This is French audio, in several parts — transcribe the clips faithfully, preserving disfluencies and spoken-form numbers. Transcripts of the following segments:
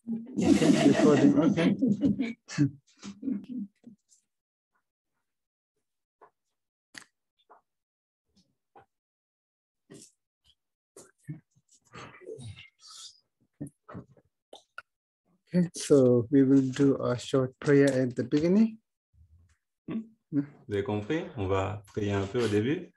Okay, recording, okay. Okay, so we will do a short prayer at the beginning. Vous avez compris? On va prier un peu au début.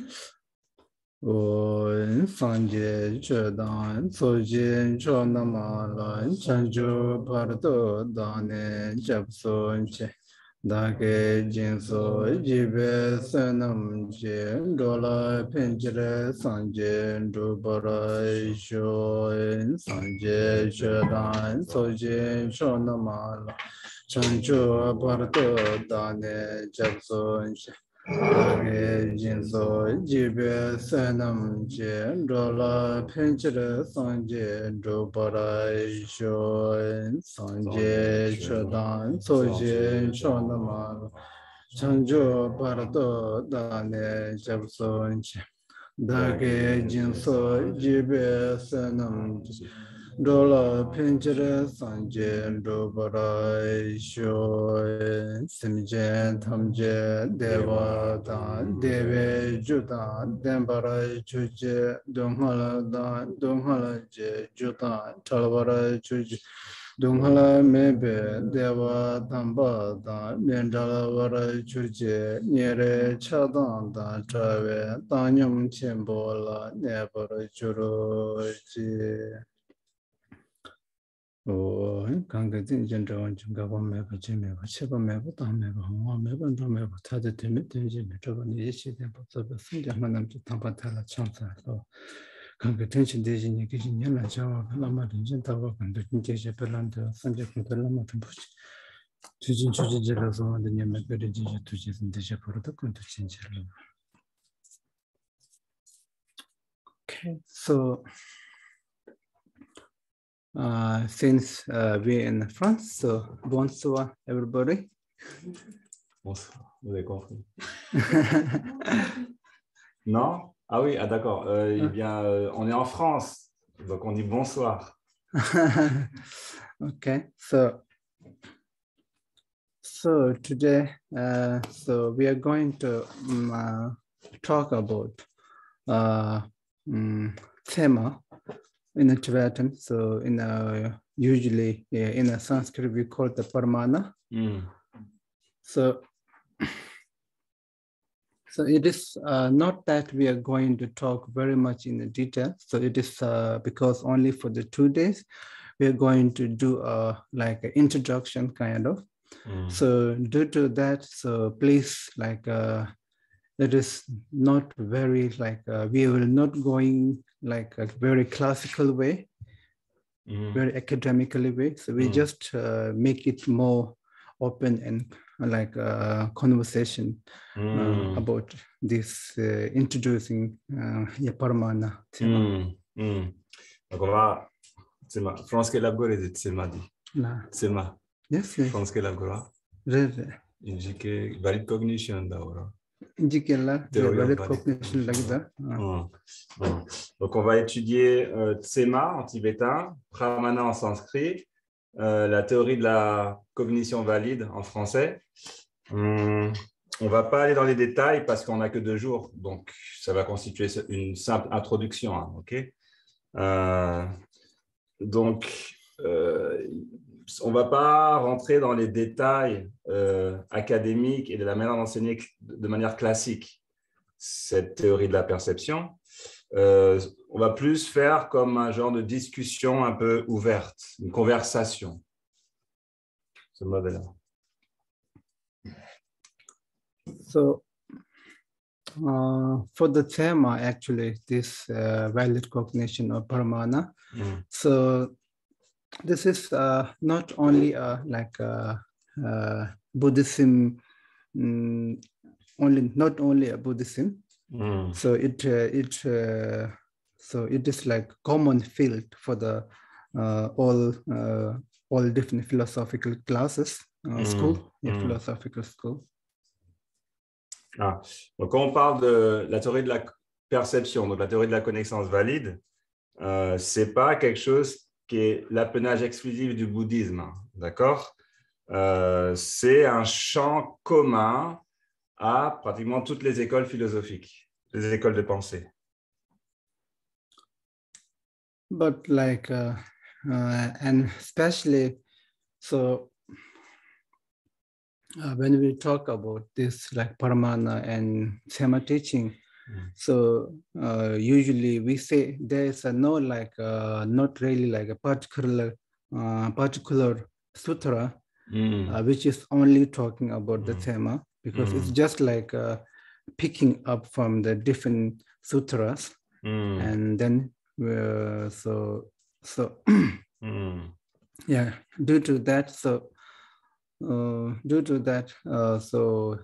我上节觉当昨天说那么了，成就帕多当年接不松切，大概今所一百三能节，多了平起来上节就把它修，上节觉当昨天说那么了，成就帕多当年接不松切。大概今所一百三能节，多了平起来上节就把它修，上节觉当昨天说那么了。成就把它多大年接不松切，大概今所一百三能节，多了平起来上节就把它修，三节他节对吧？当对位就当，但把它出去，东好了当，东好了节就当，查了把它出去。동hala mebe dewa tamba da mendala wara churje nyere chadang da trawe tanyam chenpo la nebara churoji. Oh, kanga zin jen zhawan chunga wa meba jen meba cheba meba da meba hongwa meba da meba tada teme tenje me chaba nije shi tenpo soba sinja manam tu tamba tala chansa so. Kanga tension deji nye kishi nye la jawa lama rinjen tawa kanda jinje pelanda sanje kunda lama tumpuchi. Chujin chujin jela zonga de nye mebe rinjen tujin deja purada kunda chinje la. Okay, so uh, since uh, we're in France, so bonsoir everybody. Bonsoir, vous avez compris. Non? Ah oui, ah d'accord. Euh, eh bien, euh, on est en France, donc on dit bonsoir. Okay, so so today, uh, so we are going to um, uh, talk about uh, um, thema in a Tibetan. So in a, usually yeah, in a Sanskrit we call it the Paramana. Mm. So. So it is uh, not that we are going to talk very much in the detail. So it is uh, because only for the two days, we are going to do a, like an introduction kind of. Mm. So due to that, so please like, uh, it is not very like, uh, we will not going like a very classical way, mm. very academically way. So we mm. just uh, make it more open and like a conversation mm. uh, about this uh, introducing uh, Paramana thema. Mm. Mm. Donc on va, Tsema, France che lavora di Tsema di. Tsema. Yes, yes. France che lavora. Rere. Indique valid cognition da ora. Indique là, valid cognition like that. Mm. Mm. Donc on va étudier euh, Tsema en tibétain, Pramana en sanskrit, euh, la théorie de la cognition valide en français. Hum, on ne va pas aller dans les détails parce qu'on n'a que deux jours, donc ça va constituer une simple introduction. Hein, okay euh, donc, euh, on ne va pas rentrer dans les détails euh, académiques et de la manière d'enseigner de manière classique cette théorie de la perception. Euh, on va plus faire comme un genre de discussion un peu ouverte, une conversation. Ce modèle-là. So, uh, for the theme, actually, this uh, valid cognition of Paramana. Mm. So, this is uh, not only uh, like uh, uh, Buddhism, um, only not only a Buddhism. Mm. So it uh, it uh, so it is like common field for the uh, all uh, all different philosophical classes, uh, mm. school, yeah, mm. philosophical school. Ah. Donc, quand on parle de la théorie de la perception, donc la théorie de la connaissance valide, euh, c'est pas quelque chose qui est l'apanage exclusif du bouddhisme, d'accord? Euh, c'est un champ commun à pratiquement toutes les écoles philosophiques, les écoles de pensée. But like, uh, uh, and especially, so uh, when we talk about this, like Paramana and Sema teaching, mm. so uh, usually we say there is a no like, uh, not really like a particular, uh, particular sutra, mm. uh, which is only talking about mm. the Sema, because mm. it's just like uh, picking up from the different sutras, mm. and then uh, so so mm. yeah, due to that, so uh, due to that, uh, so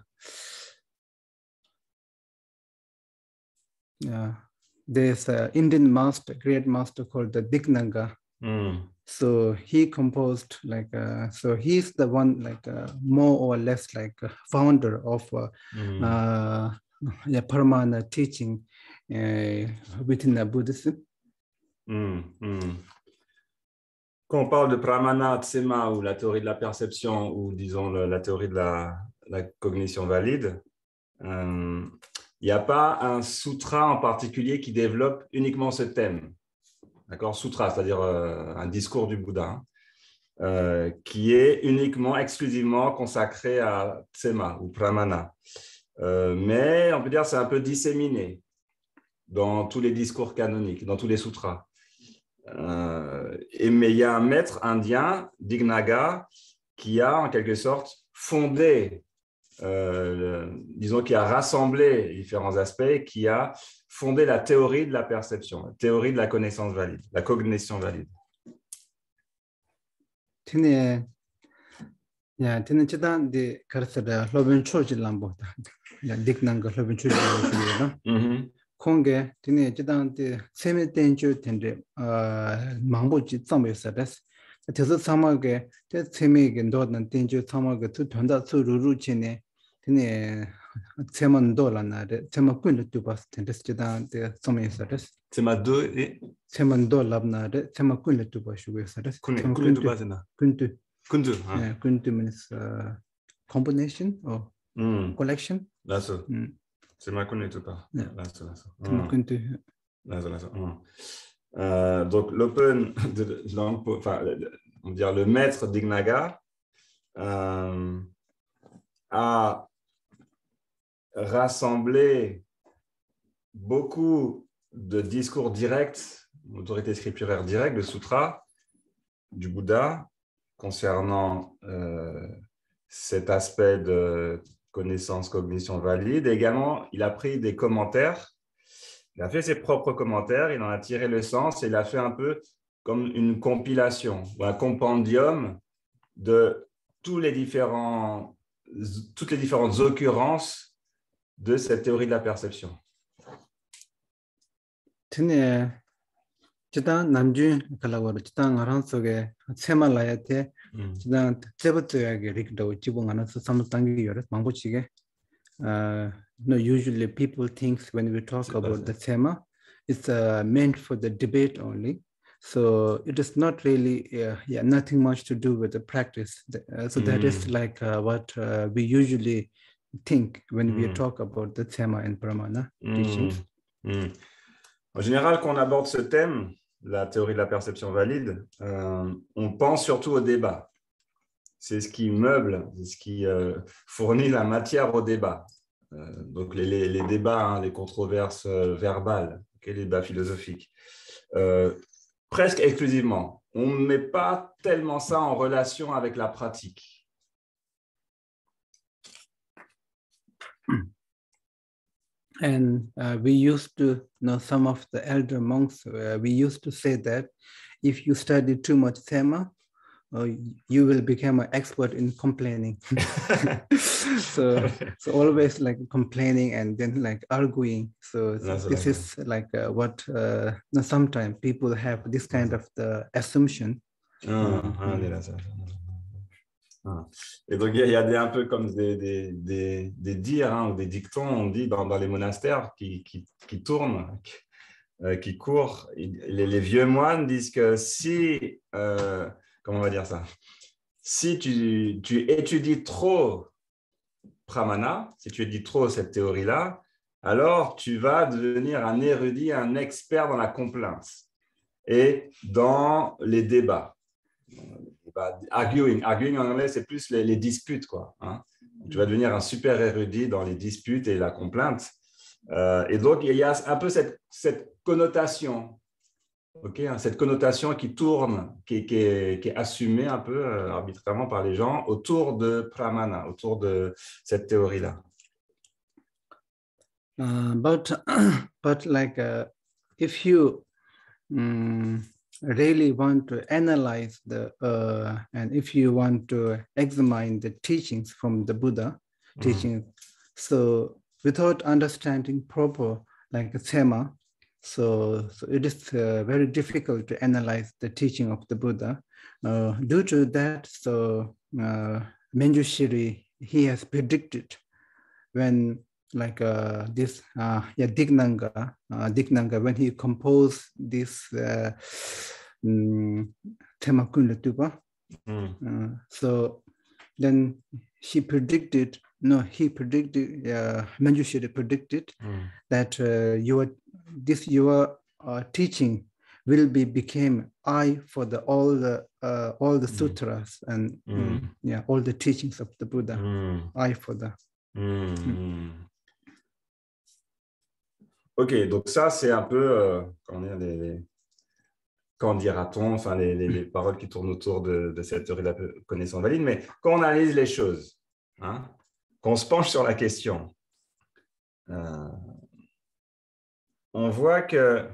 yeah, there's an Indian master, great master called the Dignaga. Mm. So he composed like uh, so he's the one like uh, more or less like a founder of uh, mm. uh, yeah, Paramana teaching uh, within the Buddhism. Mm. Mm. Quand on parle de Pramana, Tsema ou la théorie de la perception ou disons le, la théorie de la, la cognition valide, euh, il n'y a pas un sutra en particulier qui développe uniquement ce thème. D'accord, sutra, c'est-à-dire euh, un discours du Bouddha, hein, euh, qui est uniquement, exclusivement consacré à Tsema ou Pramana. Euh, mais on peut dire que c'est un peu disséminé dans tous les discours canoniques, dans tous les sutras. Euh, et, mais il y a un maître indien, Dignaga, qui a en quelque sorte fondé, euh, le, disons, qui a rassemblé les différents aspects, qui a fondé la théorie de la perception, la théorie de la connaissance valide, la cognition valide. Tine, ya, tine chidan de karsada lobin choji lambo, ya Dignaga lobin choji lambo. Konge tine chidan de semi tenju tende mangbo ji zambe sabes. Teso samage te semi ge ndo nan tenju samage tu tonda su ruru chine tine seman do la na de sema kun tu bas tende chidan de zambe sabes. Sema do et seman do lab na de sema kun tu bas shu sabes. Kun kun tu bas na. Kun tu. Kun tu. Yeah, kun tu means uh, combination or mm. collection. That's so. Mm. C'est ma connaître pas. Yeah. Là, ça, là, ça. Mm. Là, ça, là, ça. Mm. Euh, donc l'open de, de, de, enfin, on va dire le maître Dignaga euh, a rassemblé beaucoup de discours directs, autorité scripturaire directe, de sutras du Bouddha concernant euh, cet aspect de connaissance, cognition valide. Et également, il a pris des commentaires, il a fait ses propres commentaires, il en a tiré le sens et il a fait un peu comme une compilation ou un compendium de tous les différents, toutes les différentes occurrences de cette théorie de la perception. Tenez, 지단 남주 칼라고 지단 알아서게 세말라야테 지단 제부터야게 릭도 지봉하나서 삼당기 여러 망보치게 uh no usually people think when we talk about the thema it's uh, meant for the debate only, so it is not really uh, yeah nothing much to do with the practice, uh, so mm. that is like uh, what uh, we usually think when mm. we talk about the thema and Pramana mm. teachings. Mm. En général, quand on aborde ce thème, la théorie de la perception valide, euh, on pense surtout au débat. C'est ce qui meuble, c'est ce qui euh, fournit la matière au débat. Euh, donc les, les, les débats, hein, les controverses euh, verbales, okay, les débats philosophiques. Euh, presque exclusivement. On ne met pas tellement ça en relation avec la pratique. And uh, we used to know some of the elder monks, uh, we used to say that if you study too much Thema, uh, you will become an expert in complaining. so, so always like complaining and then like arguing. So That's this is like uh, what uh, sometimes people have this kind of the assumption. Ah, ah, Ah. Et donc, il y a des, un peu comme des, des, des, des dires hein, ou des dictons, on dit dans, dans les monastères qui, qui, qui tournent, euh, qui court, les, les vieux moines disent que si, euh, comment on va dire ça, si tu, tu étudies trop Pramana, si tu étudies trop cette théorie-là, alors tu vas devenir un érudit, un expert dans la complainte et dans les débats. Arguing, arguing en anglais, c'est plus les, les disputes, quoi. Hein. Tu vas devenir un super érudit dans les disputes et la complainte. Euh, et donc, il y a un peu cette, cette connotation, okay, hein, cette connotation qui tourne, qui, qui, est, qui est assumée un peu euh, arbitrairement par les gens autour de Pramana, autour de cette théorie-là. Uh, but, but like, uh, if you um, really want to analyze the, uh, and if you want to examine the teachings from the Buddha mm. teaching, so without understanding proper, like Sema, so, so it is uh, very difficult to analyze the teaching of the Buddha. Uh, due to that, so uh, Manjushri, he has predicted when like uh, this, uh, yeah, Dignanga, uh, Dignanga, when he composed this uh, um, Tema Kunlatupa, mm. uh, so then she predicted, no, he predicted, uh, Manjushri predicted mm. that uh, your, this your uh, teaching will be became I for the all the uh, all the sutras mm. and mm. Um, yeah, all the teachings of the Buddha, mm. I for the. Mm. Mm. Ok, donc ça, c'est un peu, euh, comment dire, les, les, quand dira-t-on, enfin, les, les, les paroles qui tournent autour de, de cette théorie de la connaissance valide, mais quand on analyse les choses, hein, qu'on se penche sur la question, euh, on voit que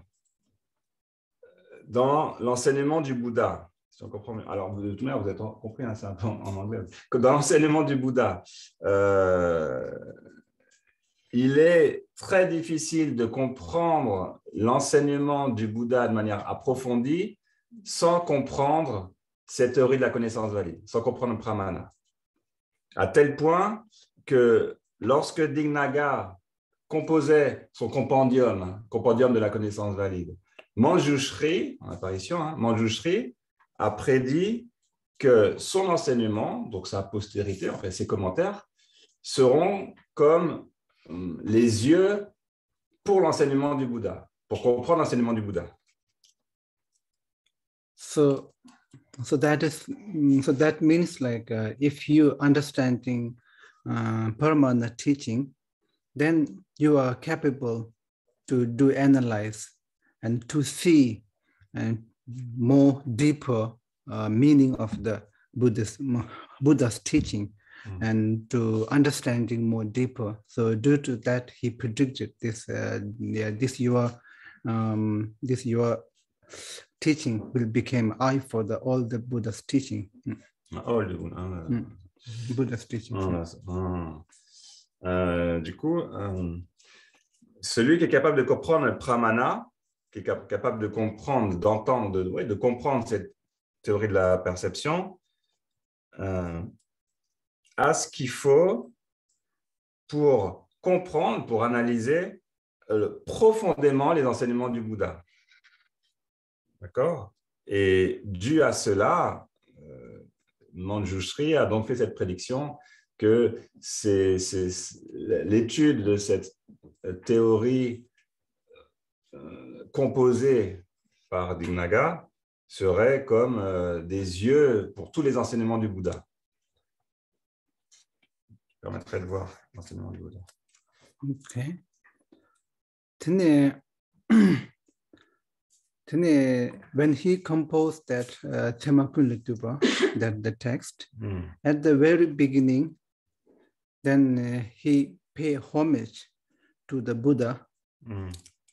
dans l'enseignement du Bouddha, si on comprend mieux, alors de toute manière, vous avez compris, hein, c'est un peu en, en anglais, que dans l'enseignement du Bouddha, euh, il est très difficile de comprendre l'enseignement du Bouddha de manière approfondie sans comprendre cette théorie de la connaissance valide, sans comprendre le Pramana. À tel point que lorsque Dignaga composait son compendium, compendium de la connaissance valide, Manjushri, en apparition, hein, Manjushri a prédit que son enseignement, donc sa postérité, en fait ses commentaires, seront comme les yeux pour l'enseignement du Bouddha, pour comprendre l'enseignement du Bouddha. So, so that is, so that means like uh, if you understanding uh, Pramana teaching, then you are capable to do analyze and to see and more deeper uh, meaning of the Buddha's Buddha's teaching. Mm. And to understanding more deeper. So due to that, he predicted this. Uh, yeah, this your, um, this your teaching will become I for the all the Buddha's teaching. Mm. All the uh, mm. Buddha's teaching. Uh, uh, uh, du coup, um, celui qui est capable de comprendre le Pramana, qui est cap capable de comprendre, d'entendre, de, ouais, de comprendre cette théorie de la perception. Uh, à ce qu'il faut pour comprendre, pour analyser euh, profondément les enseignements du Bouddha. D'accord? Et dû à cela, euh, Manjushri a donc fait cette prédiction que l'étude de cette théorie euh, composée par Dignaga serait comme euh, des yeux pour tous les enseignements du Bouddha. Permettrait de voir l'enseignement du Bouddha. Ok. Then, then when he composed that uh, Tema Kunlatupa, that the text, mm. at the very beginning, then uh, he paid homage to the Buddha. Mm.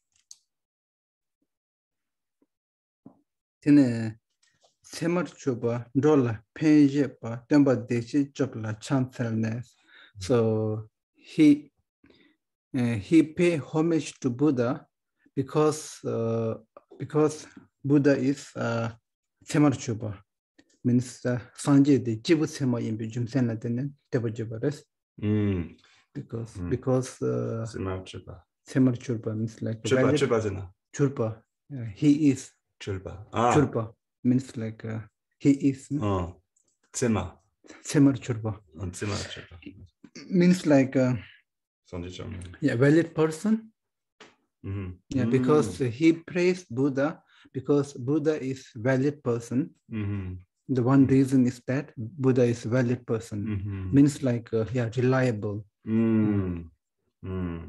Then Tema Chupa, Dola, Penjepa, Temba Deshi, Chopla, Chantelness. So he uh, he paid homage to Buddha because uh, because Buddha is uh, Semarchupa, means Sanje the Jibu Sema in Bijumsena tenen Tebajubares. Because mm. because Semarchupa. Semarchupa means like Chupa Chupa Zena. Chulpa. Uh, he is. Chulpa. Ah. Chulpa means like uh, he is. Oh. Tsema. Tsemar Chulpa. Oh, Tsema Chulpa. Means like uh, yeah, valid person. Mm-hmm. Yeah, mm. because he praised Buddha because Buddha is valid person. Mm-hmm. The one reason is that Buddha is a valid person. Mm-hmm. Means like uh, yeah, reliable. Mm. Mm.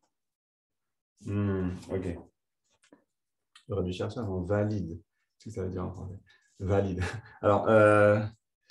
Mm. Ok. J'aurais dû chercher un mot valide. Qu'est-ce que ça veut dire en français? Valide. Alors, euh,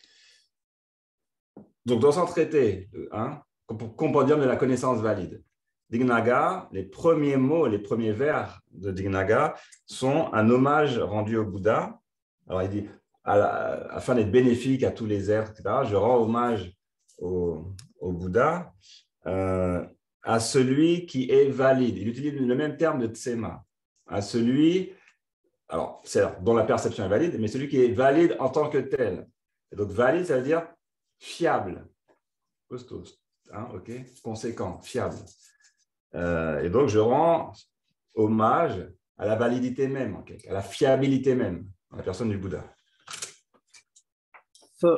donc dans son traité, hein, pour comprendre de la connaissance valide, Dignaga, les premiers mots, les premiers vers de Dignaga sont un hommage rendu au Bouddha. Alors il dit, à la, afin d'être bénéfique à tous les êtres, et cetera, je rends hommage au, au Bouddha, euh, à celui qui est valide. Il utilise le même terme de tsema, à celui, alors c'est dont la perception est valide, mais celui qui est valide en tant que tel. Et donc valide, ça veut dire fiable, costaud, hein, ok, conséquent, fiable. Euh, et donc je rends hommage à la validité même, okay, à la fiabilité même, à la personne du Bouddha. So,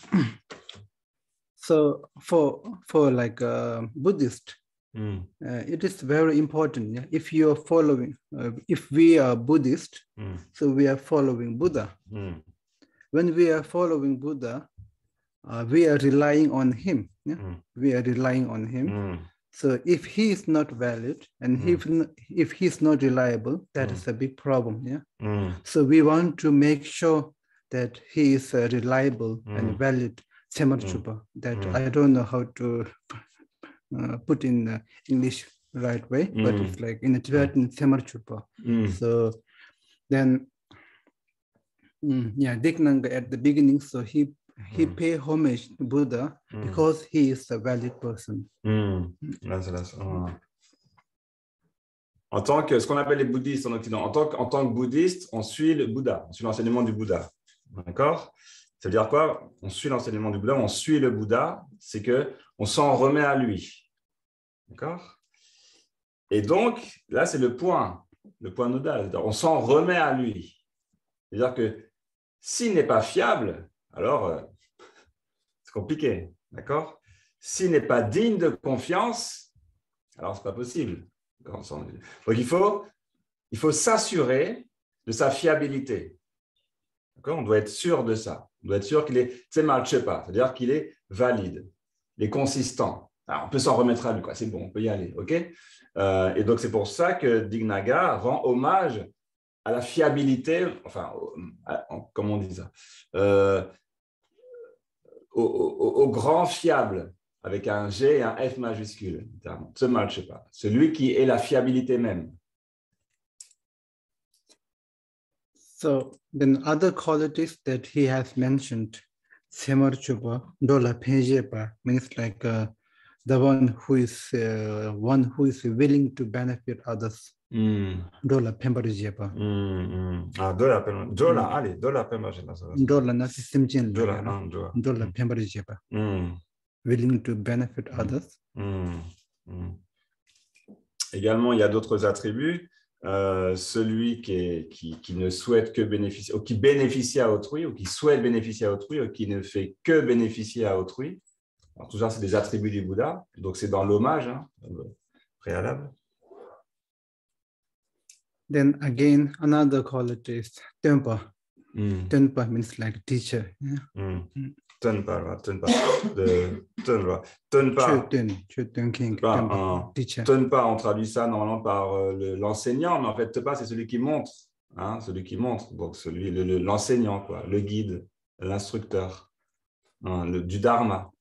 so for for like a Buddhist, mm. uh, it is very important. Yeah? If you are following, uh, if we are Buddhist, mm. so we are following Buddha. Mm. When we are following Buddha, uh, we are relying on him. Yeah? Mm. We are relying on him. Mm. So if he is not valid and mm. if if he is not reliable, that mm. is a big problem. Yeah. Mm. So we want to make sure that he is uh, reliable mm. and valid Tsemar Chulpa. Mm. That mm. I don't know how to uh, put in the English right way, mm. but it's like in the Tibetan Tsemar Chulpa. Mm. So then, mm, yeah, Dignanga at the beginning, so he he mm. pay homage to Buddha mm. because he is a valid person. Mm. Là, c'est là, oh. En tant que ce qu'on appelle les bouddhistes en Occident, en tant que, en tant que bouddhiste, on suit le Bouddha, on suit l'enseignement du Bouddha. D'accord? Ça veut dire quoi? On suit l'enseignement du Bouddha, on suit le Bouddha, c'est qu'on s'en remet à lui. D'accord? Et donc, là, c'est le point, le point nodal. On s'en remet à lui. C'est-à-dire que s'il n'est pas fiable, alors euh, c'est compliqué. D'accord? S'il n'est pas digne de confiance, alors ce n'est pas possible. Donc il faut, il faut s'assurer de sa fiabilité. On doit être sûr de ça. On doit être sûr qu'il est Tsemar Chulpa, c'est-à-dire qu'il est valide, il est consistant. Alors, on peut s'en remettre à lui, quoi. C'est bon, on peut y aller. Okay, euh, et donc, c'est pour ça que Dignaga rend hommage à la fiabilité, enfin, à, comment on dit ça, euh, au, au, au grand fiable, avec un G et un F majuscule. Tsemar Chulpa, celui qui est la fiabilité même. So then other qualities that he has mentioned, Tsemar Chulpa, Dola Penjepa, means like uh, the one who is uh, one who is willing to benefit others. Dola Pembarjepa. Ah, Dola Pembarjepa. Dola, allez, Dola Pembarjepa. Dola, not Simjin. Dola, Dola Pembarjepa. Willing to benefit others. Mm. Mm. Également, il y a d'autres attributs. Euh, celui qui, est, qui, qui ne souhaite que bénéficier, ou qui bénéficie à autrui, ou qui souhaite bénéficier à autrui, ou qui ne fait que bénéficier à autrui. Alors, tout ça, c'est des attributs du Bouddha. Donc, c'est dans l'hommage hein, préalable. Then again, another quality is Tenpa. Mm. Tenpa means like teacher. Yeah? Mm. Mm. Tenpa, Tenpa, de Tenpa, Tenpa. Tenpa, on traduit ça normalement par euh, l'enseignant, mais en fait, Tenpa, c'est celui qui montre, hein, celui qui montre, donc celui, l'enseignant, le, quoi, le guide, l'instructeur, hein, le, du dharma.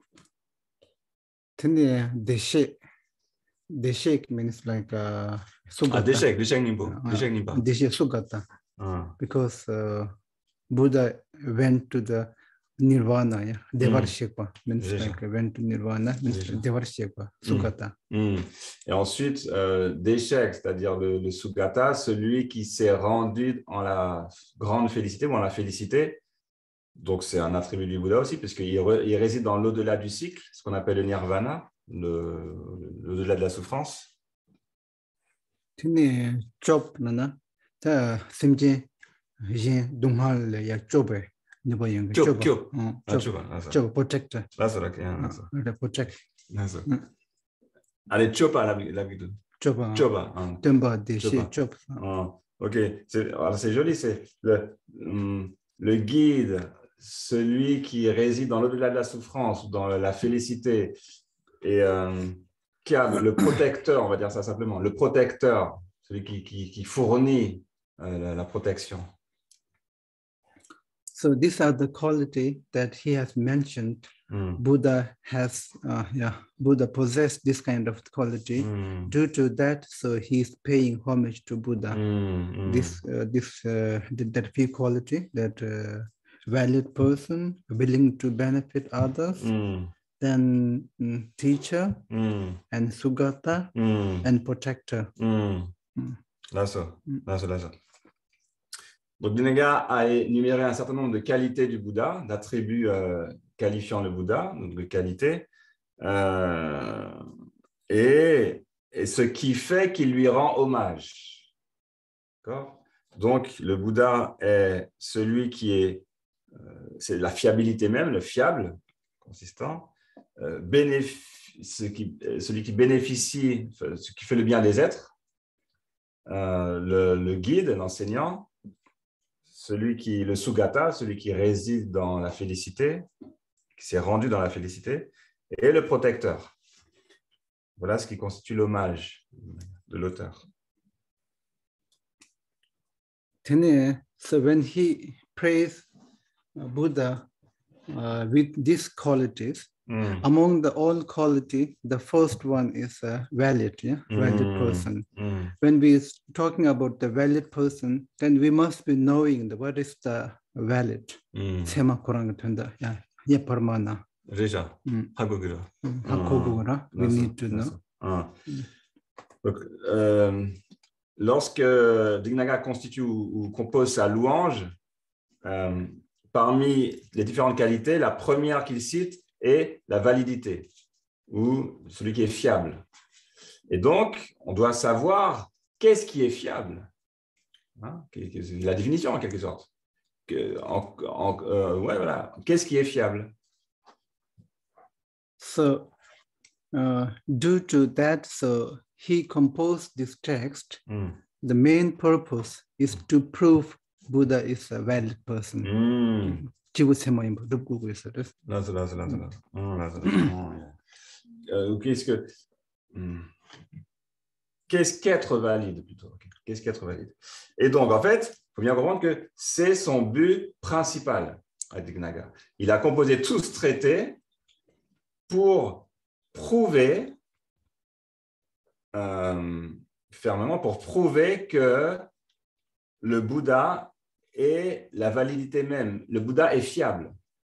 Deshek, Deshek means like uh, Sugata. Ah, Deshek, Deshek Nimpo, Deshek Nimpa. Deshek Sugata, uh. because uh, Buddha went to the Nirvana, yeah. Devarshekpa, mm. means Déjà. Like went to Nirvana, means Devarshekpa, Sugata. Mm. Mm. Et ensuite, euh, Deshek, c'est-à-dire le, le Sugata, celui qui s'est rendu en la grande félicité ou en la félicité. Donc, c'est un attribut du Bouddha aussi, puisqu'il il réside dans l'au-delà du cycle, ce qu'on appelle le Nirvana, l'au-delà de la souffrance. tene job nana ta simje yin donghal ya job e nibo yang Job, job job. Ah, job job, ah, ça. job protector Là, c'est là, ah, ça. the protect Ah, ça. Allez, job à l'habitude. job Job, ah. temba de Job, chez ah. job Ah, ok, c'est alors, c'est joli, c'est le, hum, le guide, celui qui réside dans l'au-delà de la souffrance, dans la félicité, et euh, qui a le protecteur, on va dire ça simplement, le protecteur, celui qui, qui, qui fournit euh, la, la protection. So these are the quality that he has mentioned. Mm. Buddha has, uh, yeah, Buddha possessed this kind of quality. Mm. Due to that, so he's paying homage to Buddha. Mm. Mm. This, uh, this, uh, that few quality, that uh, valid person, willing to benefit others, Mm. then mm, teacher, Mm. and Sugata, Mm. and protector. Mm. Mm. Là, ça. Mm. Là, ça, là, ça. Donc, Dinaga a énuméré un certain nombre de qualités du Bouddha, d'attributs euh, qualifiant le Bouddha, donc de qualités, euh, et, et ce qui fait qu'il lui rend hommage. D'accord ? Donc, le Bouddha est celui qui est, euh, c'est la fiabilité même, le fiable, consistant, euh, bénéf- ce qui, celui qui bénéficie, ce qui fait le bien des êtres, euh, le, le guide, l'enseignant, celui qui, le Sugata, celui qui réside dans la félicité, qui s'est rendu dans la félicité, et le protecteur. Voilà ce qui constitue l'hommage de l'auteur. So when he praised Buddha uh, with these qualities, mm. among the all quality, the first one is a valid, yeah, valid mm. person. Mm. When we're talking about the valid person, then we must be knowing the, what is the valid. Sema kurang tanda, yeah, yeah, parmana. Déjà, hakogura. Hakogura, we need to know. Donc, euh, lorsque Dignaga constitue ou, ou compose sa louange, euh, parmi les différentes qualités, la première qu'il cite est la validité, ou celui qui est fiable. Et donc, on doit savoir qu'est-ce qui est fiable. Hein? La définition, en quelque sorte. Que, en, en, euh, ouais, voilà. Qu'est-ce qui est fiable? So, uh, due to that, so he composed this text. Mm. The main purpose is to prove Buddha is a valid person. Mm. Qu'est-ce que qu'est-ce qu'être valide plutôt? Qu'est-ce qu'être valide? Et donc en fait, il faut bien comprendre que c'est son but principal à Dignaga. Il a composé tout ce traité pour prouver euh, fermement pour prouver que le Bouddha est la validité même. Le Bouddha est fiable.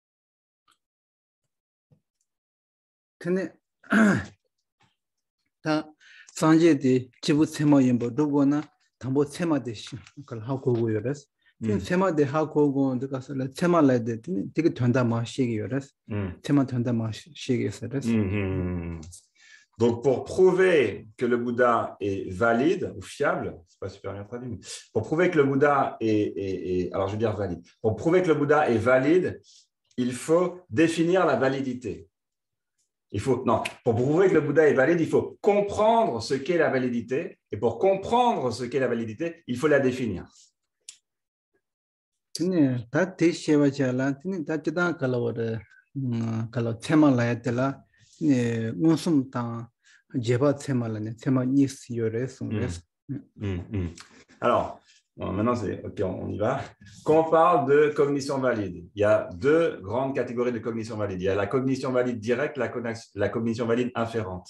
Sanje de chibu sema yembo dogona tambo sema de kal ha ko go yoras tin sema de ha ko go de kasala sema la de tin 되게 던다 마시기 yoras sema 던다 마시기 yoras. Donc, pour prouver que le Bouddha est valide ou fiable, c'est pas super bien traduit, mais pour prouver que le Bouddha est, est, est, alors je veux dire valide, pour prouver que le Bouddha est valide, il faut définir la validité. Il faut, non, pour prouver que le Bouddha est valide, il faut comprendre ce qu'est la validité, et pour comprendre ce qu'est la validité, il faut la définir. 네, 무슨 다 제바 테마라네 테마 니스요레스. Alors, bon, maintenant c'est ok, on y va. Quand on parle de cognition valide, il y a deux grandes catégories de cognition valide. Il y a la cognition valide directe, la, la cognition valide inférente.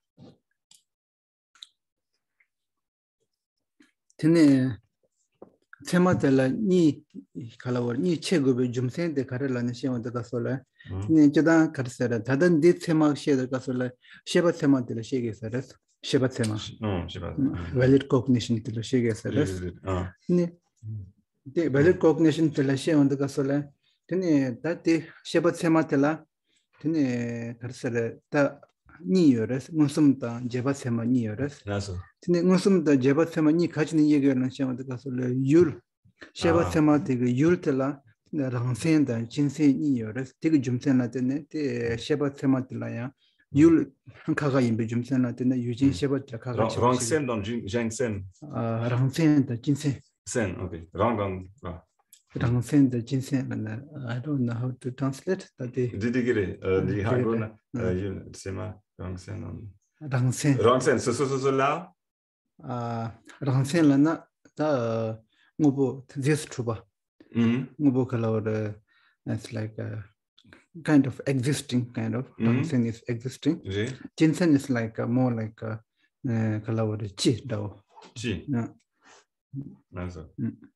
테네 테마텔라 니 칼라워 니 체급의 좀센데 가르라는 시험을 가서라 니 저다 가르세라 다른 디 테마 시에들 가서라 셰바 테마들 시에게서라 셰바 테마 음 셰바 valid cognition 들 시에게서라 니 valid cognition 들 시험을 가서라 니 다티 셰바 테마텔라 니 가르세라 다 니여레스 무슨다 제바세마 니여레스 Naso. 근데 무슨다 제바세마 니 가지는 얘기를 시험에 가서 율 제바세마 되게 율텔라 랑센다 진세 니여레스 되게 좀 세나데네 데 제바세마들라야 율 한카가 임베 좀 세나데네 유진 제바자 카가 Rangsen dans Jengsen. 아 랑센다 진세 Sen, ok. Rang dans. Ah. 랑센다 진세 I don't know how to translate that the Didigiri, di Haguna, Sema, Rangsen. 랑센 Rangsen, ce, ce, ce, là. 아 랑센라나 다 뭐보 this truba 뭐보 color it's like a kind of existing kind of 랑센 is existing 진센 is like a, more like a uh, color chi dao chi no 나서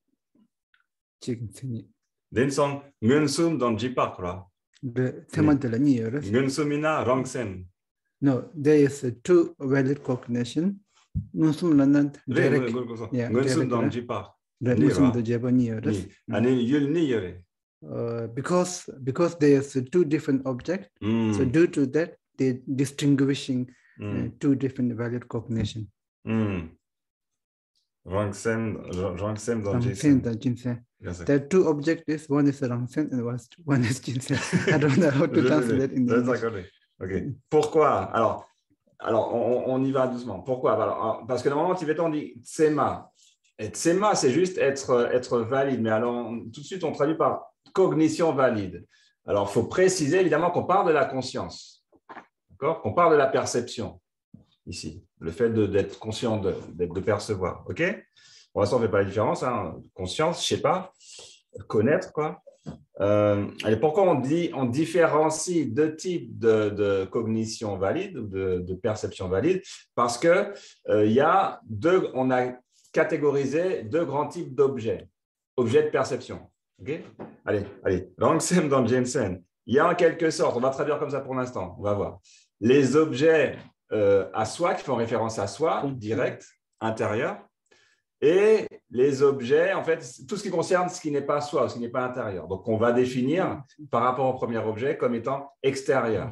진센이 덴성 ngensum dans jipak là the temadela ni yores ngensumina rangsen no there is a two valid cognition ngensum lanan direct yeah ngensum dans jipak ngensum de jebani yores ani yul ni yore uh, because because there's two different objects mm. so due to that they distinguishing mm. uh, two different valid cognition mm. Rangsen rangsen dans jinsen there are two objects one is rangsen and one is jinsen I don't know how to translate in English. Ok. Pourquoi alors alors on, on y va doucement. Pourquoi alors, parce que normalement tibétain on dit tsema et tsema c'est juste être être valide mais alors tout de suite on traduit par cognition valide. Alors, il faut préciser évidemment qu'on parle de la conscience, d'accord, qu'on parle de la perception, ici, le fait d'être conscient, de, de percevoir, ok. Pour l'instant, on ne fait pas la différence, hein. Conscience, je ne sais pas, connaître, quoi. Euh, et pourquoi on dit, on différencie deux types de, de cognition valide ou de, de perception valide? Parce que euh, il y a deux, on a catégorisé deux grands types d'objets, objets de perception. Okay. Allez, allez, Rangsen dans Jensen. Il y a en quelque sorte, on va traduire comme ça pour l'instant, on va voir, les objets euh, à soi, qui font référence à soi, direct, intérieur, et les objets, en fait, tout ce qui concerne ce qui n'est pas soi, ce qui n'est pas intérieur. Donc, on va définir par rapport au premier objet comme étant extérieur.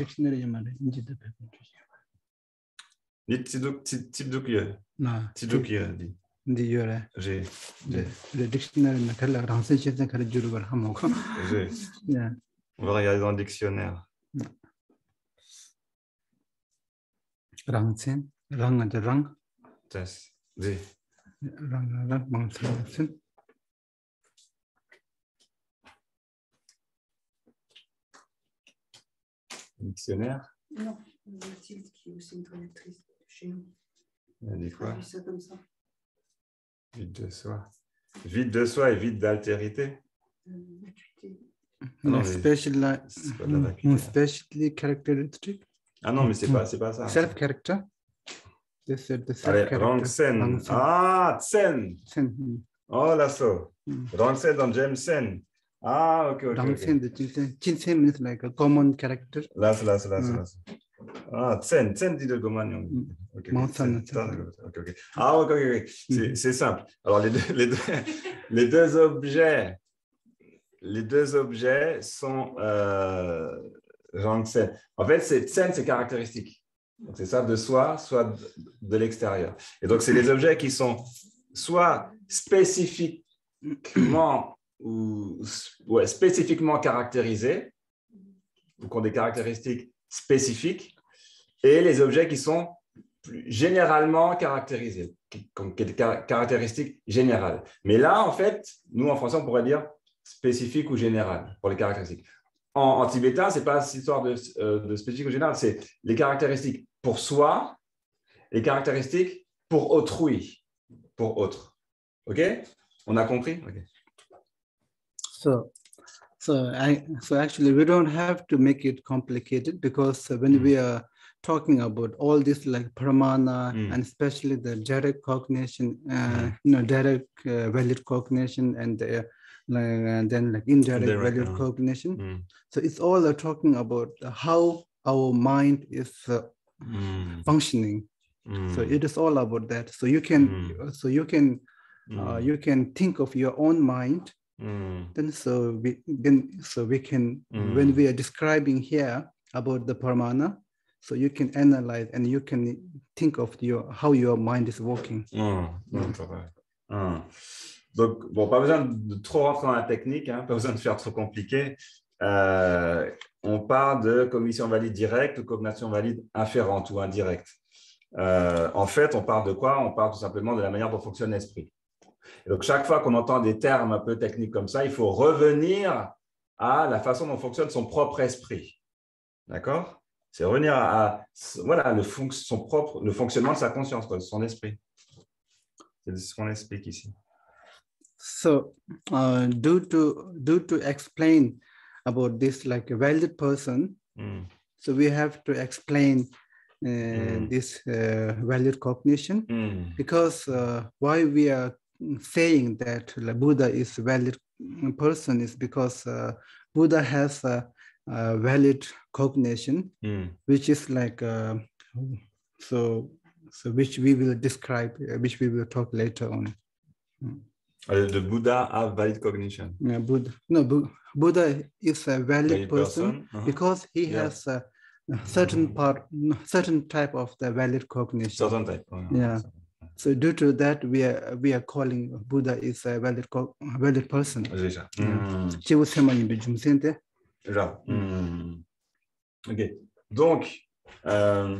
J'ai le dictionnaire on va regarder dans le dictionnaire. Rangsen, rang de rang. Tess. Rang rang rang Dictionnaire. Non, Mathilde qui est aussi une traductrice chez nous. Elle dit quoi? Ça comme ça. Vide de soi. Vide de soi et vide d'altérité. Euh, especially, especially characteristic. Ah non, mais c'est pas, c'est pas ça. Self-character. Allez, Rangsen. Ah, Tsen. Oh, là, ça. Rangsen dans Jemsen. Ah, ok, ok. Rangsen, the Jinsen means like a common character. Là, là, là, là. Ah, Tsen, Tsen dit de Goman. Ok, ok. Ah, ok, ok. C'est simple. Alors, les deux, les, deux, les deux objets, les deux objets sont euh, Rangsen. En fait, Tsen, c'est caractéristique. C'est ça de soi, soit de, de l'extérieur. Et donc, c'est les objets qui sont soit spécifiquement ou ouais, spécifiquement caractérisés, ou qui ont des caractéristiques spécifiques, et les objets qui sont plus généralement caractérisés, qui ont des caractéristiques générales. Mais là, en fait, nous, en français, on pourrait dire spécifique ou général pour les caractéristiques. En, en tibétain, ce n'est pas cette histoire de, euh, de spécifique ou général, c'est les caractéristiques pour soi, les caractéristiques pour autrui, pour autre. OK? On a compris? OK. So, so, I, so actually, we don't have to make it complicated because when mm. we are talking about all this like pramana mm. and especially the direct cognition, uh, mm. you know, direct uh, valid cognition and the, like, and then like indirect Direct, valid uh, cognition. Mm. So it's all uh, talking about how our mind is uh, mm. functioning. Mm. So it is all about that. So you can, mm. so you can, mm. uh, you can think of your own mind. Mm. Then so we then so we can mm. when we are describing here about the pramana, so you can analyze and you can think of your how your mind is working. Mmh, mmh, mmh. Donc, bon, pas besoin de trop rentrer dans la technique, hein, pas besoin de faire trop compliqué. Euh, on parle de cognition valide directe ou cognition valide inférente ou indirecte. Euh, en fait, on parle de quoi? On parle tout simplement de la manière dont fonctionne l'esprit. Donc, chaque fois qu'on entend des termes un peu techniques comme ça, il faut revenir à la façon dont fonctionne son propre esprit. D'accord? C'est revenir à, à voilà, le, fon son propre, le fonctionnement de sa conscience, quoi, de son esprit. C'est ce qu'on explique ici. So, uh, due to due to explain about this like a valid person, mm. so we have to explain uh, mm. this uh, valid cognition mm. because uh, why we are saying that the Buddha is a valid person is because uh, Buddha has a, a valid cognition, mm. which is like uh, so so which we will describe, uh, which we will talk later on. Mm. The Buddha have valid cognition. Yeah, Buddha. No, Bu Buddha is a valid, valid person, person uh-huh. because he yeah. has a, a certain part, certain type of the valid cognition. Certain type. Oh, yeah. So due to that, we are we are calling Buddha is a valid valid person. Déjà. Je vous témoigne de Jumsente. Déjà. Ok. Donc, euh,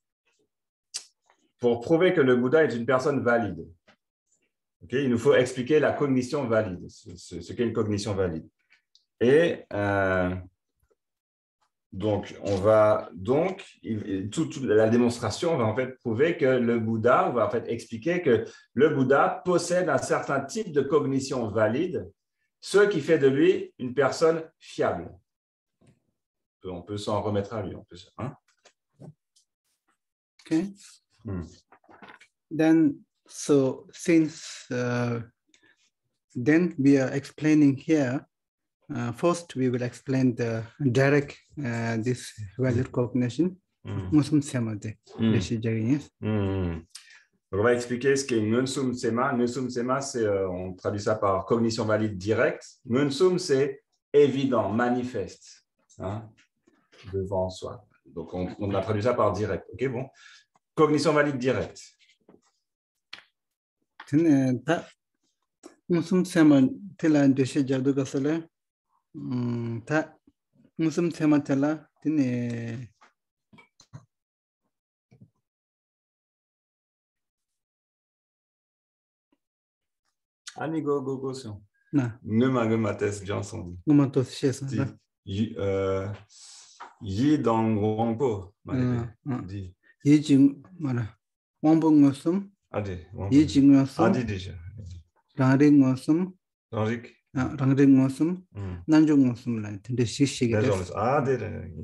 pour prouver que le Bouddha est une personne valide. Okay, il nous faut expliquer la cognition valide, ce, ce, ce qu'est une cognition valide. Et euh, donc, on va donc, il, tout, tout, la démonstration va en fait prouver que le Bouddha, on va en fait expliquer que le Bouddha possède un certain type de cognition valide, ce qui fait de lui une personne fiable. On peut s'en remettre à lui. On peut, hein? Okay. Hmm. Then, so since uh, then we are explaining here, uh, first we will explain the direct uh, this valid cognition. Ngusum Sema de. On va expliquer ce qu'est Ngusum Sema. Ngusum Sema, c'est euh, on traduit ça par cognition valide directe. Ngusum, c'est évident, manifeste, hein, devant soi. Donc on, on a traduit ça par direct. Ok, bon. Cognition valide directe. Ta musum sema tela deshe jadu gasale ta musum sema tela tine ani go go go so na ngema ngema test Johnson ngema to shesa yi euh yi dans wangpo di yi jing mara wangpo ngosum ade yi jing ngosum ade déjà rangri ngosum rangrik rangri ngosum nanju ngosum la tinde shishi ge ade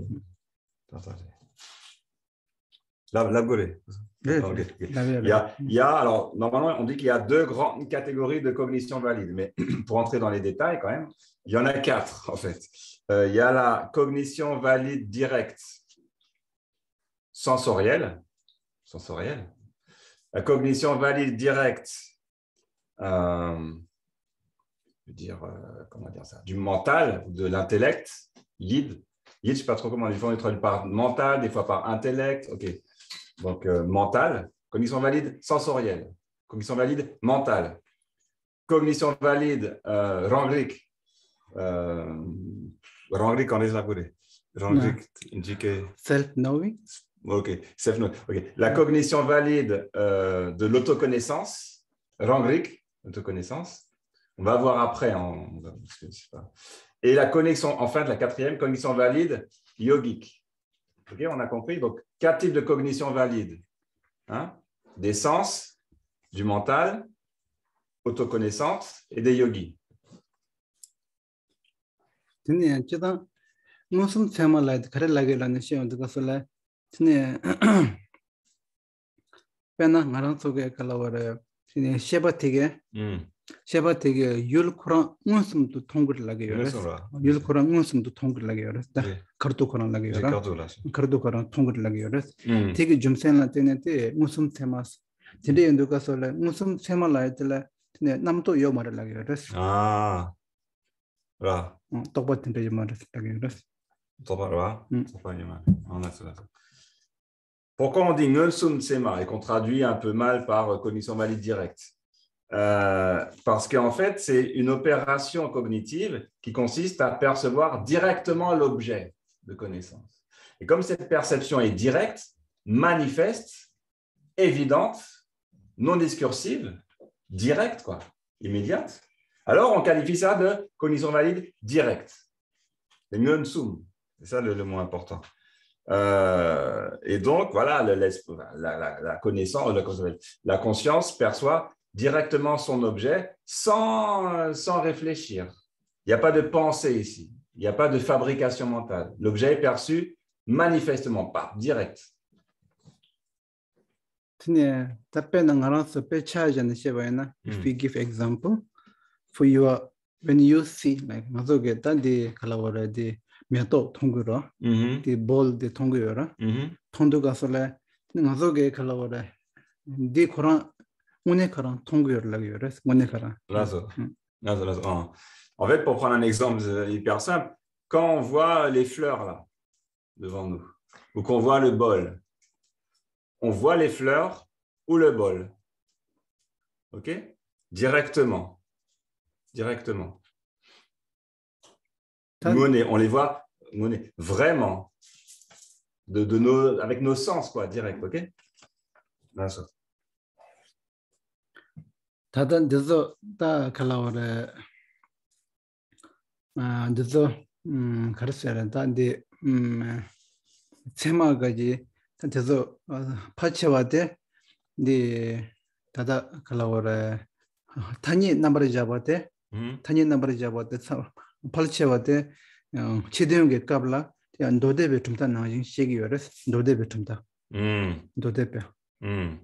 la la gore. Okay. Il, y a, il y a, alors, normalement, on dit qu'il y a deux grandes catégories de cognition valide, mais pour entrer dans les détails, quand même, il y en a quatre, en fait. Euh, il y a la cognition valide directe sensorielle, sensorielle. La cognition valide directe, euh, je veux dire, euh, comment dire ça, du mental, de l'intellect, yid. Yid, je ne sais pas trop comment les gens traduisent par mental, des fois par intellect, ok. Donc, euh, mental, cognition valide sensorielle, cognition valide mentale, cognition valide euh, rangrik, euh, rangrik en les rangrik indique self-knowing. Ok, self-knowing. Okay. La cognition valide euh, de l'autoconnaissance, rangrik, autoconnaissance. On va voir après. En, et la connexion, enfin, la quatrième, cognition valide yogique. Okay, on a compris. Donc, quatre types de cognition valide. Hein? Des sens, du mental, autoconnaissance et des yogis. Sheba tege yul kurang ngusum tu thonggur lagi yores. Yul kurang ngusum tu thonggur lagi yores. Da kartu kurang lagi yores. Kartu kurang thonggur lagi yores. Tege jumsen la tene te ngusum temas. Tende yendu ka sole ngusum tema la tele tene namto yo mara lagi yores. Ah. Ra. Tokpa tende yo mara lagi yores. Tokpa ra. Tokpa yo mara. On a cela. Pourquoi on dit Ngelsum Tsema et qu'on traduit un peu mal par cognition valide directe? Euh, parce qu'en fait, c'est une opération cognitive qui consiste à percevoir directement l'objet de connaissance. Et comme cette perception est directe, manifeste, évidente, non discursive, directe, quoi, immédiate, alors on qualifie ça de cognition valide directe. C'est Ngelsum, c'est ça le, le mot important. Euh, et donc, voilà, le, la, la, la connaissance, la, la conscience perçoit directement son objet sans, sans réfléchir. Il n'y a pas de pensée ici. Il n'y a pas de fabrication mentale. L'objet est perçu manifestement, pas direct. If we give example, for your, when you see, like, the meto 통구로 the ball the 통구요라 통도 가서래 나서게 칼라오래 디 코랑 오네 카랑 통구요라고요. 오네 카랑. En fait, pour prendre un exemple hyper simple, quand on voit les fleurs là devant nous, ou qu'on voit le bol, on voit les fleurs ou le bol, ok? Directement, directement. Monnaie, on les voit monnaie, vraiment, de, de nos, avec nos sens, quoi, direct, ok? 다단 데서 다 칼라오래 아 데서 음 가르쳐야 단데 음 세마가지 데서 파체와데 네 다다 칼라오래 타니 넘버 잡아데 타니 넘버 잡아데 팔체와데 치대용게 까블라 도데베 tumta 나진 시기여레스 도데베 tumta 음 도데베 음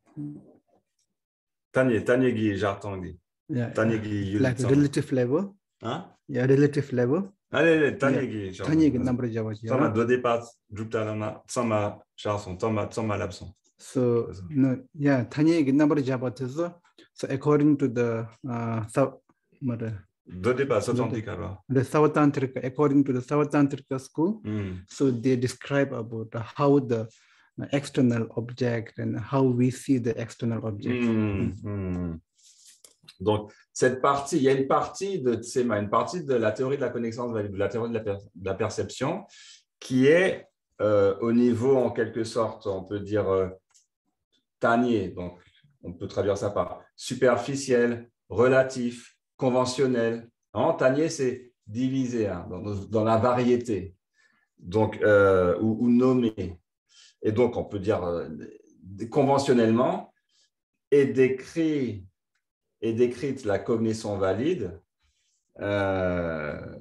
타니 타니기 자르통기 타니기 like relative level hein yeah relative level allez 타니기 타니기 넘버 잡아지 sama dodepa juptalana sama chanson sama sama l'absent so no yeah 타니기 넘버 잡아서 so according to the uh sub mother Dodepa Satantrika. The Savatantrika, according to the Savatantrika school, mm. so they describe about how the external object and how we see the external object. Mm. Mm. Donc, cette partie, il y a une partie de Tsema, une partie de la théorie de la connaissance valide, de la théorie de la, per de la perception, qui est euh, au niveau, en quelque sorte, on peut dire euh, tanier, donc on peut traduire ça par superficiel, relatif, conventionnel. En tanier, c'est divisé hein, dans, dans la variété, donc, euh, ou, ou nommé. Et donc, on peut dire euh, conventionnellement, est, décrit, est décrite la cognition valide euh,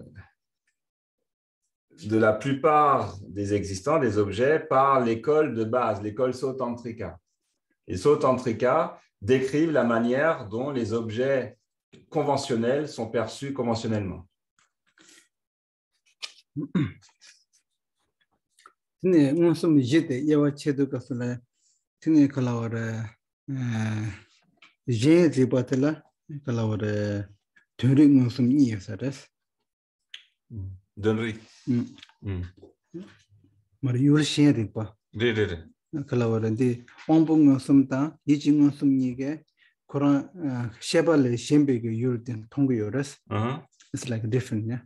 de la plupart des existants, des objets, par l'école de base, l'école Sautrantrika. Et Sautrantrika décrivent la manière dont les objets conventionnels sont perçus conventionnellement. 네, 무슨 이제 예와 체도 가서라. 티네 칼라와라. 제 집어들라. 칼라와라. 되리 무슨 이해서레스. donnerie. 마리올 셰리파. 네네네. 칼라와라데 온봉 무슨다 이징 무슨 이게 그런 셰발레 셴베게 유르된 통구요레스. It's like different, yeah.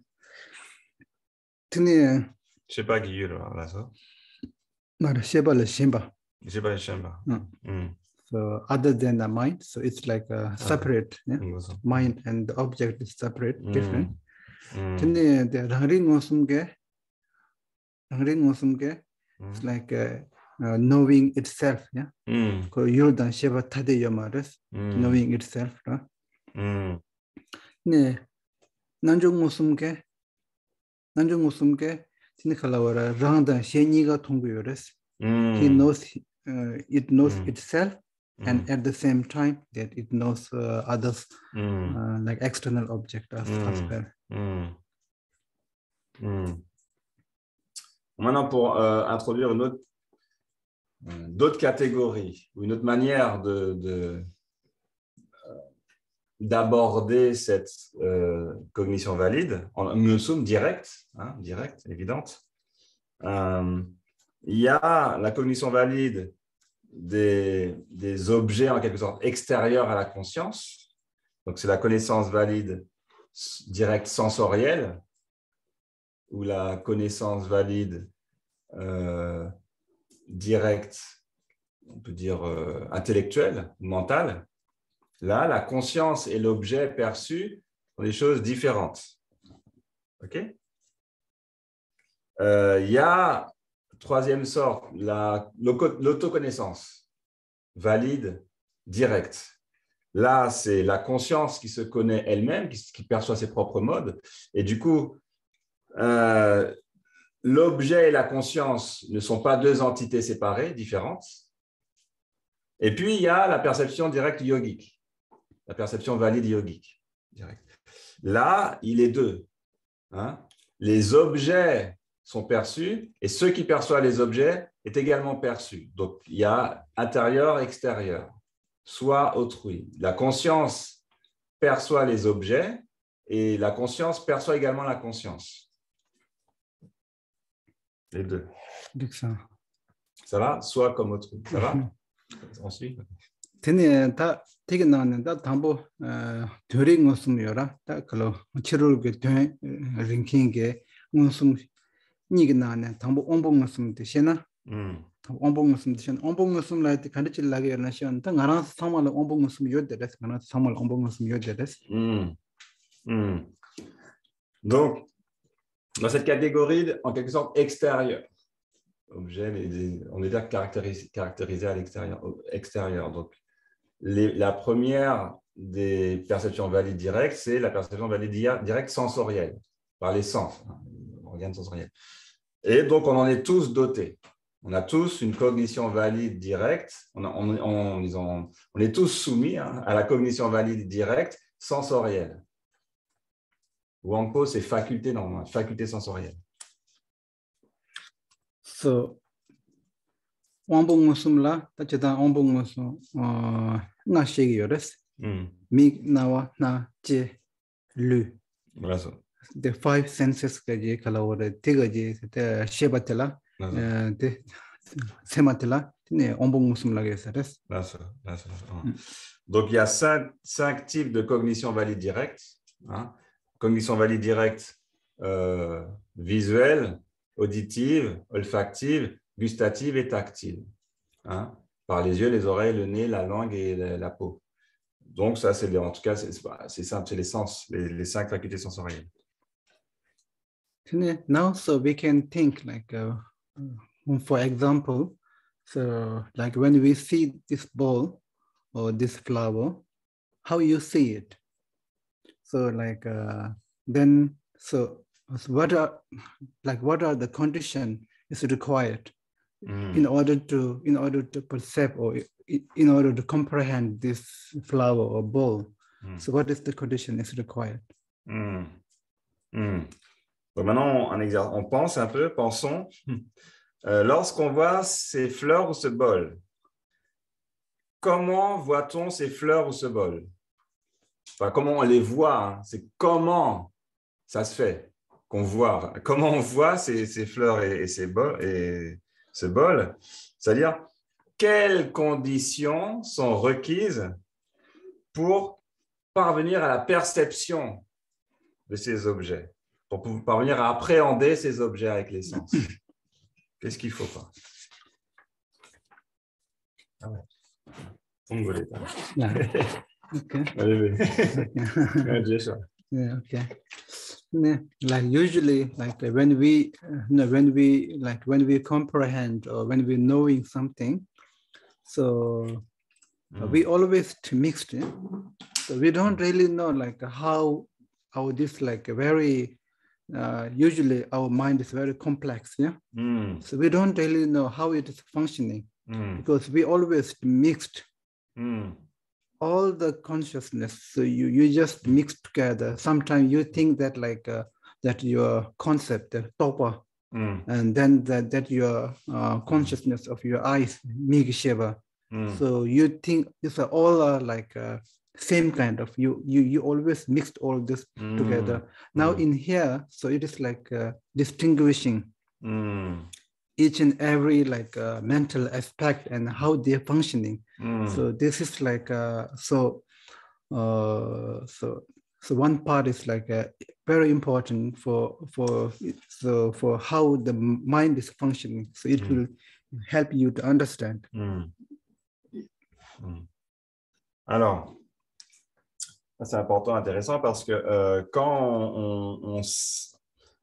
티네 Je sais pas qui est là, ça. But Sheba Shimba. Sheba Shimba. So other than the mind, so it's like a separate yeah? mind and the object is separate, mm. different. 근데 the Rangring Osumge, Rangring Osumge, it's like uh, uh, knowing itself, yeah. Ko Yurdan Sheba Tade Yamares, knowing itself, right? Ne Nanjung Osumge, Nanjung Osumge. He knows uh, it knows mm. itself mm. and at the same time that it knows uh, others mm. uh, like external object as, mm. as well. Mm. Mm. Maintenant, pour euh, introduire une autre, euh, d'autres catégories ou une autre manière de, de d'aborder cette euh, cognition valide en Ngelsum direct, hein, direct, évidente. Euh, il y a la cognition valide des, des objets en quelque sorte extérieurs à la conscience. Donc, c'est la connaissance valide directe sensorielle ou la connaissance valide euh, directe, on peut dire euh, intellectuelle, mentale. Là, la conscience et l'objet perçu sont des choses différentes. OK ? Euh, il y a troisième sorte, la, l'autoconnaissance valide directe. Là, c'est la conscience qui se connaît elle-même, qui, qui perçoit ses propres modes. Et du coup, euh, l'objet et la conscience ne sont pas deux entités séparées, différentes. Et puis, il y a la perception directe yogique, la perception valide yogique. Directe. Là, il est deux. Hein? Les objets sont perçus et ceux qui perçoivent les objets est également perçu. Donc, il y a intérieur, extérieur, soi, autrui. La conscience perçoit les objets et la conscience perçoit également la conscience. Les deux. ça. Ça va? Soi comme autrui. Ça va? On suit? Tene ta 되게 나는다 담보 드링 웃음이라 다 그로 치료를 돼 링킹게 웃음 니게 나네 담보 온봉 웃음 되시나 음 온봉 웃음 되시나 온봉 웃음 라이트 간치라게 열나시온 다 나랑 상말 온봉 웃음 요데레스 나랑 상말 온봉 웃음 요데레스 음 음 donc dans cette catégorie en quelque sorte extérieure objet mais on est dire caractérisé caractérisé à l'extérieur extérieur donc Les, la première des perceptions valides directes, c'est la perception valide directe sensorielle, par les sens, hein, organes sensoriels. Et donc, on en est tous dotés. On a tous une cognition valide directe, on, a, on, on, on, on est tous soumis hein, à la cognition valide directe sensorielle. Wangpo, c'est faculté, non, faculté sensorielle. So, Wambung musumla, tachida wambung musum, na shigi yores. Mi nawa na je lu. The five senses kaji kalawore tiga ji te shebatela, te sematela, tine wambung musumla geseres. Donc il y a cinq, cinq types de cognition valide directe. Hein. Cognition valide directe euh, visuelle, auditive, olfactive, gustative et tactile, hein, par les yeux, les oreilles, le nez, la langue et la, la peau. Donc ça, c'est en tout cas, c'est simple, c'est les sens, les, les cinq facultés sensorielles. Now, so we can think like, uh, for example, so like when we see this ball or this flower, how you see it. So like uh, then, so, so what are like what are the conditions is required? Mm. in order to in order to perceive or in order to comprehend this flower or ball. Mm. So what is the condition is required? Mm. Mm. Donc maintenant on, on pense un peu, pensons euh, lorsqu'on voit ces fleurs ou ce bol, comment voit-on ces fleurs ou ce bol? Enfin, comment on les voit, hein? C'est comment ça se fait qu'on voit, comment on voit ces, ces fleurs et, et ces bols et ce bol, c'est-à-dire quelles conditions sont requises pour parvenir à la perception de ces objets, pour parvenir à appréhender ces objets avec les sens. Qu'est-ce qu'il faut pas? Ah ouais. Okay. Yeah, okay. Like usually, like when we, uh, no, when we, like when we comprehend or when we're knowing something, so mm. we always mixed it. So we don't really know like how, how this like very, uh, usually our mind is very complex, yeah. Mm. So we don't really know how it is functioning mm. because we always mixed. Mm. all the consciousness, so you, you just mix together. Sometimes you think that like uh, that your concept, the topa, mm. and then that, that your uh, consciousness of your eyes, Migsheva. Mm. So you think it's all uh, like uh, same kind of, you, you, you always mixed all this mm. together. Now mm. in here, so it is like uh, distinguishing. Mm. each and every like uh, mental aspect and how they're functioning. Mm. So this is like uh, so uh, so so one part is like uh, very important for for so for how the mind is functioning. So it Mm. will help you to understand. Mm. Mm. Alors, ça, c'est important, intéressant parce que euh, quand on, on, on s-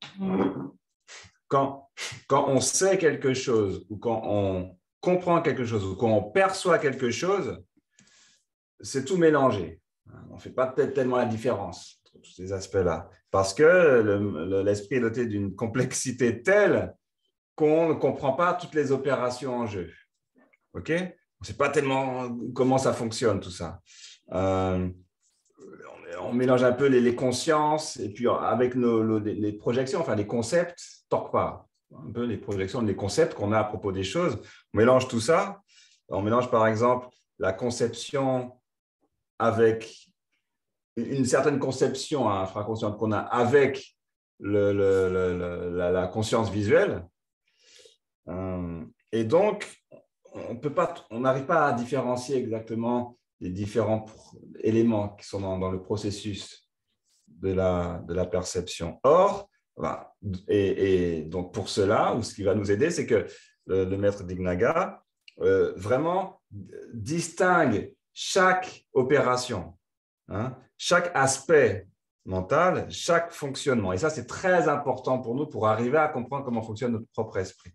quand, quand on sait quelque chose ou quand on comprend quelque chose ou quand on perçoit quelque chose, c'est tout mélangé. On ne fait pas peut-être tellement la différence entre tous ces aspects-là parce que le- le- l'esprit est doté d'une complexité telle qu'on ne comprend pas toutes les opérations en jeu. OK? On ne sait pas tellement comment ça fonctionne, tout ça. Euh, on, on mélange un peu les, les consciences et puis avec nos, nos- les projections, enfin les concepts, tant que pas. Un peu les projections, les concepts qu'on a à propos des choses. On mélange tout ça. On mélange par exemple la conception avec une certaine conception hein, infraconsciente qu'on a avec le, le, le, le, la, la conscience visuelle. Euh, et donc, on peut pas, on n'arrive pas à différencier exactement les différents éléments qui sont dans, dans le processus de la, de la perception. Or, voilà, et, et donc pour cela, ou ce qui va nous aider, c'est que le, le maître Dignaga euh, vraiment distingue chaque opération, hein, chaque aspect mental, chaque fonctionnement. Et ça, c'est très important pour nous pour arriver à comprendre comment fonctionne notre propre esprit.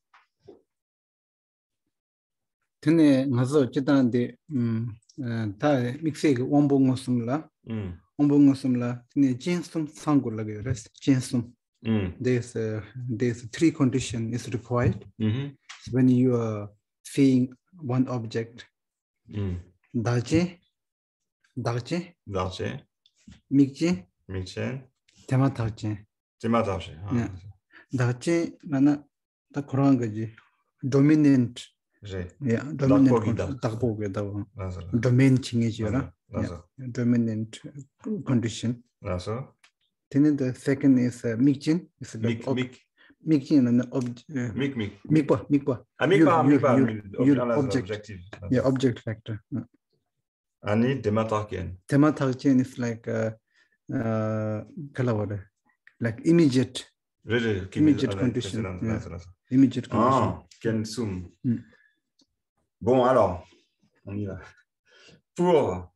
Tene ngazo chitande um ta mixeg wombong sumla Mm. wombong sumla tene jinsum sangul lage res jinsum. Mm. There's uh, there's three condition is required. Mm-hmm. So when you are seeing one object, Mm. daje, daje, Darche, mikje, Michen, tema daje. Tema Darche. Yeah. Daje nana ta korangaji dominant. J'ai. Yeah, dominant Darpogida. condition. Darpoge dawa. Nazala. Domain chingejira. Nazala. Yeah. Dominant condition. Nazala. Then the second is uh, mikjin. Is the Mik, ob- mik, mikjin and object. Uh, mik, mik. mikba, mikba. Ah, mik Yul, pas, yul, mik pas. yul, mik- yul, ob- ah, object. Objectif. Yeah, object factor. Yeah. Ani Dematarkian. Tematagchen is like uh, uh, kalawada, like immediate, J'ai, j'ai, qui immediate met- condition. précédent, Yeah. nazala. Immediate condition. Ah, Kensum. Mm. Bon, alors, on y va. Pour,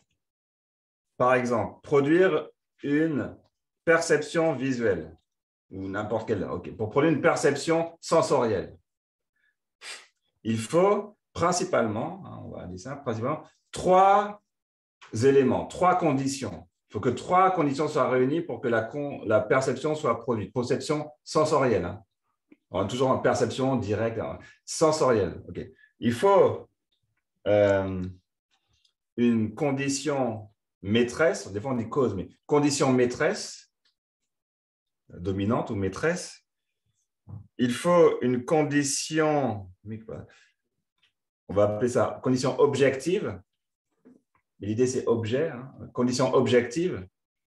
par exemple, produire une perception visuelle, ou n'importe quelle, ok, pour produire une perception sensorielle, il faut principalement, hein, on va dire ça, principalement, trois éléments, trois conditions. Il faut que trois conditions soient réunies pour que la, con, la perception soit produite. Perception sensorielle. Hein. On a toujours une perception directe, hein, sensorielle. Okay. Il faut euh, une condition maîtresse, des fois on dit cause, mais condition maîtresse, dominante ou maîtresse. Il faut une condition, on va appeler ça condition objective, mais l'idée c'est objet, hein, condition objective,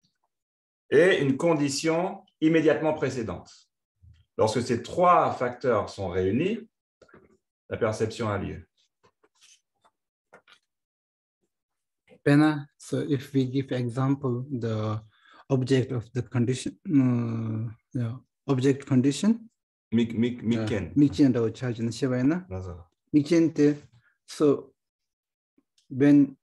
et une condition immédiatement précédente. Lorsque ces trois facteurs sont réunis, la perception a lieu. Pena, so if we give example, the object of the condition, uh, yeah, object condition, Mik, mik, miken. mikchen da charge in Shivana, mikchen te, so when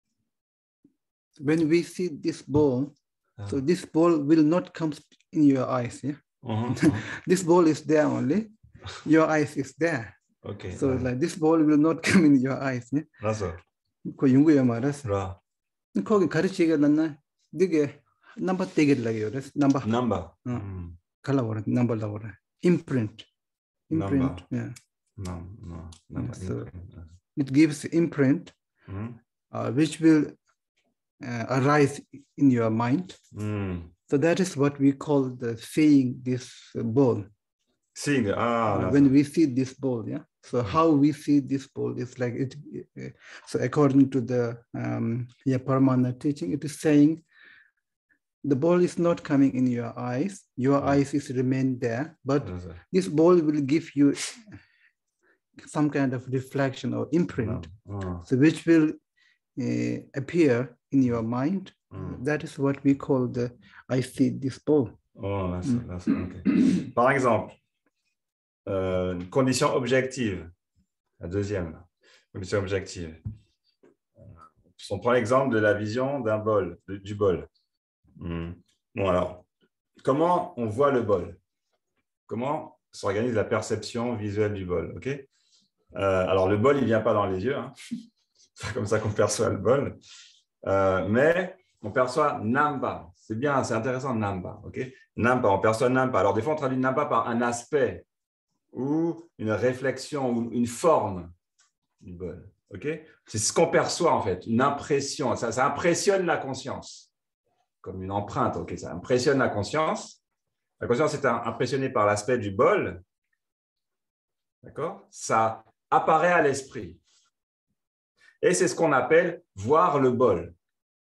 when we see this ball, so this ball will not come in your eyes, yeah. Uh-huh, uh-huh. This ball is there only, your eyes is there. Okay. So uh, like this ball will not come in your eyes, yeah. That's 그 연구에 말았어. right. 거기 가르치게 났나? 되게 넘버 떼기라고 그랬어. 넘버. Number. 어. Mm. 갈라버려. 넘버라고 그래. imprint. imprint. Number. Yeah. No, no, number. Yeah, so imprint. it gives imprint Mm. uh, which will uh, arise in your mind. Mm. So that is what we call the seeing this ball. Seeing. Ah, Uh, when we see this ball, yeah. So how we see this ball is like it. Uh, so according to the um, yeah, Paramana teaching, it is saying the ball is not coming in your eyes. Your Mm. eyes is remain there, but Non, ça- this ball will give you some kind of reflection or imprint, non. Mm. so which will uh, appear in your mind. Mm. That is what we call the I see this ball. Oh, là, ça- Mm. là, ça- ok. Par exemple, euh, une condition objective, la deuxième, là. Condition objective. Euh, On prend l'exemple de la vision d'un bol, de- du bol. Hmm. Bon, alors, comment on voit le bol? Comment s'organise la perception visuelle du bol? Ok. Euh, alors, le bol, il ne vient pas dans les yeux. Hein. C'est pas comme ça qu'on perçoit le bol. Euh, mais on perçoit Namba. C'est bien, c'est intéressant, Namba. Okay, Namba, on perçoit Namba. Alors, des fois, on traduit Namba par un aspect ou une réflexion ou une forme du bol. Okay, c'est ce qu'on perçoit, en fait, une impression. Ça, ça impressionne la conscience, comme une empreinte. Okay, ça impressionne la conscience. La conscience est impressionnée par l'aspect du bol. D'accord? Ça apparaît à l'esprit. Et c'est ce qu'on appelle voir le bol.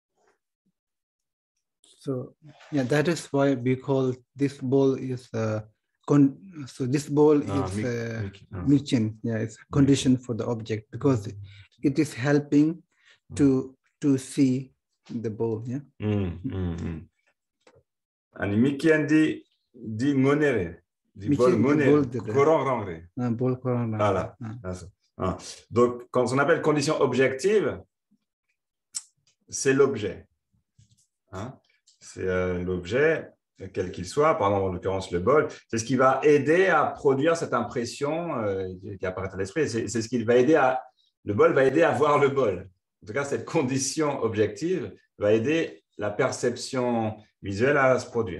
So yeah, that is why we call this ball is uh, con so this ball Ah, is mic- uh, mic- ah. mission. Yeah, it's a condition for the object because it is helping to to see the ball. Yeah. Mm, mm, mm. Ani mikiendi di ngonere, di Miki bol di ngonere, bol de- courant rangre. Uh, ball corona. Voilà. Uh, Ah, ça. Ah. Donc, quand on appelle condition objective, c'est l'objet. Hein? C'est euh, l'objet, quel qu'il soit, par exemple, en l'occurrence le bol, c'est ce qui va aider à produire cette impression euh, qui apparaît à l'esprit. C'est c'est ce qui va aider à, le bol va aider à voir le bol. En tout cas, cette condition objective va aider la perception visuelle à se produire.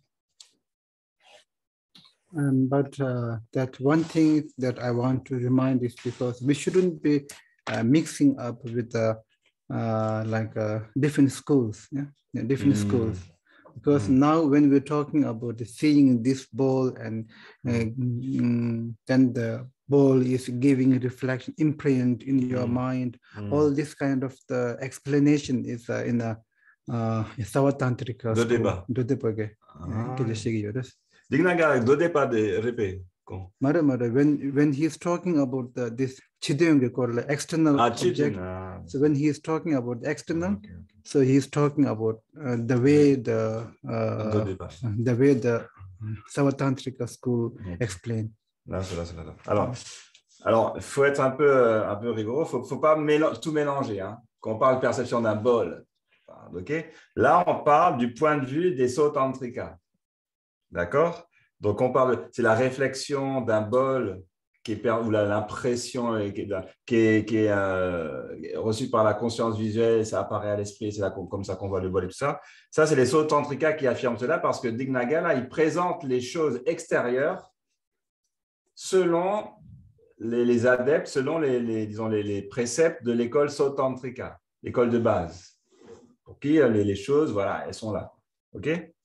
Um, but uh, that one thing that I want to remind is because we shouldn't be uh, mixing up with the uh, like uh, different schools, yeah, yeah different Mm. schools. Because Mm. now when we're talking about the seeing this ball and uh, mm, then the ball is giving a reflection imprint in your Mm. mind, Mm. all this kind of the explanation is uh, in a uh, Savatantrika Do school. débat. Dodeba ge. Ah. Yeah, Kileshigi yodes. Dignaga dode pas de répé. Con. Mara, Mara, when when he's talking about the, this chideyunge called like external Ah, object, chidin. Ah, so when he is talking about the external, ok, ok. so he's talking about uh, the way the uh, Dode pas. the way the Savatantrika school Ok. explain. Là, c'est là, c'est là. Alors, alors, il faut être un peu, euh, un peu rigoureux. Il ne faut, faut pas méla- tout mélanger. Hein. Quand on parle de perception d'un bol, okay, là, on parle du point de vue des Sautantrika. D'accord? Donc, on parle, c'est la réflexion d'un bol qui est, per- ou la- l'impression euh, qui est, qui est, qui est euh, reçue par la conscience visuelle, ça apparaît à l'esprit, c'est là qu'on- comme ça qu'on voit le bol et tout ça. Ça, c'est les Sautantrika qui affirment cela parce que Dignaga, là, il présente les choses extérieures selon les, les adeptes, selon les, les, disons, les, les préceptes de l'école Sautantrika, l'école de base. Pour qui les, les choses, voilà, elles sont là. OK?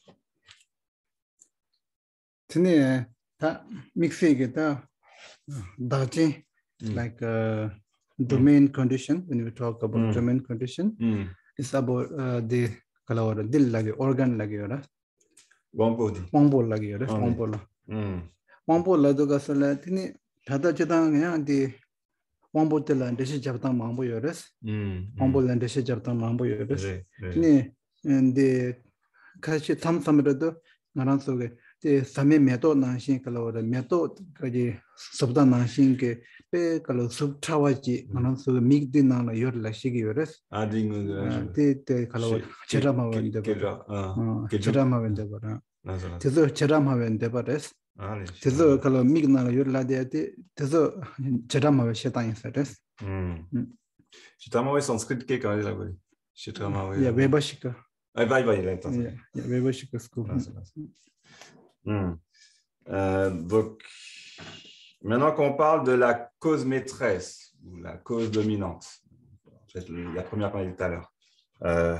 Tene ta mixing ta daji Mm. like uh, domain condition. When we talk about Mm. domain condition, Mm. it's about uh, the kalawara dil lagi organ lagi ora, Bon pour dire. ombol lagi ora, Ah, oui. ombol. Mm. Ombol la do gasala tene tada jadang ya di ombol tela deshi jabta mambo yores, Mm. ombol la deshi jabta mambo yores. J'ai- j'ai- Tene the kashi tham samrado ngaran soge the same meto nanshin kalawara meto kaji sabda nanshin ke pe kalo sub tawaji ngaran soge migdi nana yor la shigi yores. Ah, ding, euh, je- te te kalawara Quel- cherama quel- wende quel bara. genre? Ah, quel genre? cherama wende bara. Ah, ça va. Tezo cherama wende bares. Ah, les- Tezo kalo mig nana yor la de te tezo cherama we shetan sares. Mm. Mm. Chitama sanskrit ke quand là oui. Chitama oui. Ya webashika. Ah, bye bye là, attends. Ya ya webashika school. Ah, ça va. Mm. Euh, donc maintenant qu'on parle de la cause maîtresse ou la cause dominante, en fait, la première qu'on a dit tout à l'heure. Euh,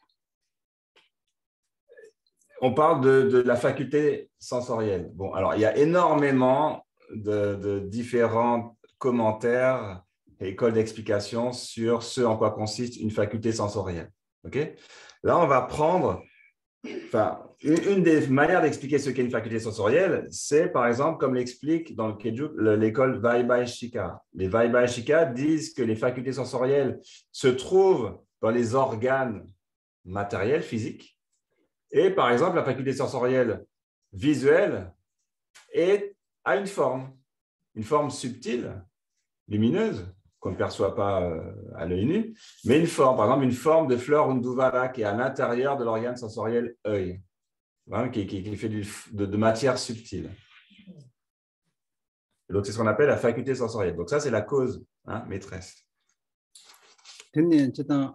on parle de, de la faculté sensorielle. Bon, alors il y a énormément de, de différents commentaires et écoles d'explication sur ce en quoi consiste une faculté sensorielle. Ok ? Là, on va prendre enfin, une, une des manières d'expliquer ce qu'est une faculté sensorielle, c'est par exemple comme l'explique dans le Keju, l'école Vaibhashika. Les Vaibhashika disent que les facultés sensorielles se trouvent dans les organes matériels, physiques, et par exemple, la faculté sensorielle visuelle est, a une forme, une forme subtile, lumineuse, qu'on ne perçoit pas euh, à l'œil nu, mais une forme, par exemple, une forme de fleur unduvara qui est à l'intérieur de l'organe sensoriel œil, hein, qui, qui, qui fait du, de, de matière subtile. Et donc, c'est ce qu'on appelle la faculté sensorielle. Donc, ça, c'est la cause hein, maîtresse. Allez,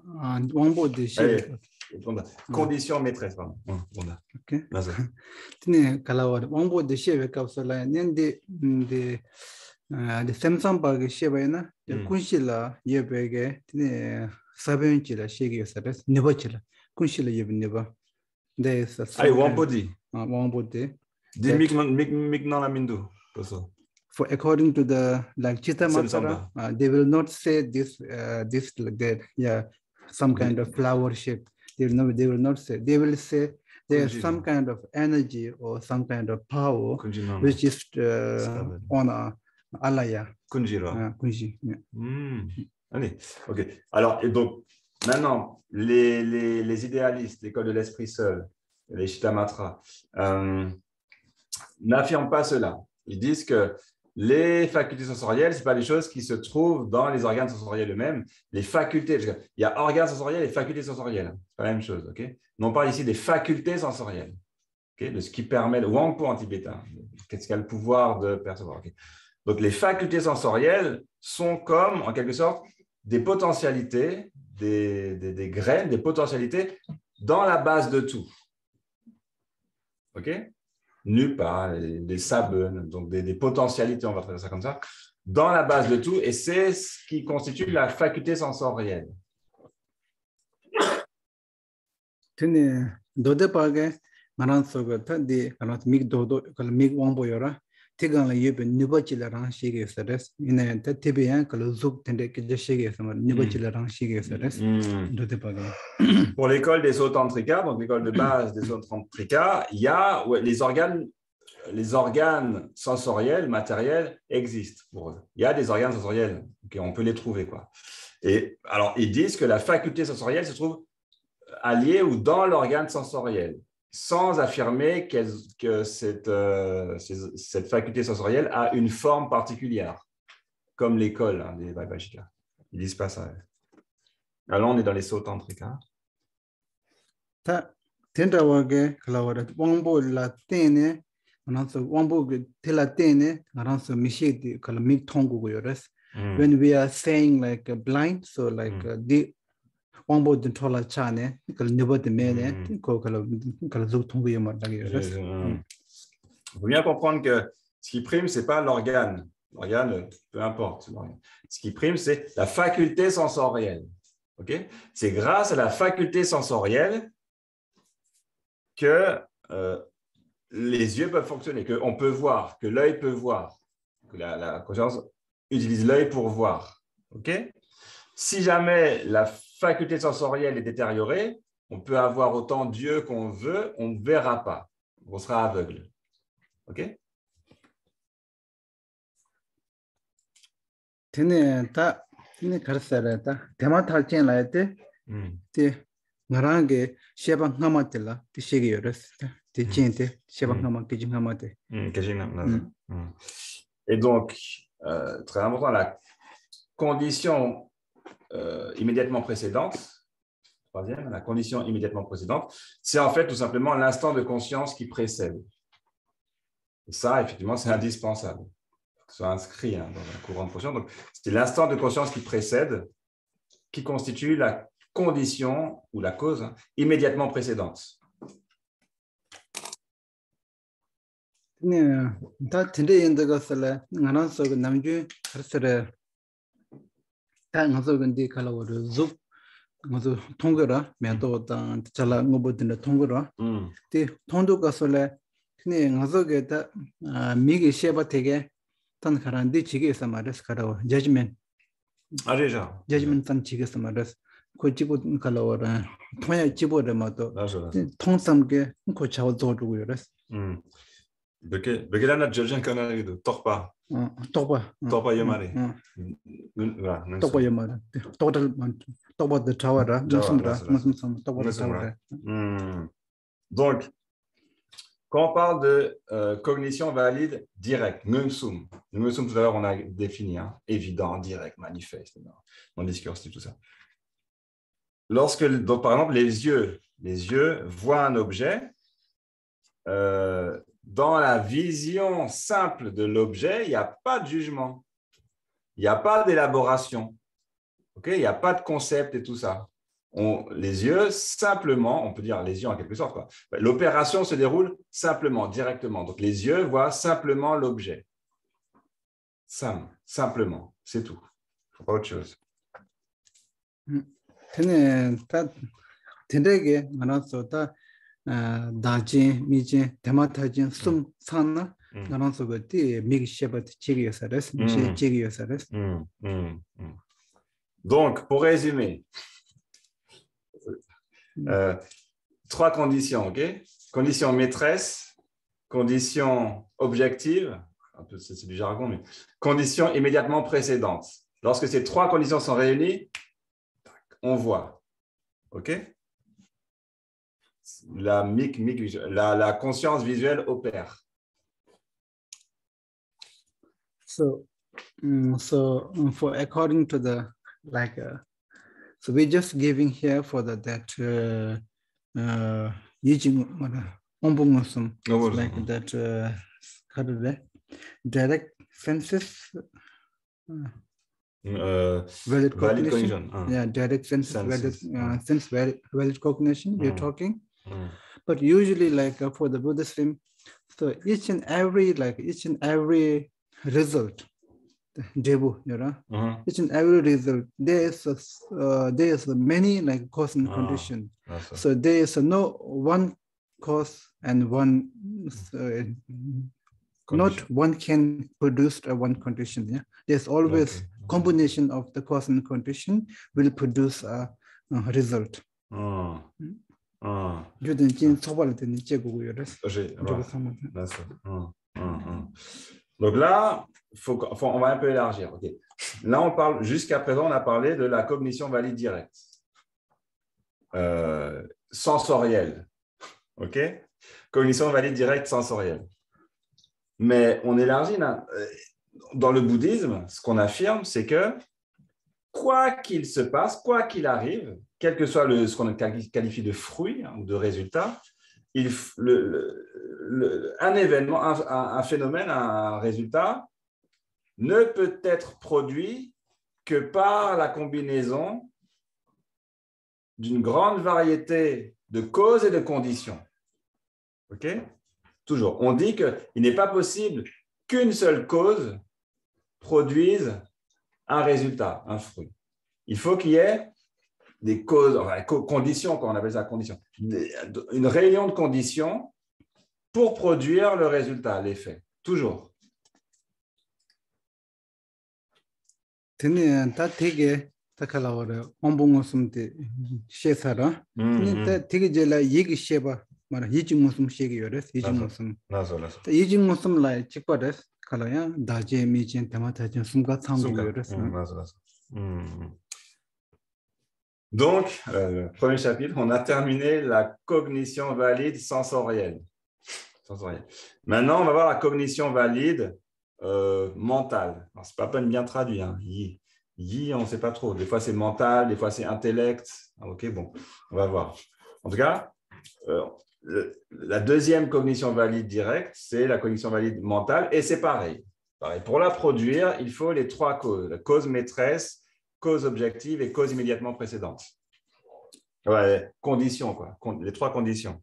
condition maîtresse, pardon. Ok. Tine kalawar wangbo de shebe kapsala nende de de Samsung bag shebe na de kunshila yebege tine sabenchila shege sabes nibochila kunshila yeb niba de sa ay wangbo di wangbo de di mik mik mik na la mindu for according to the like Chitta Matra, uh, they will not say this uh, this like that yeah some kind of flower shape. They will not, they will not say. They will say there's some kind of energy or some kind of power Kunjino. Which is uh, on a alaya. Kunjira. Uh, Kunji. Yeah. Mm. Allez, ok. Alors, et donc, maintenant, les, les, les idéalistes, l'école de l'esprit seul, les Chitta Matra, euh, n'affirment pas cela. Ils disent que les facultés sensorielles, ce n'est pas des choses qui se trouvent dans les organes sensoriels eux-mêmes. Les facultés, il y a organes sensoriels et facultés sensorielles. Ce n'est pas la même chose. Okay, on parle ici des facultés sensorielles, okay, de ce qui permet, le Wangpo en tibétain, qu'est-ce qui a le pouvoir de percevoir. Okay. Donc, les facultés sensorielles sont comme, en quelque sorte, des potentialités, des, des, des graines, des potentialités dans la base de tout. OK ? Nupa, des saben, donc des, des potentialités, on va traiter ça comme ça, dans la base de tout, et c'est ce qui constitue la faculté sensorielle. Tene dode page maran soga ta de kanat mig dodo kal mig wangbo yora tegang la yebe nibachila rang shige sares ine ta tebeyan kal zuk tende ke shige sama nibachila rang shige sares dode page. Pour l'école des Sotantrika, donc l'école de base des Sotantrika, il y a ouais, les organes les organes sensoriels matériels existent pour eux. Il y a des organes sensoriels, okay, on peut les trouver quoi. Et alors ils disent que la faculté sensorielle se trouve alliée ou dans l'organe sensoriel, sans affirmer que cette, euh, cette faculté sensorielle a une forme particulière, comme l'école hein, des Vaibhashika. Ils ne disent pas ça. Alors, on est dans les Sotantrika. Ta tenda wage kalawara wangbo la tene ananso wangbo tela tene ananso mishiti kala mig tongu yores. When we are saying like uh, blind, so like mm. uh, the wangbo den tola chane kala nibo de mene ko kala kala zuk tongu yoma dagi yores. Il faut bien comprendre que ce qui prime c'est pas l'organe, l'organe peu importe. Ce qui prime c'est la faculté sensorielle. Okay? C'est grâce à la faculté sensorielle que euh, les yeux peuvent fonctionner, qu'on peut voir, que l'œil peut voir, que la, la conscience utilise l'œil pour voir. Okay? Si jamais la faculté sensorielle est détériorée, on peut avoir autant d'yeux qu'on veut, on ne verra pas. On sera aveugle. OK? Tene ta tene karsara ta tema talchen la te te ngarange sheba ngamatela te shege yores te chente sheba ngamat ke ngamate. Et donc euh, très important la condition euh, immédiatement précédente, troisième, la condition immédiatement précédente, c'est en fait tout simplement l'instant de conscience qui précède. Et ça, effectivement, c'est indispensable. Que ce soit inscrit hein, dans un courant de conscience. Donc, c'est l'instant de conscience qui précède, qui constitue la condition ou la cause hein, immédiatement précédente. ngazo 통거라 메도 단 잘라 ngobo든 통거라 티 통도 가서래 그네 ngazo게다 미게 셰바 되게 tan karandi chige samaras karawa judgment ah déjà judgment tan chige samaras 그 집어 갈라오라 통야 집어를 마도 맞아. 통삼게 그 차고 도두고 그랬어. 음. Beke beke na Georgian Canary do torpa. 어, 또봐. Torpa yamare. 어. Voilà, 또봐 여말. 또들 또봐도 자와라. 무슨 라 무슨 좀 또봐 자와라. Donc quand on parle de euh, cognition valide directe, Mungsum, le Mungsum tout à l'heure on a défini, hein, évident, direct, manifeste, non discursif, tout ça. Lorsque, donc, par exemple, les yeux, les yeux voient un objet, euh, dans la vision simple de l'objet, il n'y a pas de jugement, il n'y a pas d'élaboration, okay? Il n'y a pas de concept et tout ça. On, les yeux, simplement, on peut dire les yeux en quelque sorte, quoi. L'opération se déroule simplement, directement. Donc, les yeux voient simplement l'objet. Simple, simplement, c'est tout. Il ne faut pas autre chose. 테네 다 텐데게 만나서다 다지 미지 데마타진 숨 산나 나눠서 그때 믹시버트 지기여서레스 미시 지기여서레스. Donc pour résumer, euh, trois conditions, ok? Condition maîtresse, condition objective, un peu c'est du jargon, mais condition immédiatement précédente. Lorsque ces trois conditions sont réunies, on voit, ok? La, mic, mic, la, la conscience visuelle opère. So, um, so um, for according to the like, uh, so we're just giving here for the that uh, uh, using ombungusum like that uh, how do they direct senses. Uh, Uh, valid, valid cognition, uh. yeah, direct sense, valid, uh, uh. sense valid, valid cognition. We're mm. talking, mm. but usually, like uh, for the Buddhism, so each and every, like each and every result, debu, you know, mm-hmm. each and every result, there is a, uh, there is a many like cause and condition. Oh, so there is a no one cause and one. Uh, Not one can produce a one condition. Yeah, there's always okay. combination of the cause and condition will produce a, a result. Mm. Mm. Donc là, faut, faut, on va un peu élargir. Okay. Là, on parle. Jusqu'à présent, on a parlé de la cognition valide directe, euh, sensorielle. Ok, cognition valide directe sensorielle. Mais on élargit, dans le bouddhisme, ce qu'on affirme, c'est que quoi qu'il se passe, quoi qu'il arrive, quel que soit le, ce qu'on qualifie de fruit ou de résultat, il, le, le, le, un événement, un, un phénomène, un résultat ne peut être produit que par la combinaison d'une grande variété de causes et de conditions. OK ? Toujours. On dit qu'il n'est pas possible qu'une seule cause produise un résultat, un fruit. Il faut qu'il y ait des causes, enfin, conditions, comme on appelle ça, conditions, une réunion de conditions pour produire le résultat, l'effet. Toujours. 말아 이중 무슨 시기요레스 이중 무슨 나서 나서 이중 무슨 라이 찍거레스 칼라야 다제 미진 테마타진 숨가 상고요레스 나서 나서 Donc euh, premier chapitre, on a terminé la cognition valide sensorielle. sensorielle. Maintenant, on va voir la cognition valide euh, mentale. Alors, c'est pas peine bien traduit, hein. Yi, yi, on sait pas trop. Des fois c'est mental, des fois c'est intellect. Ah, ok, bon, on va voir. En tout cas. Euh, Le, la deuxième cognition valide directe, c'est la cognition valide mentale, et c'est pareil. pareil. Pour la produire, il faut les trois causes, la cause maîtresse, cause objective et cause immédiatement précédente. Ouais, conditions, quoi. Les trois conditions.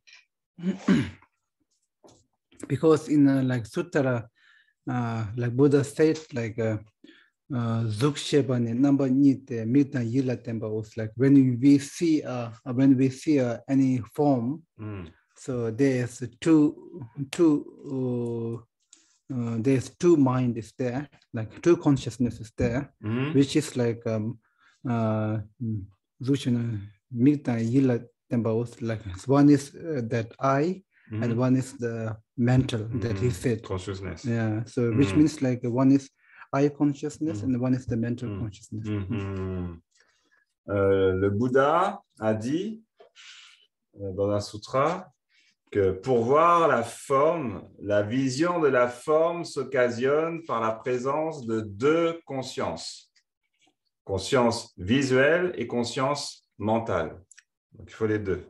Because in uh, like Sutra, uh, like Buddha said, like uh, Zukshebani number need mita yila temba was like when we see uh, when we see uh, any form. Mm. So there's two, two, uh, uh, there's two minds there, like two consciousnesses there, mm-hmm. which is like um, uh, Zushina Migta Yila Tembaos, like one is uh, that I mm-hmm. and one is the mental mm-hmm. that he said. Consciousness. Yeah. So mm-hmm. which means like one is I consciousness mm-hmm. and one is the mental mm-hmm. consciousness. Mm-hmm. Euh, le Bouddha a dit euh, dans un sutra que pour voir la forme, la vision de la forme s'occasionne par la présence de deux consciences. Conscience visuelle et conscience mentale. Donc, il faut les deux.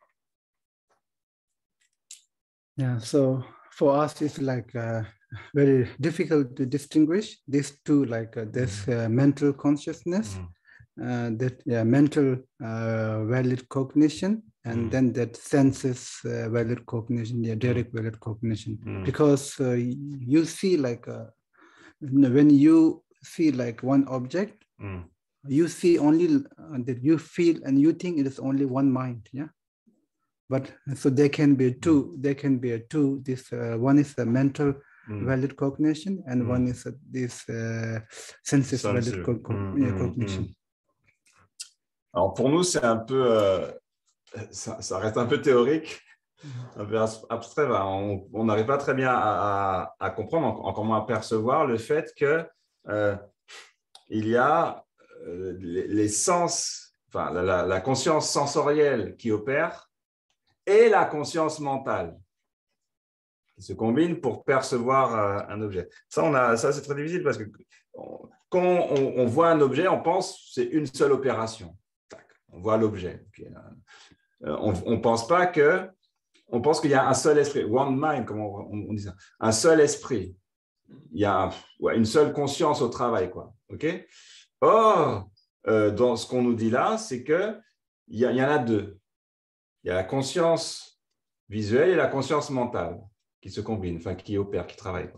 Yeah, so for us, it's like uh, very difficult to distinguish these two, like uh, this uh, mental consciousness, mm. uh, that yeah, mental uh, valid cognition, and mm. then that senses uh, valid cognition, yeah, direct mm. valid cognition. Mm. Because uh, you see like, uh, when you see like one object, mm. you see only uh, that you feel and you think it is only one mind, yeah. But so there can be two. There can be a two. This uh, one is the mental mm. valid cognition, and mm. one is uh, this uh, senses valid co co mm, yeah, cognition. Mm. Alors pour nous, c'est un peu, euh, ça, ça reste un peu théorique, un peu abstrait. On n'arrive pas très bien à, à, à comprendre, encore moins à percevoir le fait que euh, il y a euh, les, les sens, enfin la, la, la conscience sensorielle qui opère. Et la conscience mentale qui se combinent pour percevoir euh, un objet. Ça, on a, ça c'est très difficile parce que on, quand on, on voit un objet, on pense que c'est une seule opération. Tac, on voit l'objet. Euh, on ne pense pas que, on pense qu'il y a un seul esprit, one mind, comme on, on, on dit ça, un seul esprit. Il y a un, ouais, une seule conscience au travail, quoi. Ok. Or, euh, dans ce qu'on nous dit là, c'est que il y, y en a deux. Il y a la conscience visuelle et la conscience mentale qui se combinent, enfin qui opèrent, qui travaillent.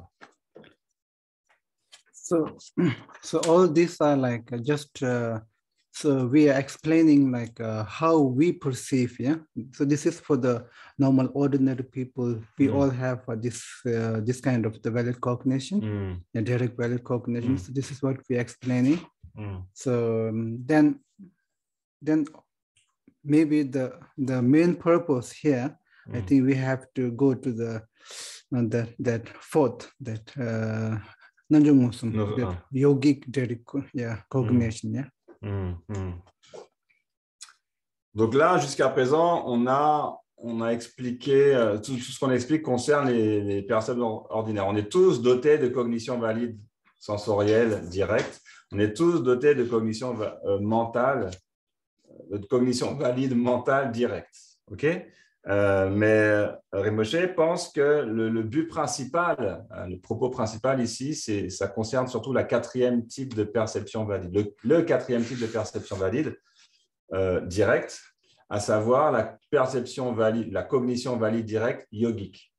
So, so all these are like just uh, so we are explaining like uh, how we perceive, yeah. So this is for the normal, ordinary people. We mm. all have uh, this uh, this kind of the valid cognition, mm. the direct valid cognition. Mm. So this is what we are explaining. Mm. So um, then, then. Maybe the the main purpose here, mm. I think we have to go to the uh, that that fourth that uh, Nanjungmusum, no, that uh. yogic direct yeah cognition, mm. yeah. Mm, mm. Donc là, jusqu'à présent, on a on a expliqué euh, tout, tout ce qu'on explique concerne les, les personnes ordinaires. On est tous dotés de cognition valide sensorielle directe. On est tous dotés de cognition euh, mentale. De cognition valide mentale directe, ok. Euh, mais Rinpoché pense que le, le but principal, le propos principal ici, c'est ça concerne surtout la quatrième type de perception valide, le, le quatrième type de perception valide euh, directe, à savoir la perception valide, la cognition valide directe yogique.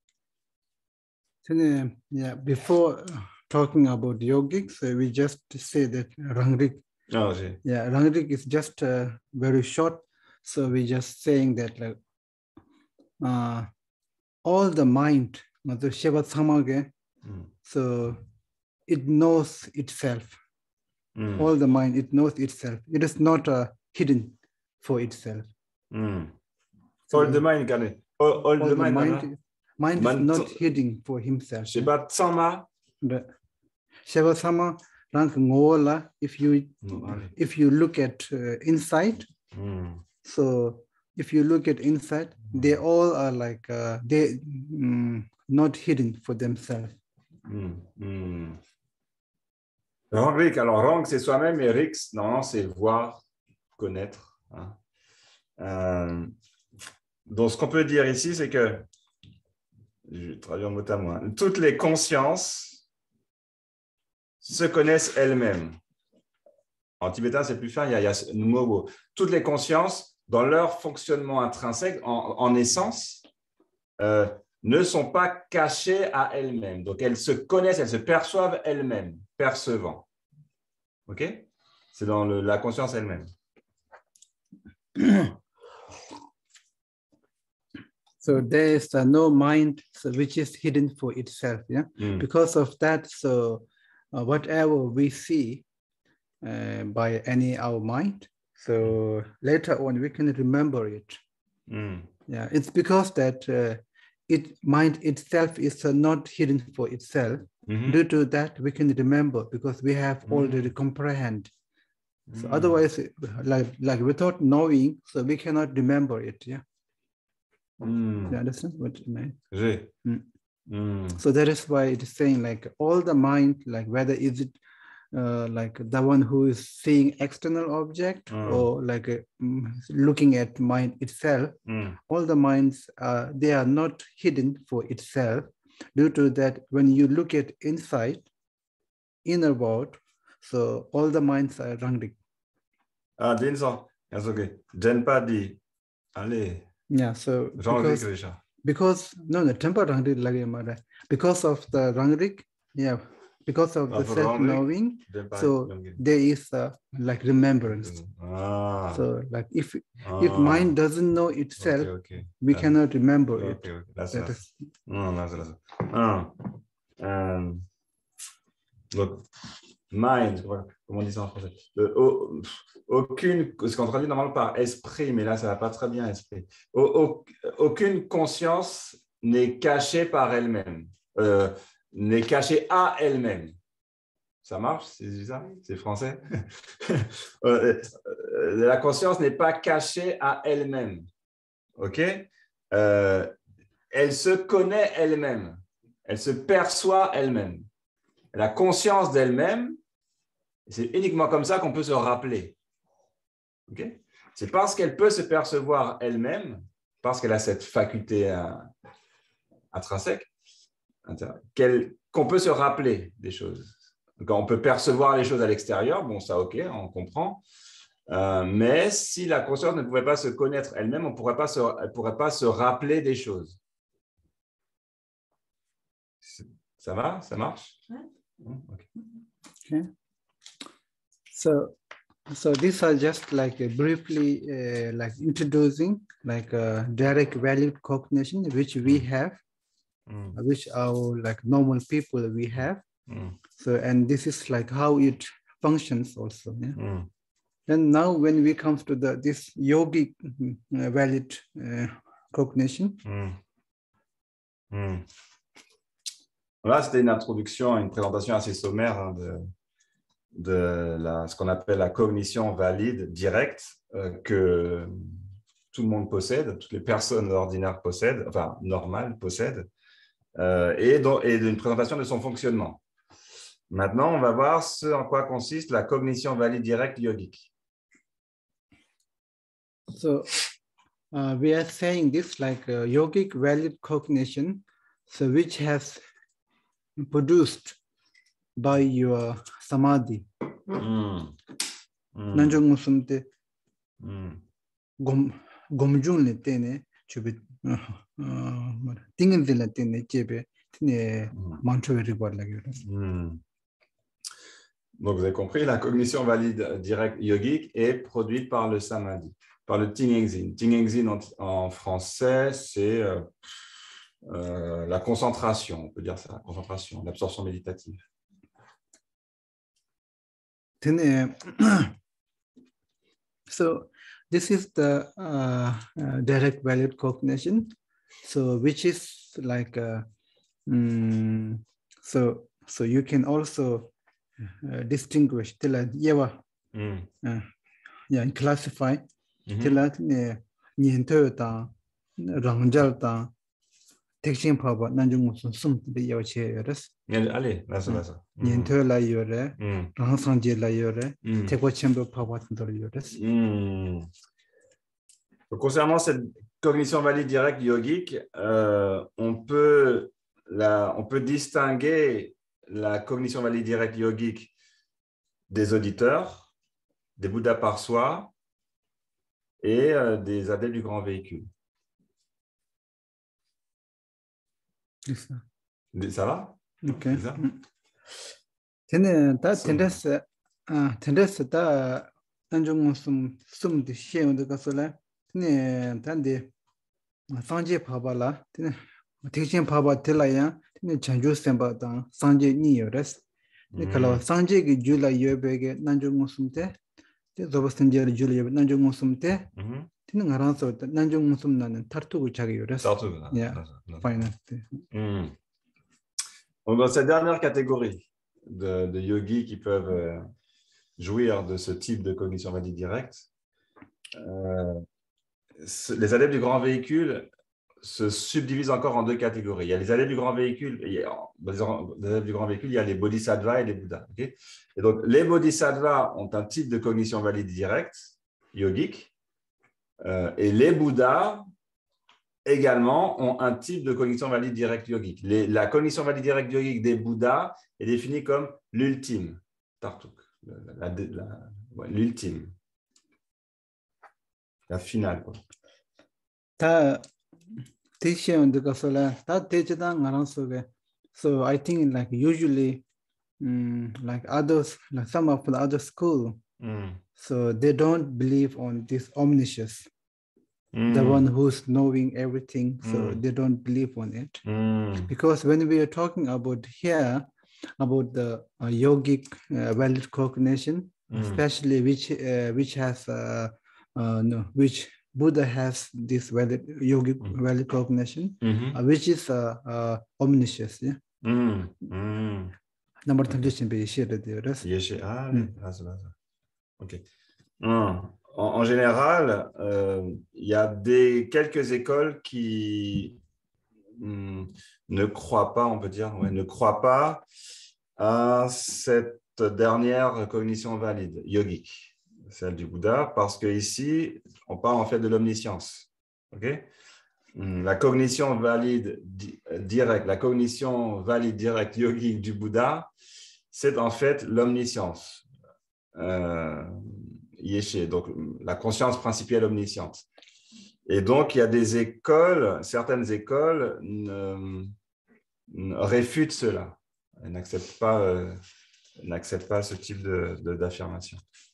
Yeah, before talking about yogics, we just say that Rangrik. Oh, yeah, Rangrik is just uh, very short, so we just saying that like uh, all the mind, mm. so it knows itself. Mm. All the mind, it knows itself. It is not uh, hidden for itself. Mm. All the mind, can it? All, all, all the, the mind, mind, mind is not hidden for himself. Sheba Tsama. Sheba Tsama. If you if you look at uh, inside, mm. so if you look at inside, they all are like uh, they mm, not hidden for themselves. Mm. Mm. Rangrik, alors Rang c'est soi-même et Rix, normalement c'est voir, connaître. Hein. Euh, donc ce qu'on peut dire ici, c'est que, je vais traduire mot à mot, hein, toutes les consciences se connaissent elles-mêmes. En tibétain, c'est plus fin, il y a, il y a Numobo. Toutes les consciences, dans leur fonctionnement intrinsèque, en, en essence, euh, ne sont pas cachées à elles-mêmes. Donc, elles se connaissent, elles se perçoivent elles-mêmes, percevant. OK? C'est dans le, la conscience elle-même. So there is uh, no mind so which is hidden for itself. Yeah, mm. Because of that, so uh, whatever we see uh, by any our mind, So later on, we can remember it. Mm. Yeah, it's because that uh, it mind itself is uh, not hidden for itself. Mhm. Due to that, we can remember because we have already Mm. comprehend. So Mm. otherwise, like like without knowing, so we cannot remember it. Yeah, Mm. you understand what I mean? J'ai. Mm. Mm. So that is why it is saying like all the mind, like whether is it uh, like the one who is seeing external object Mm. or like uh, mm, looking at mind itself, Mm. all the minds uh, they are not hidden for itself. Due to that, when you look at inside, inner world, so all the minds are rangdik. Ah, dis ça. That's okay. Jen pas dit. Allez. Yeah, so Jean-Luc because Richard. because no no temper rangdik lage mara because of the rangdik, yeah, because of the Ah, for self-knowing, Jen pas so Jean-Luc. there is uh, like remembrance. Ah. So like if Ah. if mind doesn't know itself, Okay, okay. we Ah. cannot remember Okay, it. okay. That's That that's. is, Non, non, c'est là. Ah. Euh, donc, mind, voilà. Comment on dit ça en français? Euh, au- aucune, ce qu'on traduit normalement par esprit, mais là, ça va pas très bien, esprit. Au- au- aucune conscience n'est cachée par elle-même, euh, n'est cachée à elle-même. Ça marche? C'est ça? C'est français? euh, euh, la conscience n'est pas cachée à elle-même. OK? Euh, elle se connaît elle-même. Elle se perçoit elle-même. La conscience d'elle-même, c'est uniquement comme ça qu'on peut se rappeler. Okay? C'est parce qu'elle peut se percevoir elle-même, parce qu'elle a cette faculté euh, intrinsèque, qu'elle, qu'on peut se rappeler des choses. Donc, on peut percevoir les choses à l'extérieur, bon, ça, ok, on comprend. Euh, mais si la conscience ne pouvait pas se connaître elle-même, on pourrait pas se, elle ne pourrait pas se rappeler des choses. Ça va? Ça marche? Okay. okay. So, so these are just like a briefly uh, like introducing like a direct valid cognition which we have, Mm. which our like normal people we have. Mm. So and this is like how it functions also. Yeah. Mm. And now when we come to the this yogic uh, valid uh, cognition. Mm. Mm. Là, c'était une introduction, une présentation assez sommaire hein, de, de la, ce qu'on appelle la cognition valide directe euh, que tout le monde possède, toutes les personnes ordinaires possèdent, enfin normales possèdent, euh, et, donc, et d'une présentation de son fonctionnement. Maintenant, on va voir ce en quoi consiste la cognition valide directe yogique. So uh, we are saying this like a yogic valid cognition, so which has produced by your samadhi. Mm. Mm. Nanjong musumte Mm. gom gomjung le tene chube tingin le tene chebe tene mantra ribar lagi. Donc vous avez compris, la cognition valide directe yogique est produite par le samadhi, par le Tingengzin. Tingengzin en, en français, c'est euh, euh, la concentration, on peut dire ça, la concentration, l'absorption méditative. So this is the uh, uh, direct valid cognition, so which is like uh, um, so so you can also uh, distinguish tila yewa mm. uh, yeah classify mm-hmm. tila ne niento ta rangjal ta tekshin phaba nanjung sum sum de yaw che yores allez là ça va ça niento la yore rang sangje la yore tekwa chembo phaba tindor yores. Concernant cette cognition valide directe yogique, euh, on peut la, on peut distinguer la cognition valide directe yogique des auditeurs, des Bouddhas par soi et euh, des adeptes du grand véhicule. Ça. Ça va? Ok. Tene ta tendes ah tendes ta anjung sum sum de xian de gasole tene tande sangje phaba la tene tekshin phaba telaya tene chanju semba ta sangje ni yores ne kala sangje ge jula yebe ge nanjung sum te 조버스텐제를 줄여 난중 무슨때 Mhm. 티는 알아서 난중 무슨 나는 타르투고 자기 요래서 Tartu, voilà. Yeah. Voilà, voilà. 파이널 Hmm. Donc, dans cette dernière catégorie de, de yogis qui peuvent euh, jouir de ce type de cognition valide directe, euh, ce- les adeptes du grand véhicule se subdivisent encore en deux catégories. Il y a les adeptes du grand véhicule, il y a, les adeptes du grand véhicule, il y a les bodhisattvas et les bouddhas. Okay, et donc, les bodhisattvas ont un type de cognition valide directe, yogique, euh, et les bouddhas également ont un type de cognition valide directe yogique. Les, la cognition valide directe yogique des bouddhas est définie comme l'ultime, Tartuk, la, la, la, ouais, l'ultime, la finale, quoi. 다 대시한 데가서라 다 대지당 알아 속에 so I think like usually um, like others like some of the other school Mm. so they don't believe on this omniscience Mm. the one who's knowing everything so Mm. they don't believe on it Mm. because when we are talking about here about the uh, yogic uh, valid cognition Mm. especially which uh, which has uh, uh, no which Buddha has this valid yogic Mm. valid cognition Mm-hmm. uh, which is uh, uh, omniscience yeah Mm. Mm. number Okay. ten be shared there Yeshe- Ah, Mm. oui. Ah, c'est là, ça. OK. Mm. En, en général, euh, il y a des, quelques écoles qui mm, ne croient pas, on peut dire, ouais, ne croient pas à cette dernière cognition valide, yogique, celle du Bouddha, parce qu'ici, on parle en fait de l'omniscience. Okay? La cognition valide di- directe, la cognition valide directe yogique du Bouddha, c'est en fait l'omniscience. Euh, Yeshe, donc la conscience principielle omnisciente. Et donc, il y a des écoles, certaines écoles ne, ne réfutent cela. Elles n'acceptent pas, euh, n'acceptent pas ce type de, de, d'affirmation.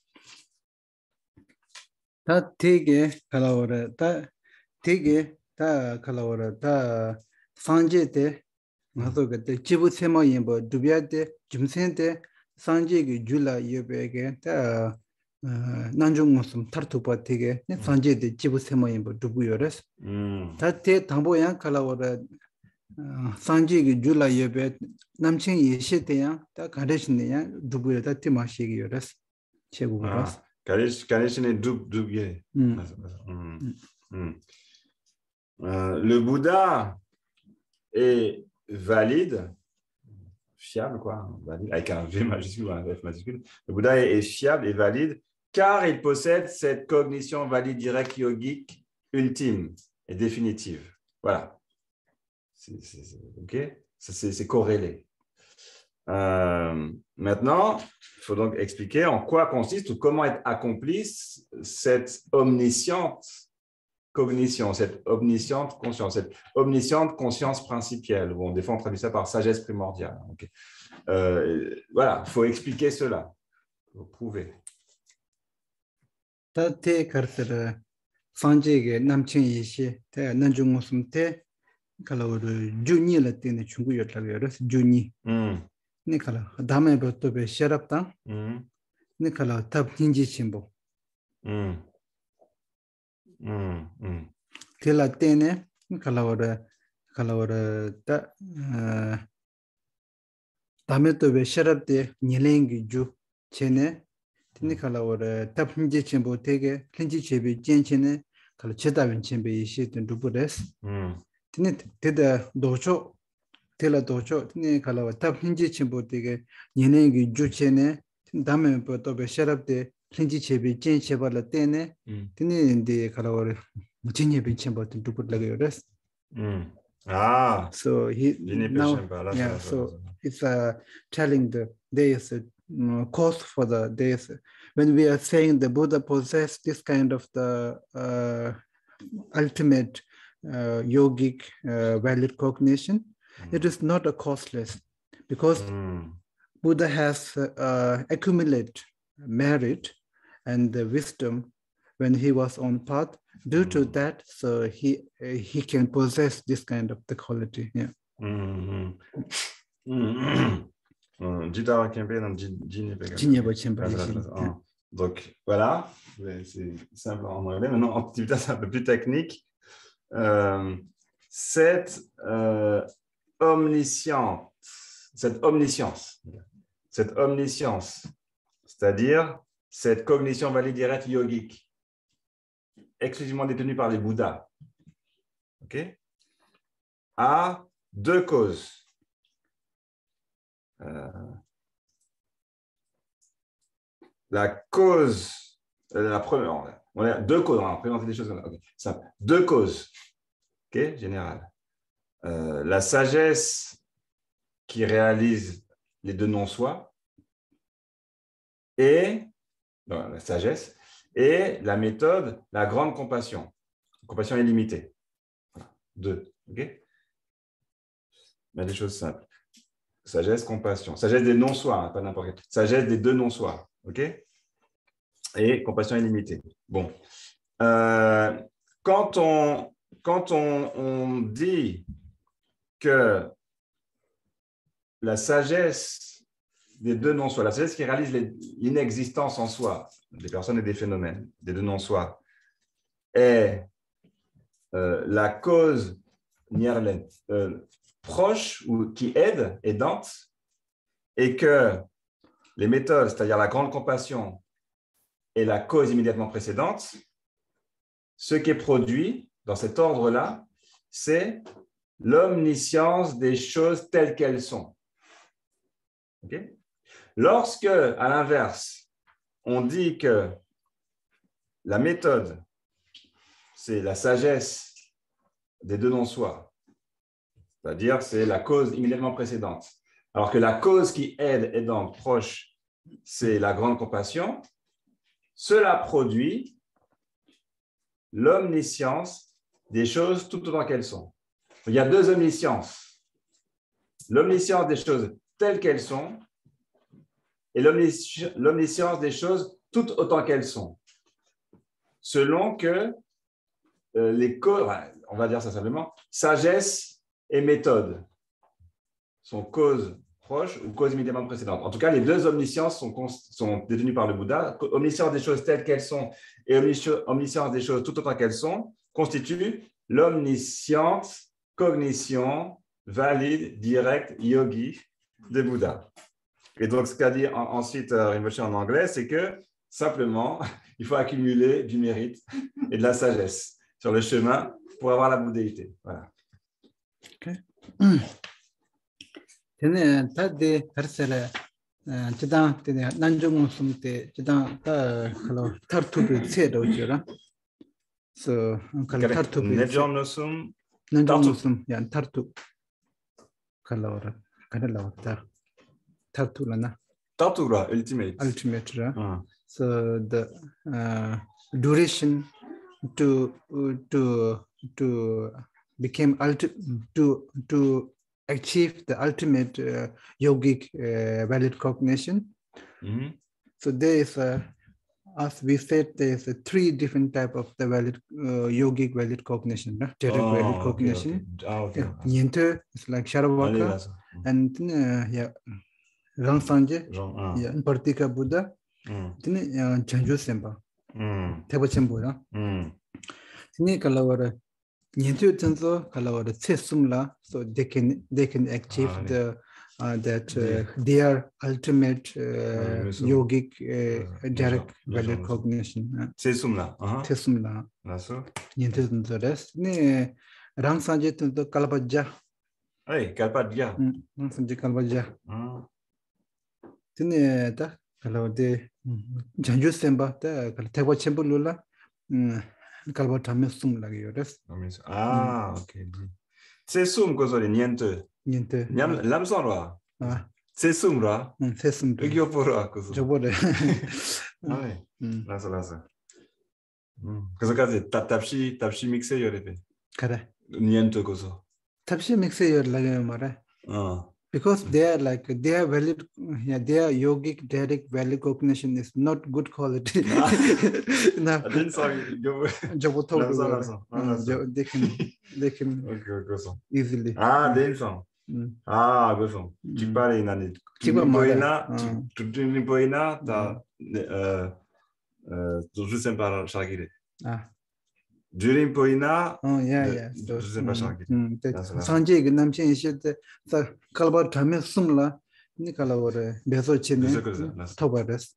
다 되게 갈아오라 다 되게 다 갈아오라 다 산제때 나도 그때 지부 세마에 뭐 두비아데 김센데 산제기 줄라 예베게 다 난중 무슨 타르투바 되게 산제데 지부 세마에 뭐 두부요레스 다때 당보양 갈아오라 산제기 줄라 예베 남친 예시대야 다 가르치네야 두부여다 티마시기요레스 제국으로스 Kaneshine Dubye. Le Bouddha est valide, fiable, quoi, valide, avec un V majuscule ou un F majuscule. Le Bouddha est, est fiable et valide car il possède cette cognition valide directe yogique ultime et définitive. Voilà. C'est, c'est, c'est, ok, c'est, c'est corrélé. Euh, maintenant, il faut donc expliquer en quoi consiste ou comment est accomplie cette omnisciente cognition, cette omnisciente conscience, cette omnisciente conscience principielle. Bon, des fois, on traduit ça par sagesse primordiale. Okay. Euh, voilà, il faut expliquer cela. Il faut prouver. Tate karsara sanjege namchen yishi te nanjung musum te kala uru junyi la tene chungu yotlaga yoros junyi. Ni kala dame boto be sharapta ni kala tab hinji chimbo. Tela tene ni kala uru kala uru ta dame to be sharapte nilengi ju chene tini kala ora tab hinji chenpo tege hinji chebe jen chene kala chedawin chenpe ishi ten rupu res tini teda docho tela docho tini kala ora tab hinji chenpo tege nyenengi ju chene tini dame po tobe sharabde hinji chebe jen cheba la tene tini indi kala ora jinyebi chenpo ten rupu laga res ah so he now yeah so it's uh, telling the there is a um, cause for the days when we are saying the Buddha possessed this kind of the uh, ultimate uh, yogic uh, valid cognition, mm. it is not a causeless because mm. Buddha has uh, accumulated merit and the wisdom when he was on path. Due mm. to that, so he uh, he can possess this kind of the quality. Yeah. Mm-hmm. Mm-hmm. Jidara Kempe and Jinye Jinye Bachemba. Donc, voilà, c'est simple en anglais. Maintenant, en tibétain, c'est un peu plus technique. Euh, cette euh, omniscience, cette omniscience, cette omniscience, c'est-à-dire cette cognition valide directe yogique, exclusivement détenue par les Bouddhas, okay, a deux causes. Euh, la cause, euh, la première, on a deux causes, on va présenter des choses okay, simple. Deux causes, ok, générales. Euh, la sagesse qui réalise les deux non-soi et non, la sagesse et la méthode, la grande compassion, compassion illimitée. Voilà. Deux, ok. Mais des choses simples. Sagesse, compassion. Sagesse des non-soi, hein, pas n'importe quel. Sagesse des deux non-soi, ok. Et compassion illimitée. Bon. Euh, quand on, quand on, on dit que la sagesse des deux non-soi, la sagesse qui réalise l'inexistence en soi, des personnes et des phénomènes, des deux non-soi, est euh, la cause euh, proche ou qui aide, aidante, et que les méthodes, c'est-à-dire la grande compassion, est la cause immédiatement précédente, ce qui est produit dans cet ordre-là, c'est l'omniscience des choses telles qu'elles sont. Okay? Lorsque, à l'inverse, on dit que la méthode, c'est la sagesse des deux non-soi, c'est-à-dire c'est la cause immédiatement précédente, alors que la cause qui aide, aidante, proche, c'est la grande compassion, cela produit l'omniscience des choses tout autant qu'elles sont. Il y a deux omnisciences. L'omniscience des choses telles qu'elles sont et l'omniscience des choses tout autant qu'elles sont. Selon que euh, les causes, on va dire ça simplement, sagesse et méthode sont causes proches ou causes immédiatement précédentes. En tout cas, les deux omnisciences sont, sont détenues par le Bouddha. Omniscience des choses telles qu'elles sont et omniscience des choses tout autant qu'elles sont constituent l'omnisciente cognition valide, directe, yogi des Bouddhas. Et donc, ce qu'a dit en, ensuite euh, Rinpoche en anglais, c'est que simplement, il faut accumuler du mérite et de la sagesse sur le chemin pour avoir la bouddhéité. Voilà. Ok. Mm. Tene tade persele jidang tene nanjung sumte jidang ta kalo tartu be tsedo jira. So kalo tartu be Nejom nosum nanjung sum yan tartu kalo ra kana la tar tartu lana tartu ra ultimate ultimate ra. Uh. So the uh, duration to to to became ulti to to achieve the ultimate uh, yogic uh, valid cognition. Mm-hmm. So there is a, as we said, there is a three different type of the valid uh, yogic valid cognition, no? Direct oh, valid okay, cognition. Okay. Oh, okay. Yeah. Yente is like Sharavaka, mm. and uh, yeah, Rangsanje, uh. yeah, Partika Buddha, mm. then uh, Chanju Sempa, mm. Tebachembu, mm. Tini Kalawara. So they can they can achieve ah, the uh, that uh, their ultimate uh, yogic uh, direct valid cognition. Tesumla. Tesumla. Naso. Yente the rest. Ne Rangsanje to Kalabajja. Hey, Kalabajja. Rangsanje Kalabajja. Tine ta Kalawde Janju Semba ta Kaltewa Chembulula. Kalba tamesum lagi yodes. Ah, ok. Sesum kosori niente. Niente. Nyam lamsonra. Ah. Sesum ra. Sesum. Egiopora koso. Jobore. Ah oui. Lasa lasa. Koso kaze tapshi tapshi mixe yorete. Kare. Niente koso. Tapshi mixe yor lagi mara. Ah. Because they are like their valid, yeah, their yogic direct valid cognition is not good quality. No, I didn't say they can they can okay, okay, easily. Ah, dentro. Ah, questo. Ci pare in anni. Tu mi puoi na, tu mi puoi na, ta Jusen par Shargire. Ah. Jurin Poina. Oh, yeah, yeah. Jusen par Shargire. Sanjay Namchen is the Kalaba Tame Sumla, Nicola or Bezo Chine, Tobares.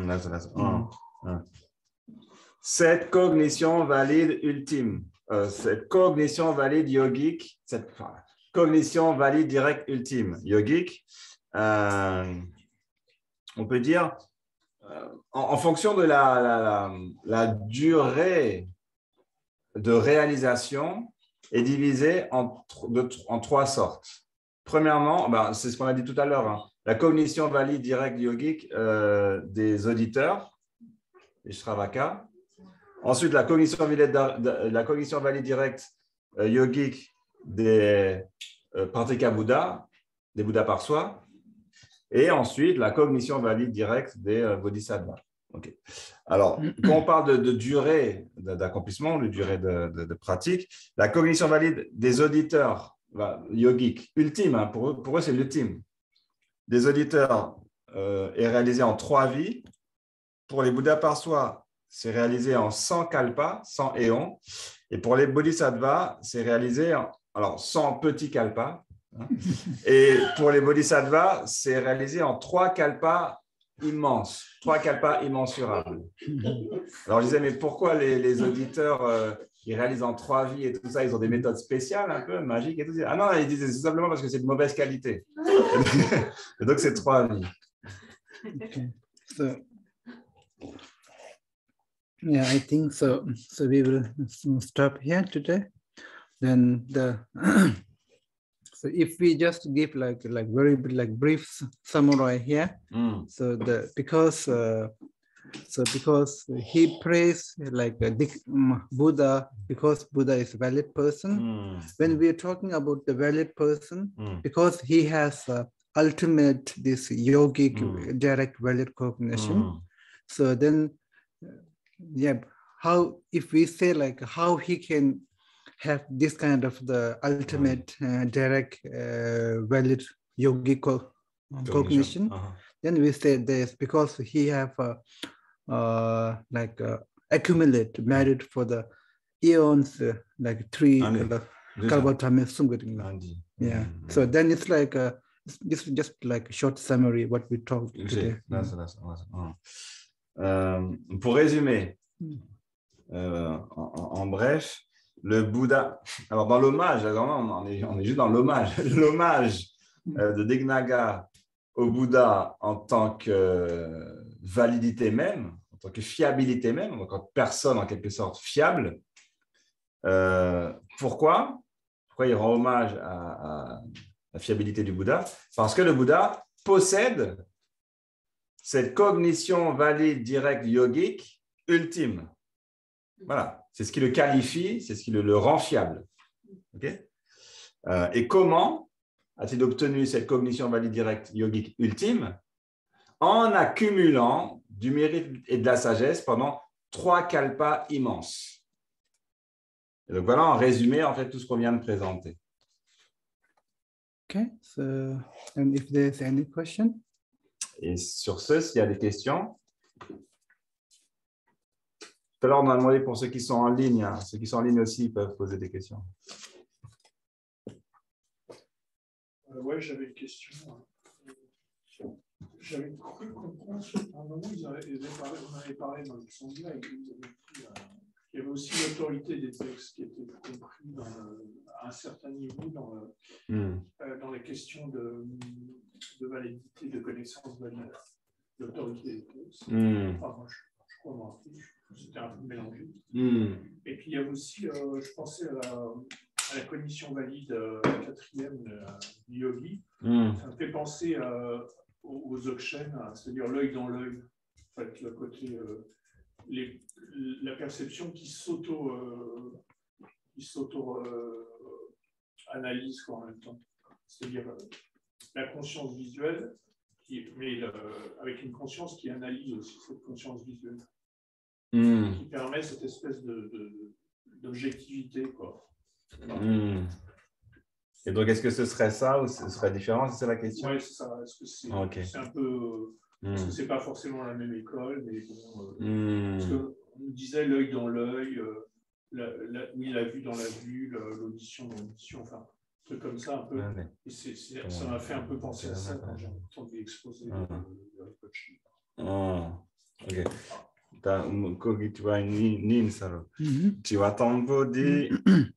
Cette cognition valide ultime, euh, cette cognition valide yogique, cette enfin, cognition valide directe ultime yogique, euh, on peut dire, euh, en, en fonction de la, la, la, la durée de réalisation, est divisée en, de, en trois sortes. Premièrement, ben, c'est ce qu'on a dit tout à l'heure, hein, la cognition valide directe yogique euh, des auditeurs, les Shravaka. Ensuite, la cognition valide, la cognition valide directe euh, yogique des euh, Pratika Bouddha, des Bouddhas par soi. Et ensuite, la cognition valide directe des euh, Bodhisattvas. Okay. Alors, quand on parle de, de durée d'accomplissement, de durée de, de, de pratique, la cognition valide des auditeurs bah, yogiques, ultime, hein, pour eux, pour eux c'est l'ultime, des auditeurs euh, est réalisée en trois vies. Pour les Bouddhas par soi, c'est réalisé en cent kalpas, cent éons. Et pour les bodhisattvas, c'est réalisé en alors, cent petits kalpas. Hein. Et pour les bodhisattvas, c'est réalisé en trois kalpas immenses, trois kalpas immensurables. Alors, je disais, mais pourquoi les, les auditeurs, euh, ils réalisent en trois vies et tout ça, ils ont des méthodes spéciales, un peu magiques et tout ça. Ah non, ils disaient c'est simplement parce que c'est de mauvaise qualité. Et donc, c'est trois vies. Okay. So, yeah, I think so. So we will stop here today. Then the so if we just give like like very like brief summary here. Mm. So the because uh, so because he prays like a Buddha because Buddha is a valid person. Mm. When we are talking about the valid person, mm. because he has uh, ultimate this yogic mm. direct valid cognition. Mm. So then. Yeah, how if we say like how he can have this kind of the ultimate uh, direct uh, valid yogic co cognition, uh-huh. Then we say this because he have uh, uh, like uh, accumulate merit for the eons uh, like three kalvatame sumgading. Yeah, mm-hmm. So then it's like uh, this is just like a short summary what we talked today. That's, that's, that's, oh. Euh, pour résumer, euh, en, en bref, le Bouddha. Alors, dans l'hommage, on est, on est juste dans l'hommage. L'hommage euh, de Dignaga au Bouddha en tant que euh, validité même, en tant que fiabilité même, en tant que personne en quelque sorte fiable. Euh, pourquoi Pourquoi il rend hommage à, à la fiabilité du Bouddha? Parce que le Bouddha possède cette cognition valide directe yogique ultime. Voilà, c'est ce qui le qualifie, c'est ce qui le, le rend fiable. Okay? Euh, et comment a-t-il obtenu cette cognition valide directe yogique ultime? En accumulant du mérite et de la sagesse pendant trois kalpas immenses. Et donc voilà en résumé en fait tout ce qu'on vient de présenter. Okay, so and if there's any question? Et sur ce, s'il y a des questions, tout à l'heure, on a demandé pour ceux qui sont en ligne, hein. Ceux qui sont en ligne aussi ils peuvent poser des questions. Euh, oui, j'avais une question. J'avais cru comprendre, à un moment, ils avaient, ils avaient parlé, on avait parlé dans le sondage, et ils avaient dit euh, qu'il y avait aussi l'autorité des textes qui était compris dans le, à un certain niveau dans, le, mm. euh, dans les questions de, de validité, de connaissance valide, l'autorité des textes. Mm. Enfin, moi, je, je crois m'en rappeler, c'était un peu mélangé. Mm. Et puis, il y avait aussi, euh, je pensais à la, à la cognition valide euh, quatrième de, du yogi. Mm. Ça me fait penser à aux Dzogchen, c'est-à-dire l'œil dans l'œil, en fait, le côté, euh, les, la perception qui s'auto, euh, qui s'auto euh, analyse quoi, en même temps, c'est-à-dire euh, la conscience visuelle, qui, mais euh, avec une conscience qui analyse aussi cette conscience visuelle, mm. qui permet cette espèce de, de, d'objectivité, quoi. Mm. Et donc, est-ce que ce serait ça ou ce serait différent? C'est ça la question? Oui, c'est ça. Est-ce que c'est, okay. c'est un peu Mmh. Parce que ce n'est pas forcément la même école, mais bon. Euh, mmh. Parce qu'on disait l'œil dans l'œil, euh, la, la, oui, la vue dans la vue, l'audition dans l'audition, enfin, un truc comme ça un peu. Ah, ouais. Et c'est, c'est, ça m'a fait un peu penser à ça quand j'ai entendu exposer ah. le Rinpoche. Ah, ok. Tu vois, tu vas t'en dire.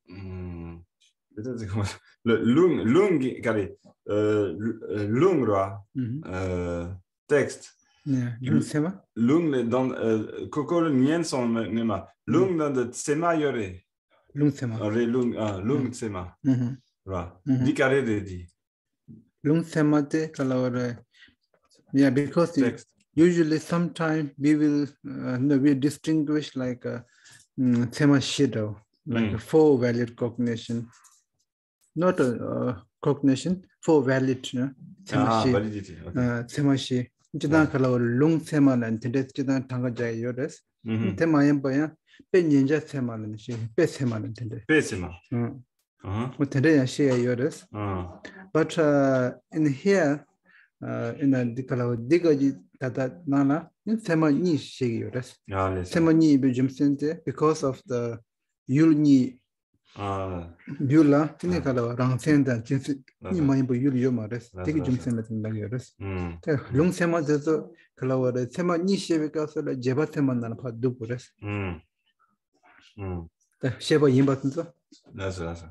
Le lung, lung, regardez, euh, lung, euh, texte. Lung dans Coco le mien son même. Lung dans le tsema yore. Lung tsema. Lung, ah, lung tsema. Voilà. Di carré de di. Lung tsema te kalaware. Yeah, because it, usually sometimes we will uh, no, we distinguish like a um, tsema shadow, like mm. a four valid cognition. Not a uh, cognition, for valid. You know, ah, validity. Tsema shi. Jidang kala lung tsema lan tindes jidang tanga jay yores. Tema yam baya pe ninja tsema lan shi pe tsema lan tindes. Pe tsema. Uh. Tinde ya shi yores. But uh, in here, uh, in the kala digaji tata nana, in tsema ni shi yores. Tsema ni be jumsente because of the yul ni. Ah, Bula, ini kalau orang sendan, jenis ini main buyul yo mares, tiga jam sendan tentang yores. Long sema itu kalau ada sema ni siapa kalau jebat sema nana pada dua bores. Siapa yang bat itu? Là, c'est là, ça.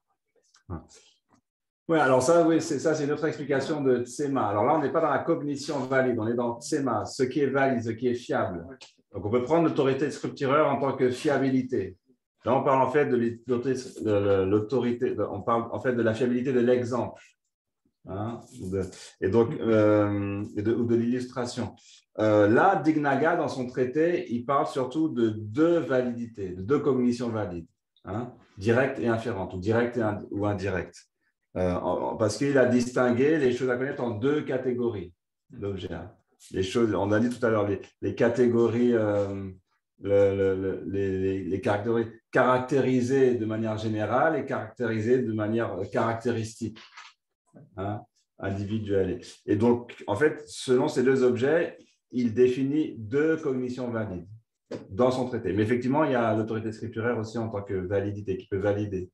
Oui, alors ça, oui, c'est ça, c'est une autre explication de tsema. Alors là, on n'est pas dans la cognition valide, on est dans tsema, ce qui est valide, ce qui est fiable. Donc, on peut prendre l'autorité de scriptureur en tant que fiabilité. Là, on parle en fait de l'autorité, on parle en fait de la fiabilité de l'exemple, hein, et donc euh, et de, ou de l'illustration. Euh, là, Dignaga, dans son traité, il parle surtout de deux validités, de deux cognitions valides, hein, directes et inférentes, ou directes et ind ou indirectes, euh, parce qu'il a distingué les choses à connaître en deux catégories d'objets. Hein. Les choses, on a dit tout à l'heure, les, les catégories. Euh, Le, le, le, les, les caractérisés de manière générale et caractérisés de manière caractéristique, hein, individuelle. Et donc, en fait, selon ces deux objets, il définit deux cognitions valides dans son traité. Mais effectivement, il y a l'autorité scripturaire aussi en tant que validité, qui peut valider.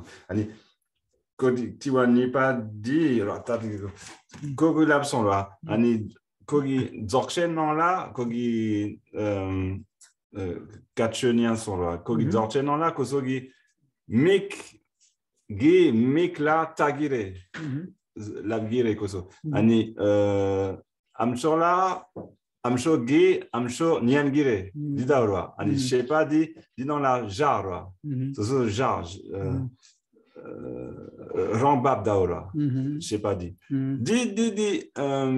Tu vois, ni pas dit, Kogu l'absent là, Kogi Zorchen non là, Kogi. Katchenien sont là, Kogi Zorchen non là, Kosogi Mik Gi Mik la Tagire, la Gire Koso. Ani Amcho la, Amcho Gi, Amcho Niangire, Didaura. Ani je sais pas dit, dit dans la Jarra, c'est ça Jar, Rambab Daura, je sais pas dit. Dit, dit, dit,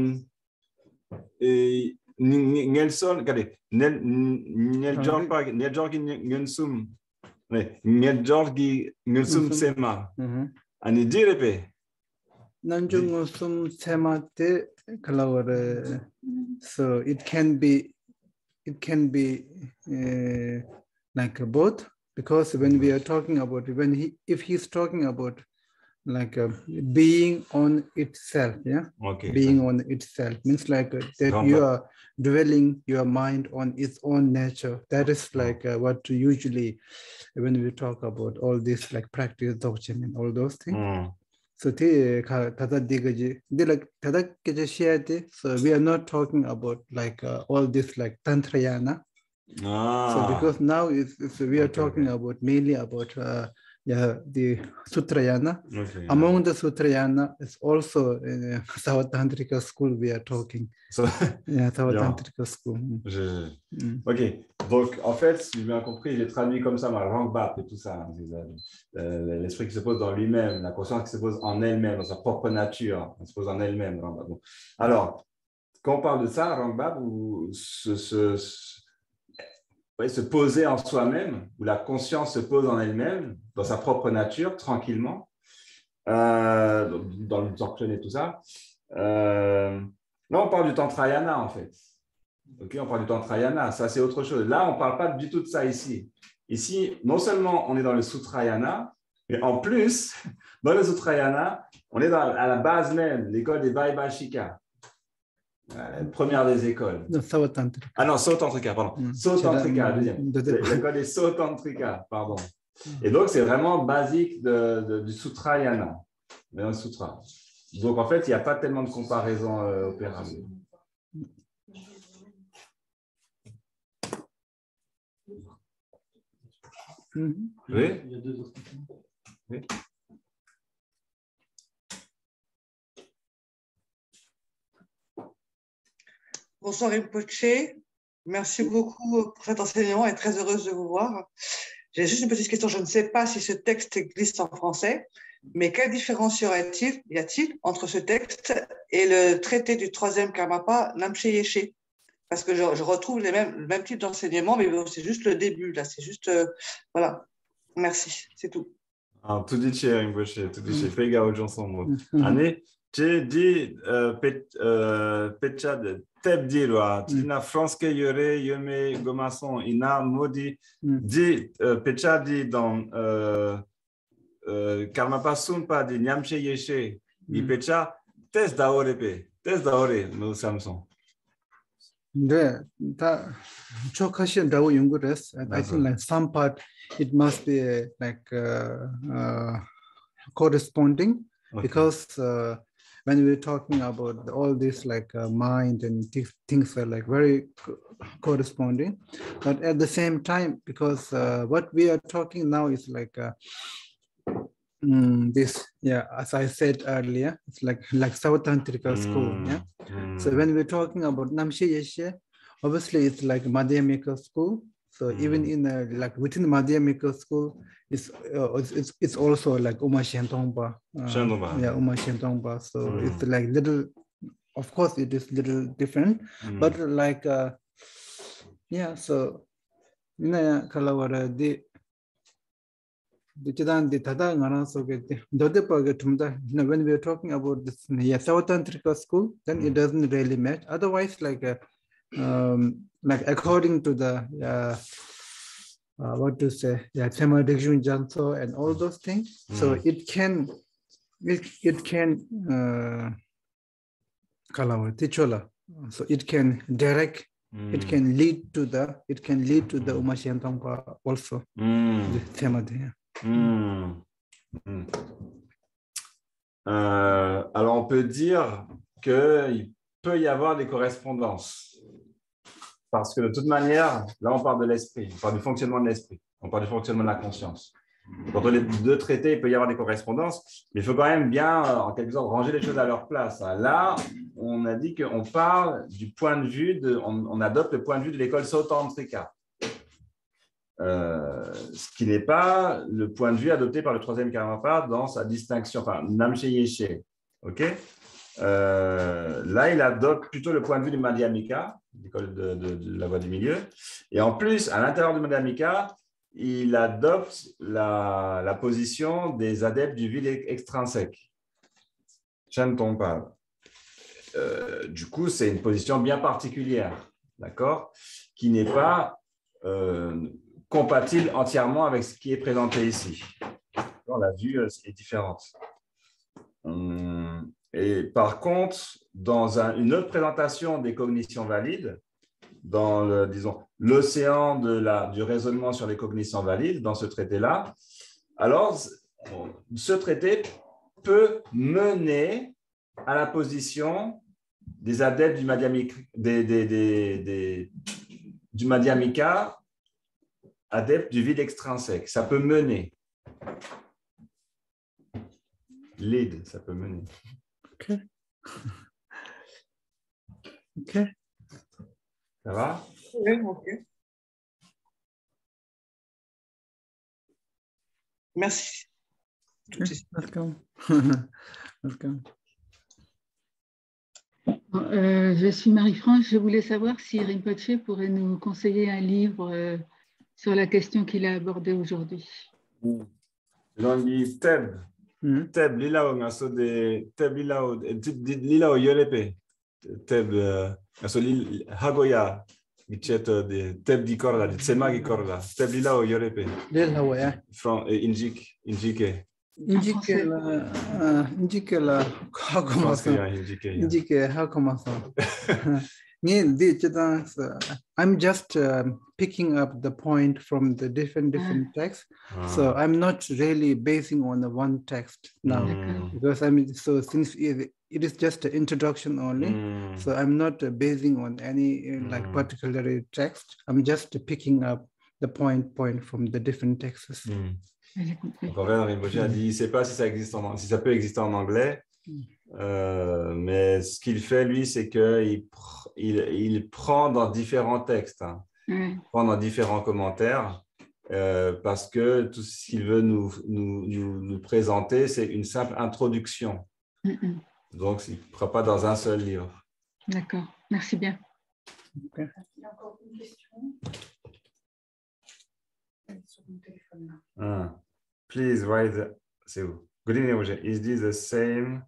et Nelson, regardez, Neljorgi Nelsum, Neljorgi Nelsum Sema. Ani direpe. Nanjung Sum Sema te kalawar. So it can be, it can be uh, like both, because when we are talking about when he, if he's talking about like uh, being on itself, yeah, okay. Being on itself means like uh, that Ramba. You are dwelling your mind on its own nature. That is like uh, what usually when we talk about all this like practice doctrine and all those things. Mm. So they like so we are not talking about like uh, all this like tantrayana. Ah. So because now it's, it's, we are okay, talking okay. about mainly about uh, yeah, the Sutrayana. Okay, Among yeah. the Sutrayana, it's also in uh, Savatantrika school we are talking. So, yeah, Savatantrika school. Je... Mm. Ok, donc en fait, si j'ai bien compris, j'ai traduit comme ça, ma Rangbap et tout ça. L'esprit qui se pose dans lui-même, la conscience qui se pose en elle-même, dans sa propre nature, elle se pose en elle-même. Bon. Alors, quand on parle de ça, Rangbap, ou ce, ce, ce se poser en soi-même, où la conscience se pose en elle-même, dans sa propre nature, tranquillement, euh, dans le Dzogchen et tout ça. Euh, là, on parle du Tantrayana, en fait. Okay, on parle du Tantrayana, ça c'est autre chose. Là, on ne parle pas du tout de ça ici. Ici, non seulement on est dans le Sutrayana, mais en plus, dans le Sutrayana, on est dans, à la base même, l'école des Vaibhashika. La première des écoles. No, Savatantrika. Ah non, Sautantrika, pardon. Mm. Sautantrika, deuxième. Deuxième. L'école des Sautantrika, pardon. Et donc, c'est vraiment basique de, de, du Sutrayana, dans le Sutra. Donc, en fait, il n'y a pas tellement de comparaison euh, opérable. Mm-hmm. Oui. Il y a deux autres. Oui. Bonsoir Rinpoche, merci beaucoup pour cet enseignement et très heureuse de vous voir. J'ai juste une petite question, je ne sais pas si ce texte existe en français, mais quelle différence y aurait-il, y a-t-il entre ce texte et le traité du troisième Karmapa, Namche Yeshe? Parce que je, je retrouve les mêmes, le même type d'enseignement, mais bon, c'est juste le début, là, c'est juste, euh, voilà, merci, c'est tout. Ah, tout dit chez Rinpoche, tout dit chez Pega Ojonson. Mm. Année, tu dis Pechad, Teb Dirwa, tu dis France que yore, yome, gomason, ina, modi, dit Pechad dit dans Karmapa Sunpa, dit Nyamche Yeshe, dit Pechad, test d'aorepe, test d'aore, nous Samson. 네, 다 초카시안 다고 연구를 했어. I think like some part it must be like uh, uh, corresponding okay. because uh, when we're talking about all this like uh, mind and th things are like very co corresponding, but at the same time because uh, what we are talking now is like uh, Mm, this, yeah, as I said earlier, it's like like Savatantrika school, mm, yeah. Mm. So when we're talking about Namche Yeshe, obviously it's like Madhyamika school. So mm. even in a, like within Madhyamika school, it's uh, it's it's also like Uma Shentongpa. Uh, yeah, Uma Shentongpa. So mm. it's like little, of course, it is little different, mm. but like uh, yeah. So, ina kalawara di. When we are talking about this yeah, Savatantrika school, then it doesn't really match. Otherwise, like uh, um, like according to the uh, uh, what to say, yeah, Tema Dikshun Janso and all those things, mm. so it can it it can uh, tichola, so it can direct. Mm. It can lead to the it can lead to the Uma Shentongpa also. Mm. The Tema there. Mmh. Mmh. Euh, alors, on peut dire qu'il peut y avoir des correspondances. Parce que de toute manière, là, on parle de l'esprit, on parle du fonctionnement de l'esprit, on parle du fonctionnement de la conscience. Entre les deux traités, il peut y avoir des correspondances, mais il faut quand même bien, en quelque sorte, ranger les choses à leur place. Là, on a dit qu'on parle du point de vue, de, on, on adopte le point de vue de l'école Sautantrika. Euh, ce qui n'est pas le point de vue adopté par le troisième Karmapa dans sa distinction, enfin, Namche Yeshe. Okay, euh, là, il adopte plutôt le point de vue du Madhyamika, l'école de, de, de la voie du milieu. Et en plus, à l'intérieur du Madhyamika, il adopte la, la position des adeptes du vide extrinsèque. Shentongpa. Euh, du coup, c'est une position bien particulière, d'accord, qui n'est pas euh, compatible entièrement avec ce qui est présenté ici. La vue est différente. Et par contre, dans un, une autre présentation des cognitions valides, dans le, disons, l'océan de la, du raisonnement sur les cognitions valides, dans ce traité-là, alors ce traité peut mener à la position des adeptes du Madhyamika, des, des, des, des, du Madhyamika, adeptes du vide extrinsèque. Ça peut mener. Lead, ça peut mener. Ok. Ok. Ça va? Oui, ok. Merci. Okay. Welcome. Welcome. Euh, je suis Marie-France. Je voulais savoir si Rinpoche pourrait nous conseiller un livre euh, sur la question qu'il a abordée aujourd'hui. J'en dis Teb. Teb, lila ngaso de Teb lila lila yolepe. Teb ngaso hagoya gichet de Teb di korla, de tsema gi korla. Teb lila yolepe. Lila wa. From injik injike. Indique la, indique la, indique I'm just uh, picking up the point from the different different texts, ah. So I'm not really basing on the one text now, mm. because I mean, so since it, it is just an introduction only, mm. so I'm not uh, basing on any uh, like mm. particular text. I'm just picking up the point point from the different texts. Mm. Donc, en fait, Rinpoche a dit, il ne sait pas si ça, existe en, si ça peut exister en anglais, euh, mais ce qu'il fait, lui, c'est qu'il pr il, il prend dans différents textes, hein, mm. prend dans différents commentaires, euh, parce que tout ce qu'il veut nous, nous, nous, nous présenter, c'est une simple introduction. Mm -mm. Donc, il ne prend pas dans un seul livre. D'accord, merci bien. Okay. Il y a encore une question. Sur mon téléphone là. Ah. Please write the, so, good evening, Roger. Is this the same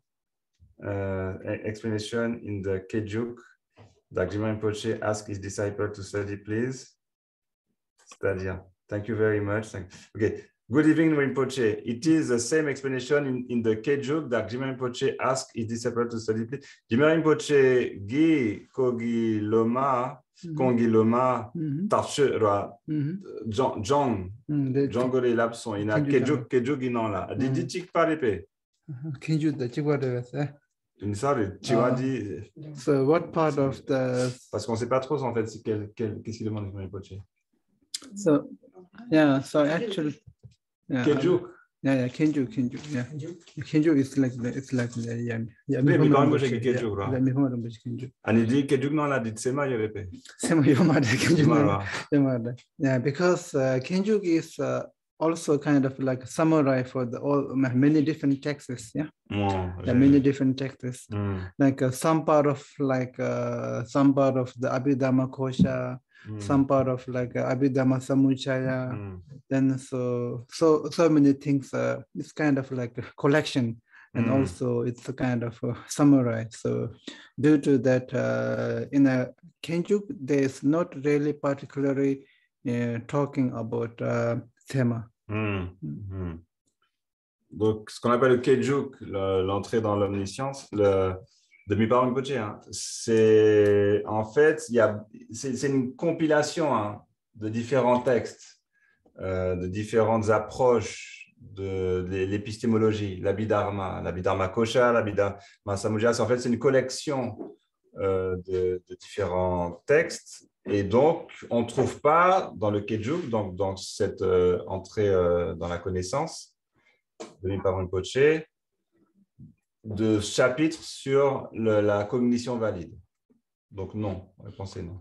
uh, explanation in the Kejuk that Jima Rinpoche asked his disciple to study, please? C'est-à-dire, thank you very much. Thank okay. Good evening, Rinpoche. It is the same explanation in, in the Kejuk that Jima Rinpoche asked his disciple to study, please. Jima Rinpoche gi kogi loma kongi loma tarche ra jong jongole l'absent. Il a Kejuk Kejuk inan là. Didi chik parepe. Kejuk da chik parepe. Une salle, tu as dit. So what part of the? Parce qu'on ne sait pas trop en fait quel quel qu'est-ce qu'il demande Jima Rinpoche. So yeah, so actually. Yeah, Kejuk. Um, yeah, yeah, Kenjuk, Kenjuk, yeah. Kenjuk is like the, it's like the, yeah. Yeah, mais mais quand même, j'ai Kejuk là. La mihoma de Kenjuk. And dit Kejuk non la dit Sema je répète. Sema yoma de Kenjuk. Sema de. Yeah, because uh, Kenjuk is uh, also kind of like a summary for the all many different texts, yeah. Oh, yeah, many different texts. Mm. Like uh, some part of like uh, some part of the Abhidhamma Kosha. Mm. Some part of like uh, Abhidhamma Samuchaya, mm. then so so so many things. Uh, it's kind of like a collection, and mm. also it's a kind of a summary. So due to that, uh, in a Kenjuk, there's not really particularly uh, talking about uh, Thema. Mm. Mm. Donc ce qu'on appelle le Kenjuk, l'entrée dans l'omniscience, le de Mipa Rinpoche, hein. C'est en fait, il y a, c'est une compilation hein, de différents textes, euh, de différentes approches de l'épistémologie, l'Abhidharma, l'Abhidharma Kosha, l'Abhidharma Samuja. En fait, c'est une collection euh, de, de différents textes. Et donc, on ne trouve pas dans le Kejuk, donc dans cette euh, entrée euh, dans la connaissance de Mipa Rinpoche, de chapitres sur le, la cognition valide. Donc non, la réponse est non.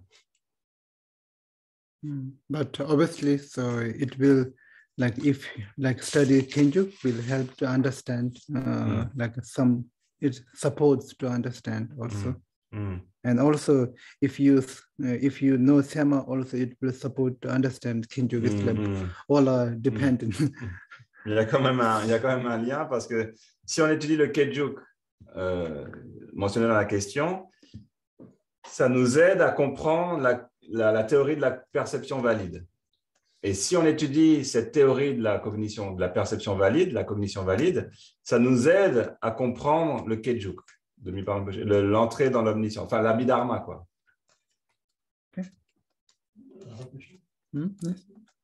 But obviously, so it will, like if like study Kenjuk will help to understand, uh, mm. like some, it supports to understand also. Mm. Mm. And also, if you uh, if you know Sema, also it will support to understand Kenjuk. It's like mm. all are dependent. Mm. Il y a quand même un, il y a quand même un lien parce que si on étudie le Kejuk euh, mentionné dans la question, ça nous aide à comprendre la, la, la théorie de la perception valide. Et si on étudie cette théorie de la cognition, de la perception valide, la cognition valide, ça nous aide à comprendre le Kejuk, l'entrée dans l'omniscience, enfin l'Abhidharma, quoi. Okay. Mm -hmm.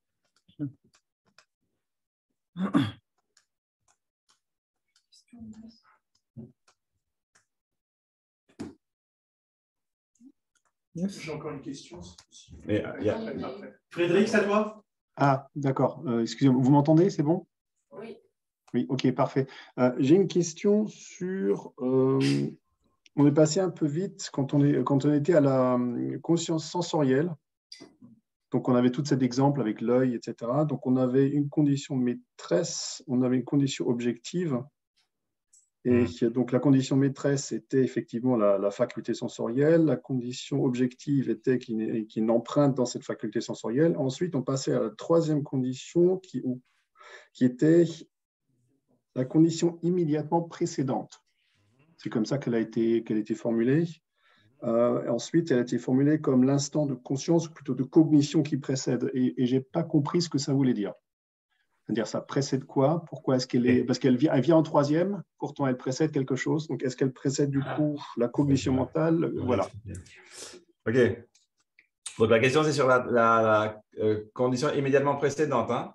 Yes. J'ai encore une question. Mais, euh, y a... Frédéric, c'est à toi? Ah, d'accord. Euh, excusez-moi, vous m'entendez? C'est bon? Oui. Oui, ok, parfait. Euh, J'ai une question sur... Euh, on est passé un peu vite quand on, est, quand on était à la conscience sensorielle. Donc, on avait tout cet exemple avec l'œil, et cetera. Donc, on avait une condition maîtresse, on avait une condition objective. Et mmh. donc, la condition maîtresse était effectivement la, la faculté sensorielle. La condition objective était qu'il y ait une empreinte dans cette faculté sensorielle. Ensuite, on passait à la troisième condition qui, qui était la condition immédiatement précédente. C'est comme ça qu'elle a été, qu'elle a été formulée. Euh, ensuite, elle a été formulée comme l'instant de conscience, ou plutôt de cognition qui précède. Et, et je n'ai pas compris ce que ça voulait dire. C'est-à-dire, ça précède quoi? Pourquoi est-ce qu'elle est… Parce qu'elle vient, elle vient en troisième, pourtant elle précède quelque chose. Donc, est-ce qu'elle précède du coup la cognition mentale? Voilà. OK. Donc, la question, c'est sur la, la, la euh, condition immédiatement précédente. Hein?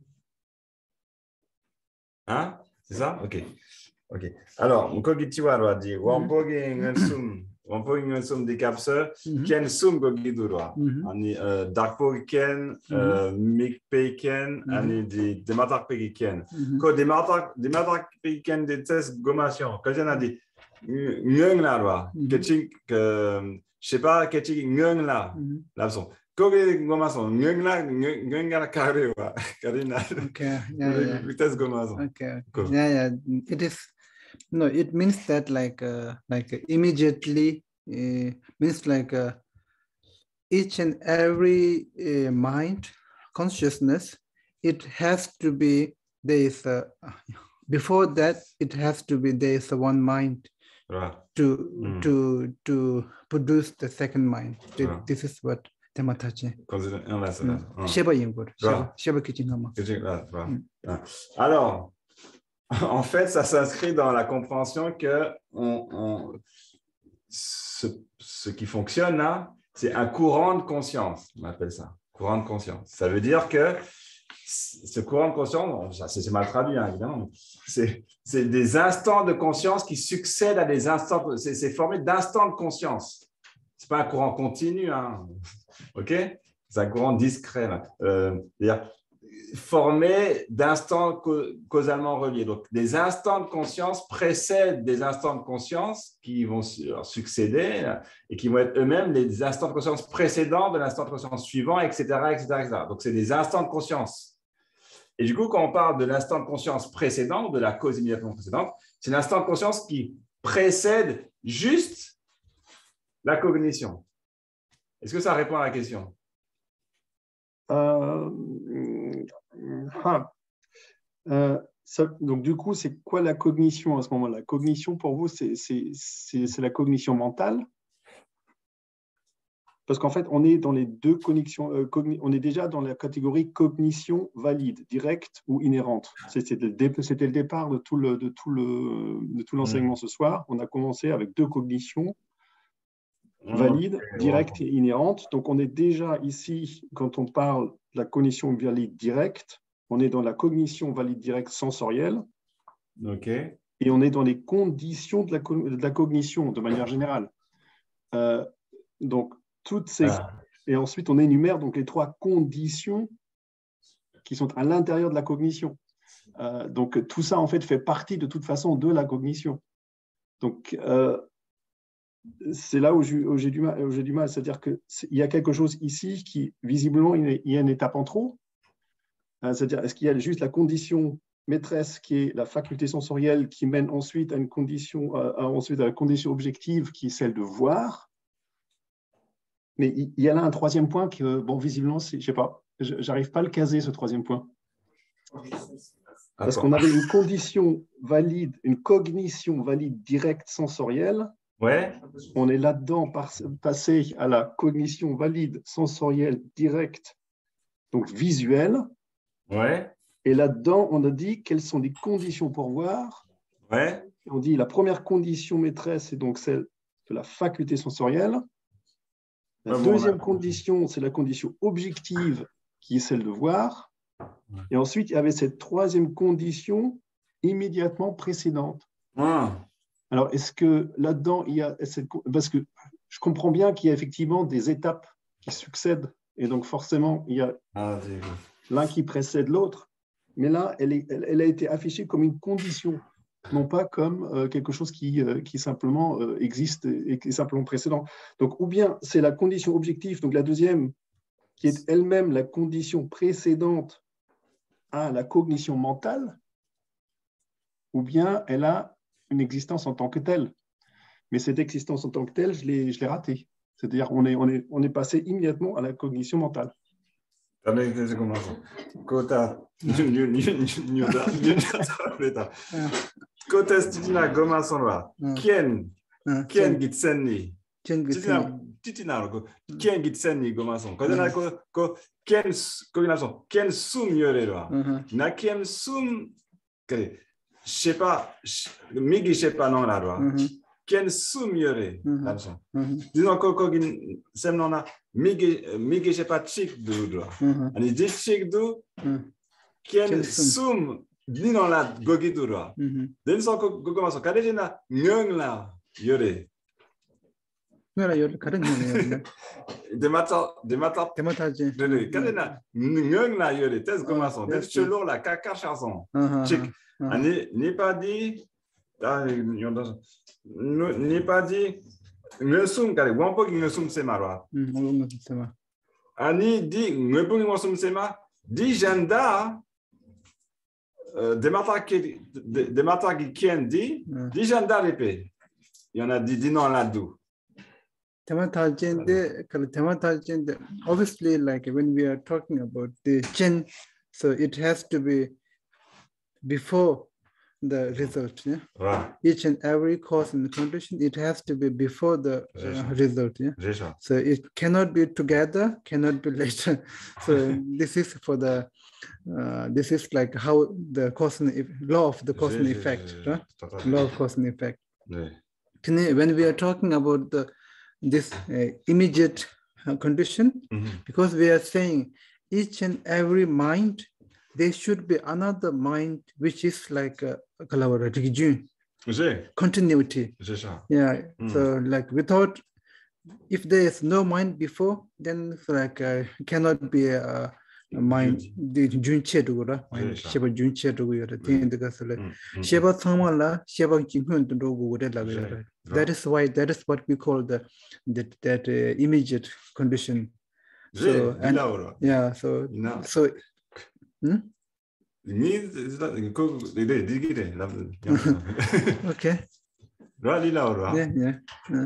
Hein? C'est ça? OK. OK. Alors, Mukogitiwa va dire Wampogi Ngensum, Wampogi Ngensum de Capsule, Ken Sum Gogidurwa. Ani Darkpo Ken, Mikpe Ken, Ani de Matak Pegi Ken. Ko de Matak Pegi Ken de test gommation. Quand j'en ai dit Ngeng là, Ketching, je sais pas, Ketching Ngeng là, là, son. Koge gomason, Ngeng là, Ngeng là, carré, Karina. Okay. Yeah, Test gomason. Okay. Yeah, yeah. It is. No, it means that like uh, like uh, immediately uh, means like uh, each and every uh, mind consciousness, it has to be there is a, before that it has to be there is a one mind right. to mm. to to produce the second mind. Right. This is what Tematachi. Sheba Yingur. Sheba Kichingama. Alors. En fait, ça s'inscrit dans la compréhension que on, on, ce, ce qui fonctionne là, c'est un courant de conscience, on appelle ça, courant de conscience. Ça veut dire que ce courant de conscience, c'est mal traduit hein, évidemment, c'est des instants de conscience qui succèdent à des instants, c'est formé d'instants de conscience. Ce n'est pas un courant continu, hein, ok? C'est un courant discret. Euh, c'est-à-dire formé d'instants causalement reliés. Donc, des instants de conscience précèdent des instants de conscience qui vont succéder et qui vont être eux-mêmes les instants de conscience précédents de l'instant de conscience suivant, et cetera, et cetera, et cetera. Donc, c'est des instants de conscience. Et du coup, quand on parle de l'instant de conscience précédent, de la cause immédiatement précédente, c'est l'instant de conscience qui précède juste la cognition. Est-ce que ça répond à la question? Euh, ah, euh, ça, donc du coup, c'est quoi la cognition à ce moment-là? La cognition pour vous, c'est la cognition mentale? Parce qu'en fait, on est dans les deux connexions, euh, on est déjà dans la catégorie cognition valide, directe ou inhérente. C'était le, le départ de tout le, de tout le, de tout l'enseignement ce soir. On a commencé avec deux cognitions valide, directe et inhérente. Donc, on est déjà ici, quand on parle de la cognition valide directe, on est dans la cognition valide directe sensorielle. OK. Et on est dans les conditions de la, de la cognition, de manière générale. Euh, donc, toutes ces… Ah. Et ensuite, on énumère donc les trois conditions qui sont à l'intérieur de la cognition. Euh, donc, tout ça, en fait, fait partie de toute façon de la cognition. Donc, euh, c'est là où j'ai du mal, mal c'est-à-dire qu'il y a quelque chose ici qui, visiblement, il y a une étape en trop. C'est-à-dire, est-ce qu'il y a juste la condition maîtresse qui est la faculté sensorielle qui mène ensuite à, une condition, à, ensuite à la condition objective qui est celle de voir? Mais il y a là un troisième point que, bon, visiblement, je ne sais pas, j'arrive pas à le caser, ce troisième point. Parce qu'on avait une condition valide, une cognition valide directe sensorielle. Ouais. On est là-dedans passé à la cognition valide sensorielle directe, donc visuelle. Ouais. Et là-dedans, on a dit quelles sont les conditions pour voir. Ouais. On dit la première condition maîtresse, c'est donc celle de la faculté sensorielle. La ouais, deuxième bon, condition, c'est la condition objective, qui est celle de voir. Ouais. Et ensuite, il y avait cette troisième condition immédiatement précédente. Ouais. Alors, est-ce que là-dedans, il y a cette… Parce que je comprends bien qu'il y a effectivement des étapes qui succèdent. Et donc, forcément, il y a ah, l'un qui précède l'autre. Mais là, elle, est, elle, elle a été affichée comme une condition, non pas comme euh, quelque chose qui, euh, qui simplement euh, existe et qui est simplement précédent. Donc, ou bien c'est la condition objective, donc la deuxième, qui est elle-même la condition précédente à la cognition mentale, ou bien elle a une existence en tant que telle. Mais cette existence en tant que telle, je l'ai ratée. C'est-à-dire qu'on est, on est, on est passé immédiatement à la cognition mentale. Kota Stina Gomasonwa. Ken Ken Gitsenni. Ken Gitsenni. titina ko ken gitsen ni gomason ko na ko ko ken ko nason ken sum yorelwa na ken sum que je sais pas migi je sais pas non la loi ken sum yore nason disons ko ko sem nona migi migi je sais pas chic du loi ani dit chic du ken sum ni non la gogi du loi den so ko gomason kadejina nyong la yore Nora yor karan ne de matin de matin de matin je de kadena ngeng la yore tes gomason des chelor la kaka chanson chic ani ni pas dit ni pas dit ne sum kare wan po ne sum se marwa ani di ne po ne sum se ma di janda de matin qui de matin qui quien dit di janda répé il y en a dit dit non là-dessous. Obviously, like when we are talking about the chen, so it has to be before the result. Yeah? Right. Each and every cause and condition, it has to be before the uh, result. Yeah. So it cannot be together, cannot be later. So this is for the uh, this is like how the cause and law of the cause and effect. Right? Law of cause and effect. When we are talking about the this uh, immediate uh, condition, mm-hmm. because we are saying each and every mind, there should be another mind which is like a, a continuity. Yeah. Mm. So like without, if there is no mind before, then it's like uh, cannot be a, a mind. The junche dugura, sheba junche dugura. Thing the gasole. Sheba samala, sheba jinhun dugura la. That is why that is what we call the that that uh, immediate condition. So and, yeah, so no. so. Hmm? Okay. Yeah, yeah. yeah.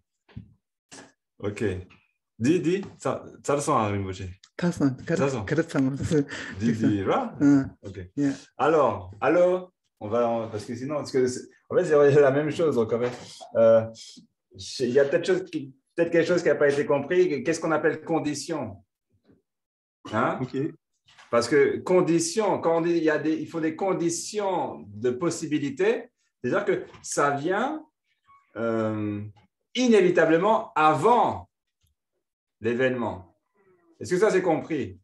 Ok. Dis, dis, ça, ça le sent à Rimouché. Ça sent, ça sent. Dis, dis, là. Ok. Yeah. Alors, alors, on va, parce que sinon, parce que en fait, c'est la même chose. Donc, en fait, euh, il y a peut-être chose qui, peut-être quelque chose qui n'a pas été compris. Qu'est-ce qu'on appelle condition? Hein? Ok. Parce que condition, quand on dit il y a des, il faut des conditions de possibilité, c'est-à-dire que ça vient euh, inévitablement avant l'événement. Est-ce que ça c'est compris?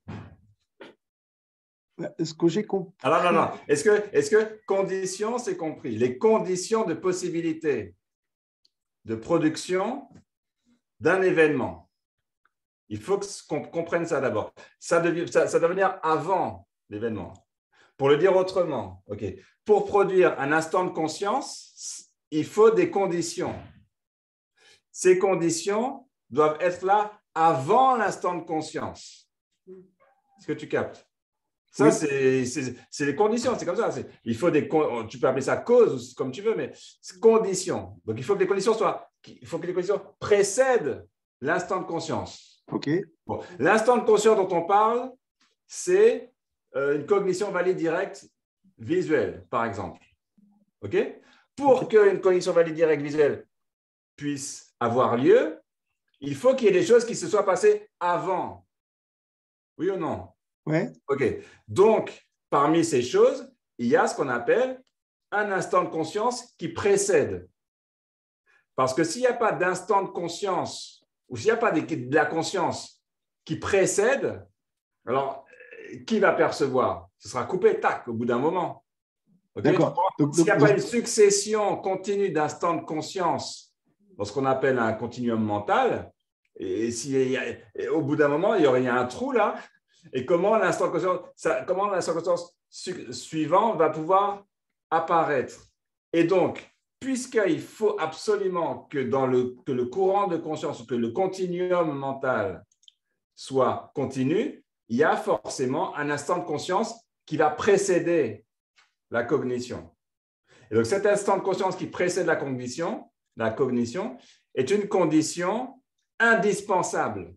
Est-ce que j'ai compris? Ah non, non, non. Est-ce que, est-ce que conditions, c'est compris? Les conditions de possibilité de production d'un événement. Il faut qu'on comprenne ça d'abord. Ça, ça, ça doit venir avant l'événement. Pour le dire autrement, okay. Pour produire un instant de conscience, il faut des conditions. Ces conditions doivent être là avant l'instant de conscience. Est-ce que tu captes? Ça, oui. C'est les conditions, c'est comme ça. Il faut des, tu peux appeler ça cause, comme tu veux, mais c'est conditions. Donc, il faut que les conditions soient, il faut que les conditions précèdent l'instant de conscience. Ok. Bon. L'instant de conscience dont on parle, c'est euh, une cognition valide directe visuelle, par exemple. Ok. Pour okay. qu'une cognition valide directe visuelle puisse avoir lieu, il faut qu'il y ait des choses qui se soient passées avant. Oui ou non? Oui. Ok. Donc, parmi ces choses, il y a ce qu'on appelle un instant de conscience qui précède. Parce que s'il n'y a pas d'instant de conscience, ou s'il n'y a pas de la conscience qui précède, alors qui va percevoir? Ce sera coupé, tac, au bout d'un moment. Okay? D'accord. S'il n'y a pas une succession continue d'instants de conscience, dans ce qu'on appelle un continuum mental, et si y a, et au bout d'un moment, il y aurait un trou là, et comment l'instant de conscience, ça, comment l'instant de conscience su, suivant va pouvoir apparaître? Et donc, puisqu'il faut absolument que, dans le, que le courant de conscience, que le continuum mental soit continu, il y a forcément un instant de conscience qui va précéder la cognition. Et donc, cet instant de conscience qui précède la cognition, la cognition est une condition indispensable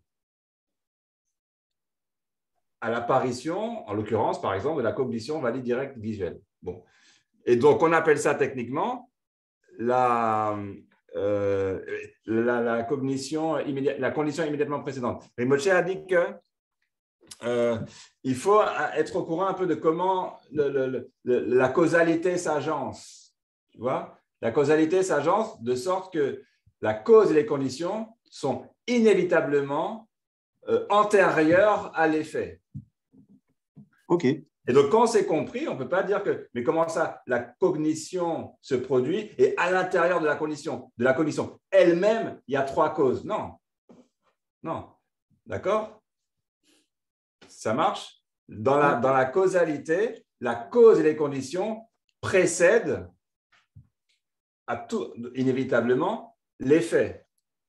à l'apparition, en l'occurrence, par exemple, de la cognition valide directe visuelle. Bon. Et donc, on appelle ça techniquement la, euh, la, la cognition immédiate, la condition immédiatement précédente. Rinpoche a dit que euh, il faut être au courant un peu de comment le, le, le, la causalité s'agence. Tu vois, la causalité s'agence de sorte que la cause et les conditions sont inévitablement euh, antérieures à l'effet. OK. Et donc, quand c'est compris, on ne peut pas dire que, mais comment ça, la cognition se produit et à l'intérieur de la cognition, de la cognition elle-même, il y a trois causes. Non. Non. D'accord? Ça marche? Dans la, dans la causalité, la cause et les conditions précèdent à tout, inévitablement l'effet.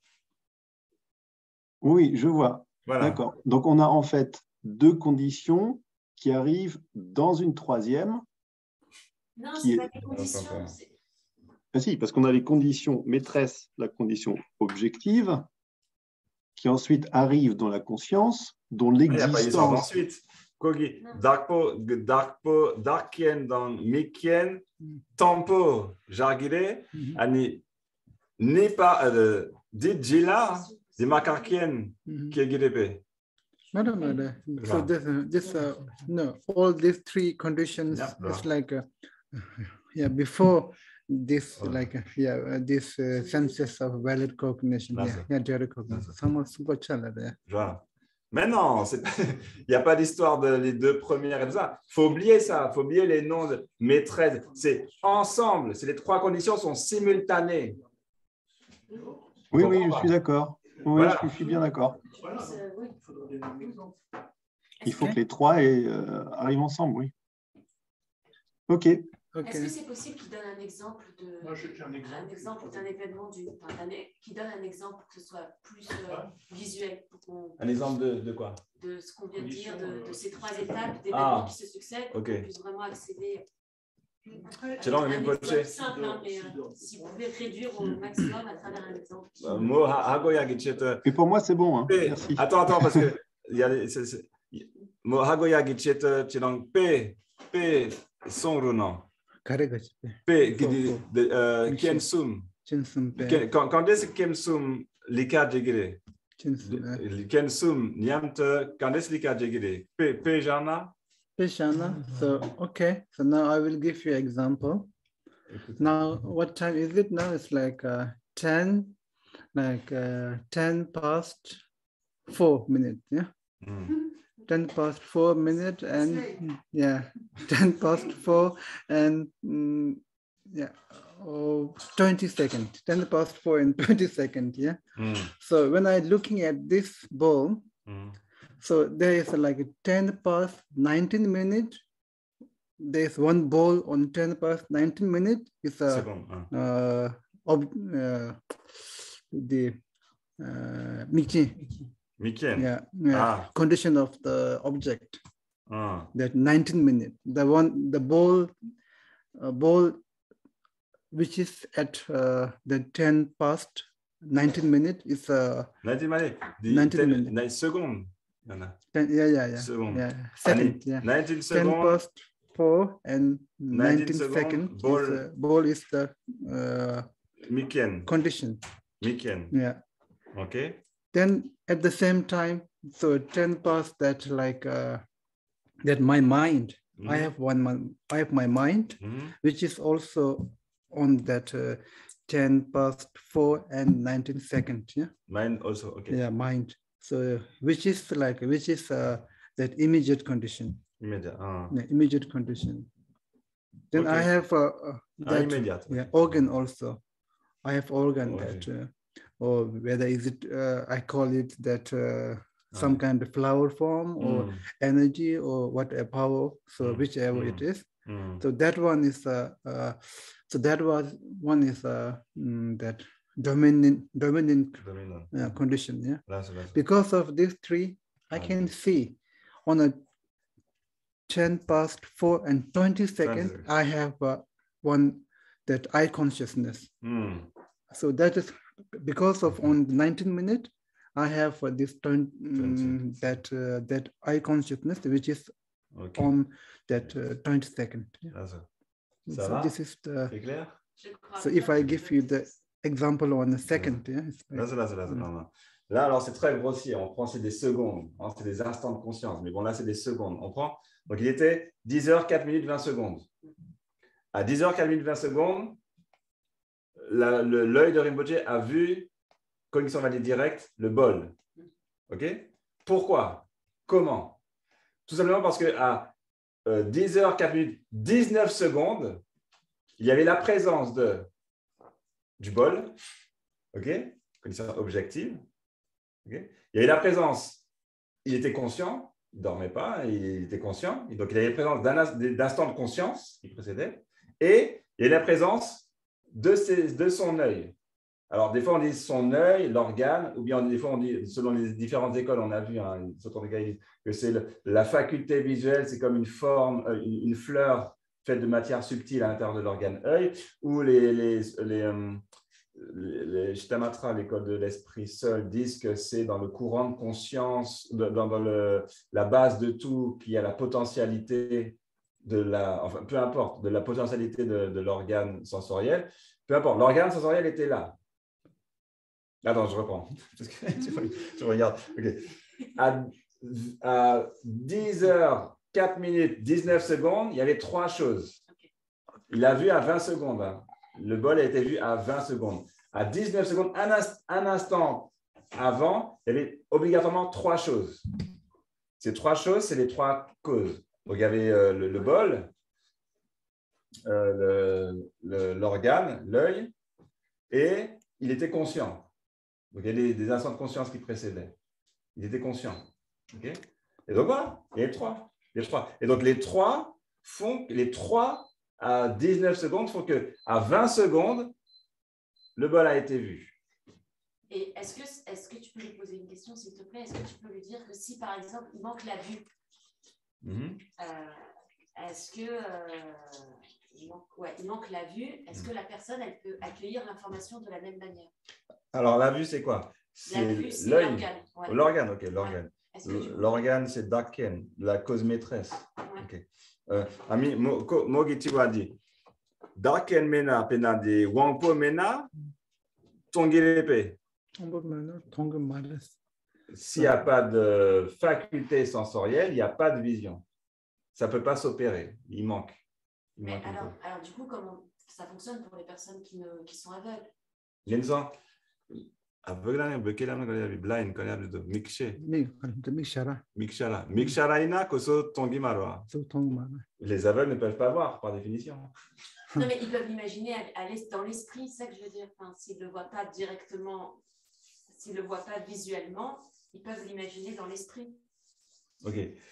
Oui, je vois. Voilà. D'accord. Donc, on a en fait deux conditions qui arrivent dans une troisième. Non, qui c'est est... pas des conditions. Ah, si, parce qu'on a les conditions maîtresses, la condition objective, qui ensuite arrive dans la conscience, dont l'existence... Il n'y a pas ensuite. Kogi, darpo, darpo, darkien dans mikien, tempo, jargire, ani, n'est pas, dit jila, dit makarkien, qui est guidé. No, no, no, no. So this, uh, this, uh, no, all these three conditions, Yeah, it's like, uh, yeah, before this, oh. like, uh, yeah, uh, this uh, senses of valid cognition, yeah, yeah, direct cognition. Some super challenge. Voilà. Mais non, il n'y a pas d'histoire de les deux premières et tout ça. Il faut oublier ça, il faut oublier les noms de maîtresse. C'est ensemble, c'est les trois conditions sont simultanées. Oui, oui, je suis d'accord. Oui, voilà. je, suis, je suis bien d'accord. Voilà. Il faut que les trois aient, euh, arrivent ensemble, oui. OK. Okay. Est-ce que c'est possible qu'il donne un exemple de Moi, j'ai un exemple, un exemple d'un événement du, enfin, qui donne un exemple pour que ce soit plus euh, visuel pour un exemple de, de quoi? De ce qu'on vient de dire, de, de ces trois étapes d'événements ah. qui se succèdent, okay. Pour qu'on puisse vraiment accéder. C'est long, une bonne chose. Simple, hein, mais euh, si vous pouvez réduire au maximum à travers un exemple. Et pour moi, c'est bon. Hein. Merci. Attends, attends, parce que il y a Mo Hagoya Gichet, c'est donc P, P, son renom. P, Ken Sum. Quand est-ce que Ken Sum, Lika Jigire? Ken Sum, Niamte, quand est-ce que Lika Jigire? P, P, Jana? Peshana. So, okay. So now I will give you an example. Now, what time is it now? It's like uh, ten, like uh, ten past four minutes. Yeah. Mm. ten past four minutes and yeah, ten past four and mm, yeah, oh, twenty seconds. ten past four and twenty seconds. Yeah. Mm. So when I'm looking at this ball, mm. so there is like a ten past nineteen minutes. There's one ball on ten past nineteen minutes. It's a uh, ob, uh, the uh, Mickey. Mickey. Yeah, yeah. Ah. Condition of the object. Ah. That nineteen minutes. The one, the ball, uh, ball, which is at uh, the ten past nineteen minutes is uh, nineteen minutes. nineteen minutes. nine seconds. ten, yeah, yeah, yeah. Second. Yeah. Second, yeah. nineteen seconds. ten past four and nineteen, nineteen seconds. Ball is, uh, ball is the uh, Mickey. Condition. Mickey. Yeah. Okay. Then at the same time, so ten past that like uh, that my mind, mm-hmm. I have one, I have my mind, mm-hmm. which is also on that uh, ten past four and nineteen seconds. Yeah. Mind also, okay. Yeah, mind. So which is like, which is uh, that immediate condition. Immediate. Ah. Yeah, immediate condition. Then okay. I have uh, that ah, immediate. Yeah, organ also. I have organ okay. that. Uh, or whether is it, uh, I call it that uh, some mm. kind of flower form or mm. energy or whatever power, so mm. whichever mm. it is. Mm. So that one is, uh, uh, so that was one is uh, mm, that dominant, dominant, dominant. Uh, condition, yeah. That's, that's because of these three, I mm. can see on a ten past four and twenty seconds, I have uh, one that eye consciousness. Mm. So that is because of on nineteen minutes, I have uh, this turn um, that uh, that eye consciousness, which is okay. on that uh, twenty second. Yeah. Ça so va? This is the. C'est clair? So if I give you the example on the second. Yeah. Là, là, là, là, là. Là, alors c'est très grossier. On prend, c'est des secondes. Hein, c'est des instants de conscience. Mais bon, là, c'est des secondes. On prend. Donc, il était dix heures, quatre minutes, vingt secondes. À dix heures, quatre minutes, vingt secondes, l'œil de Rinpoche a vu, cognition valide directe, le bol. OK? Pourquoi? Comment? Tout simplement parce qu'à euh, dix heures, quatre minutes, dix-neuf secondes, il y avait la présence de, du bol. OK? Cognition objective. Okay. Il y avait la présence, il était conscient, il ne dormait pas, il était conscient, et donc il y avait la présence d'instant de conscience qui précédait, et il y avait la présence de, ses, de son œil. Alors, des fois, on dit son œil, l'organe, ou bien des fois, on dit, selon les différentes écoles, on a vu hein, que c'est la faculté visuelle, c'est comme une forme, une, une fleur faite de matière subtile à l'intérieur de l'organe œil, ou les, les, les, euh, les Shtamatra, l'école de l'esprit seul, disent que c'est dans le courant de conscience, dans, dans le, la base de tout, qu'il y a la potentialité de la, enfin, peu importe, de la potentialité de, de l'organe sensoriel. Peu importe, l'organe sensoriel était là. Attends, je reprends. Je regarde. Okay. À, à dix heures, quatre minutes, dix-neuf secondes, il y avait trois choses. Il a vu à vingt secondes. Hein. Le bol a été vu à vingt secondes. À dix-neuf secondes, un, inst un instant avant, il y avait obligatoirement trois choses. Ces trois choses, c'est les trois causes. Donc, il y avait euh, le, le bol, euh, l'organe, l'œil, et il était conscient. Donc, il y a des, des instants de conscience qui précédaient. Il était conscient. Okay? Et donc, voilà, il y a les trois. Les trois. Et donc, les trois font, les trois à dix-neuf secondes font qu'à vingt secondes, le bol a été vu. Et est-ce que, est-ce que tu peux lui poser une question, s'il te plaît? Est-ce que tu peux lui dire que si, par exemple, il manque la vue, mm-hmm. euh, est-ce que euh, il, manque, ouais, il manque la vue, est-ce mm-hmm. que la personne, elle peut accueillir l'information de la même manière? Alors, la vue, c'est quoi? La vue, c'est l'organe. Ouais. L'organe, ok, l'organe. Ouais. L'organe, c'est Daken, la cause maîtresse. Ouais. Okay. Euh, ami, Mogiti wa dit, Daken mena pena de Wangpo mena, Tongirepe. S'il n'y a pas de faculté sensorielle, il n'y a pas de vision. Ça ne peut pas s'opérer. Il manque. Il Mais manque alors, alors, du coup, comment ça fonctionne pour les personnes qui, ne, qui sont aveugles? L'instant. Aveugle, blind, de mixé. Mixara. Mixara. Mixara, koso tongimarwa. Les aveugles ne peuvent pas voir, par définition. Non, mais ils peuvent l'imaginer dans l'esprit, c'est ça que je veux dire. Enfin, s'ils ne le voient pas directement, s'ils ne le voient pas visuellement, ils peuvent l'imaginer dans l'esprit. Ok.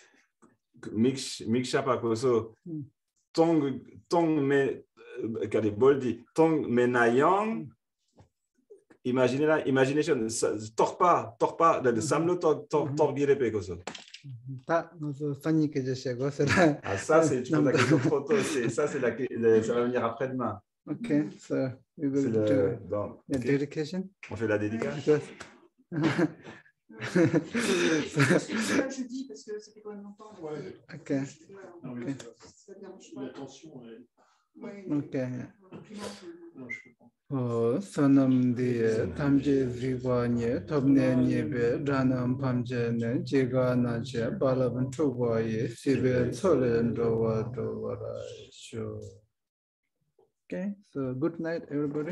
Mixapa koso tong tong me kade boldi tong menayang. Imaginez là, imagination, tord pas, tord pas, le samlo tord tord birepe koso. Ah ça c'est tu poses la question trop tôt, ça c'est la ça va venir après demain. Ok, so we will do le, dans, the okay. dedication. On fait la dédicace. Because... C'est ça que je dis parce que ça fait quand même longtemps. Ouais. Ok. Non, okay. Mais ça dérange pas. L'attention est. Oui. Ok. Non, je comprends. Oh, sanam de tamje zivanye tabne nyebe ranam pamje ne jega nache balaban tuwaye sibe solen dowa dowa sho. Okay, so good night, everybody.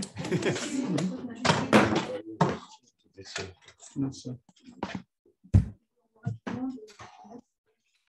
Yes, sir.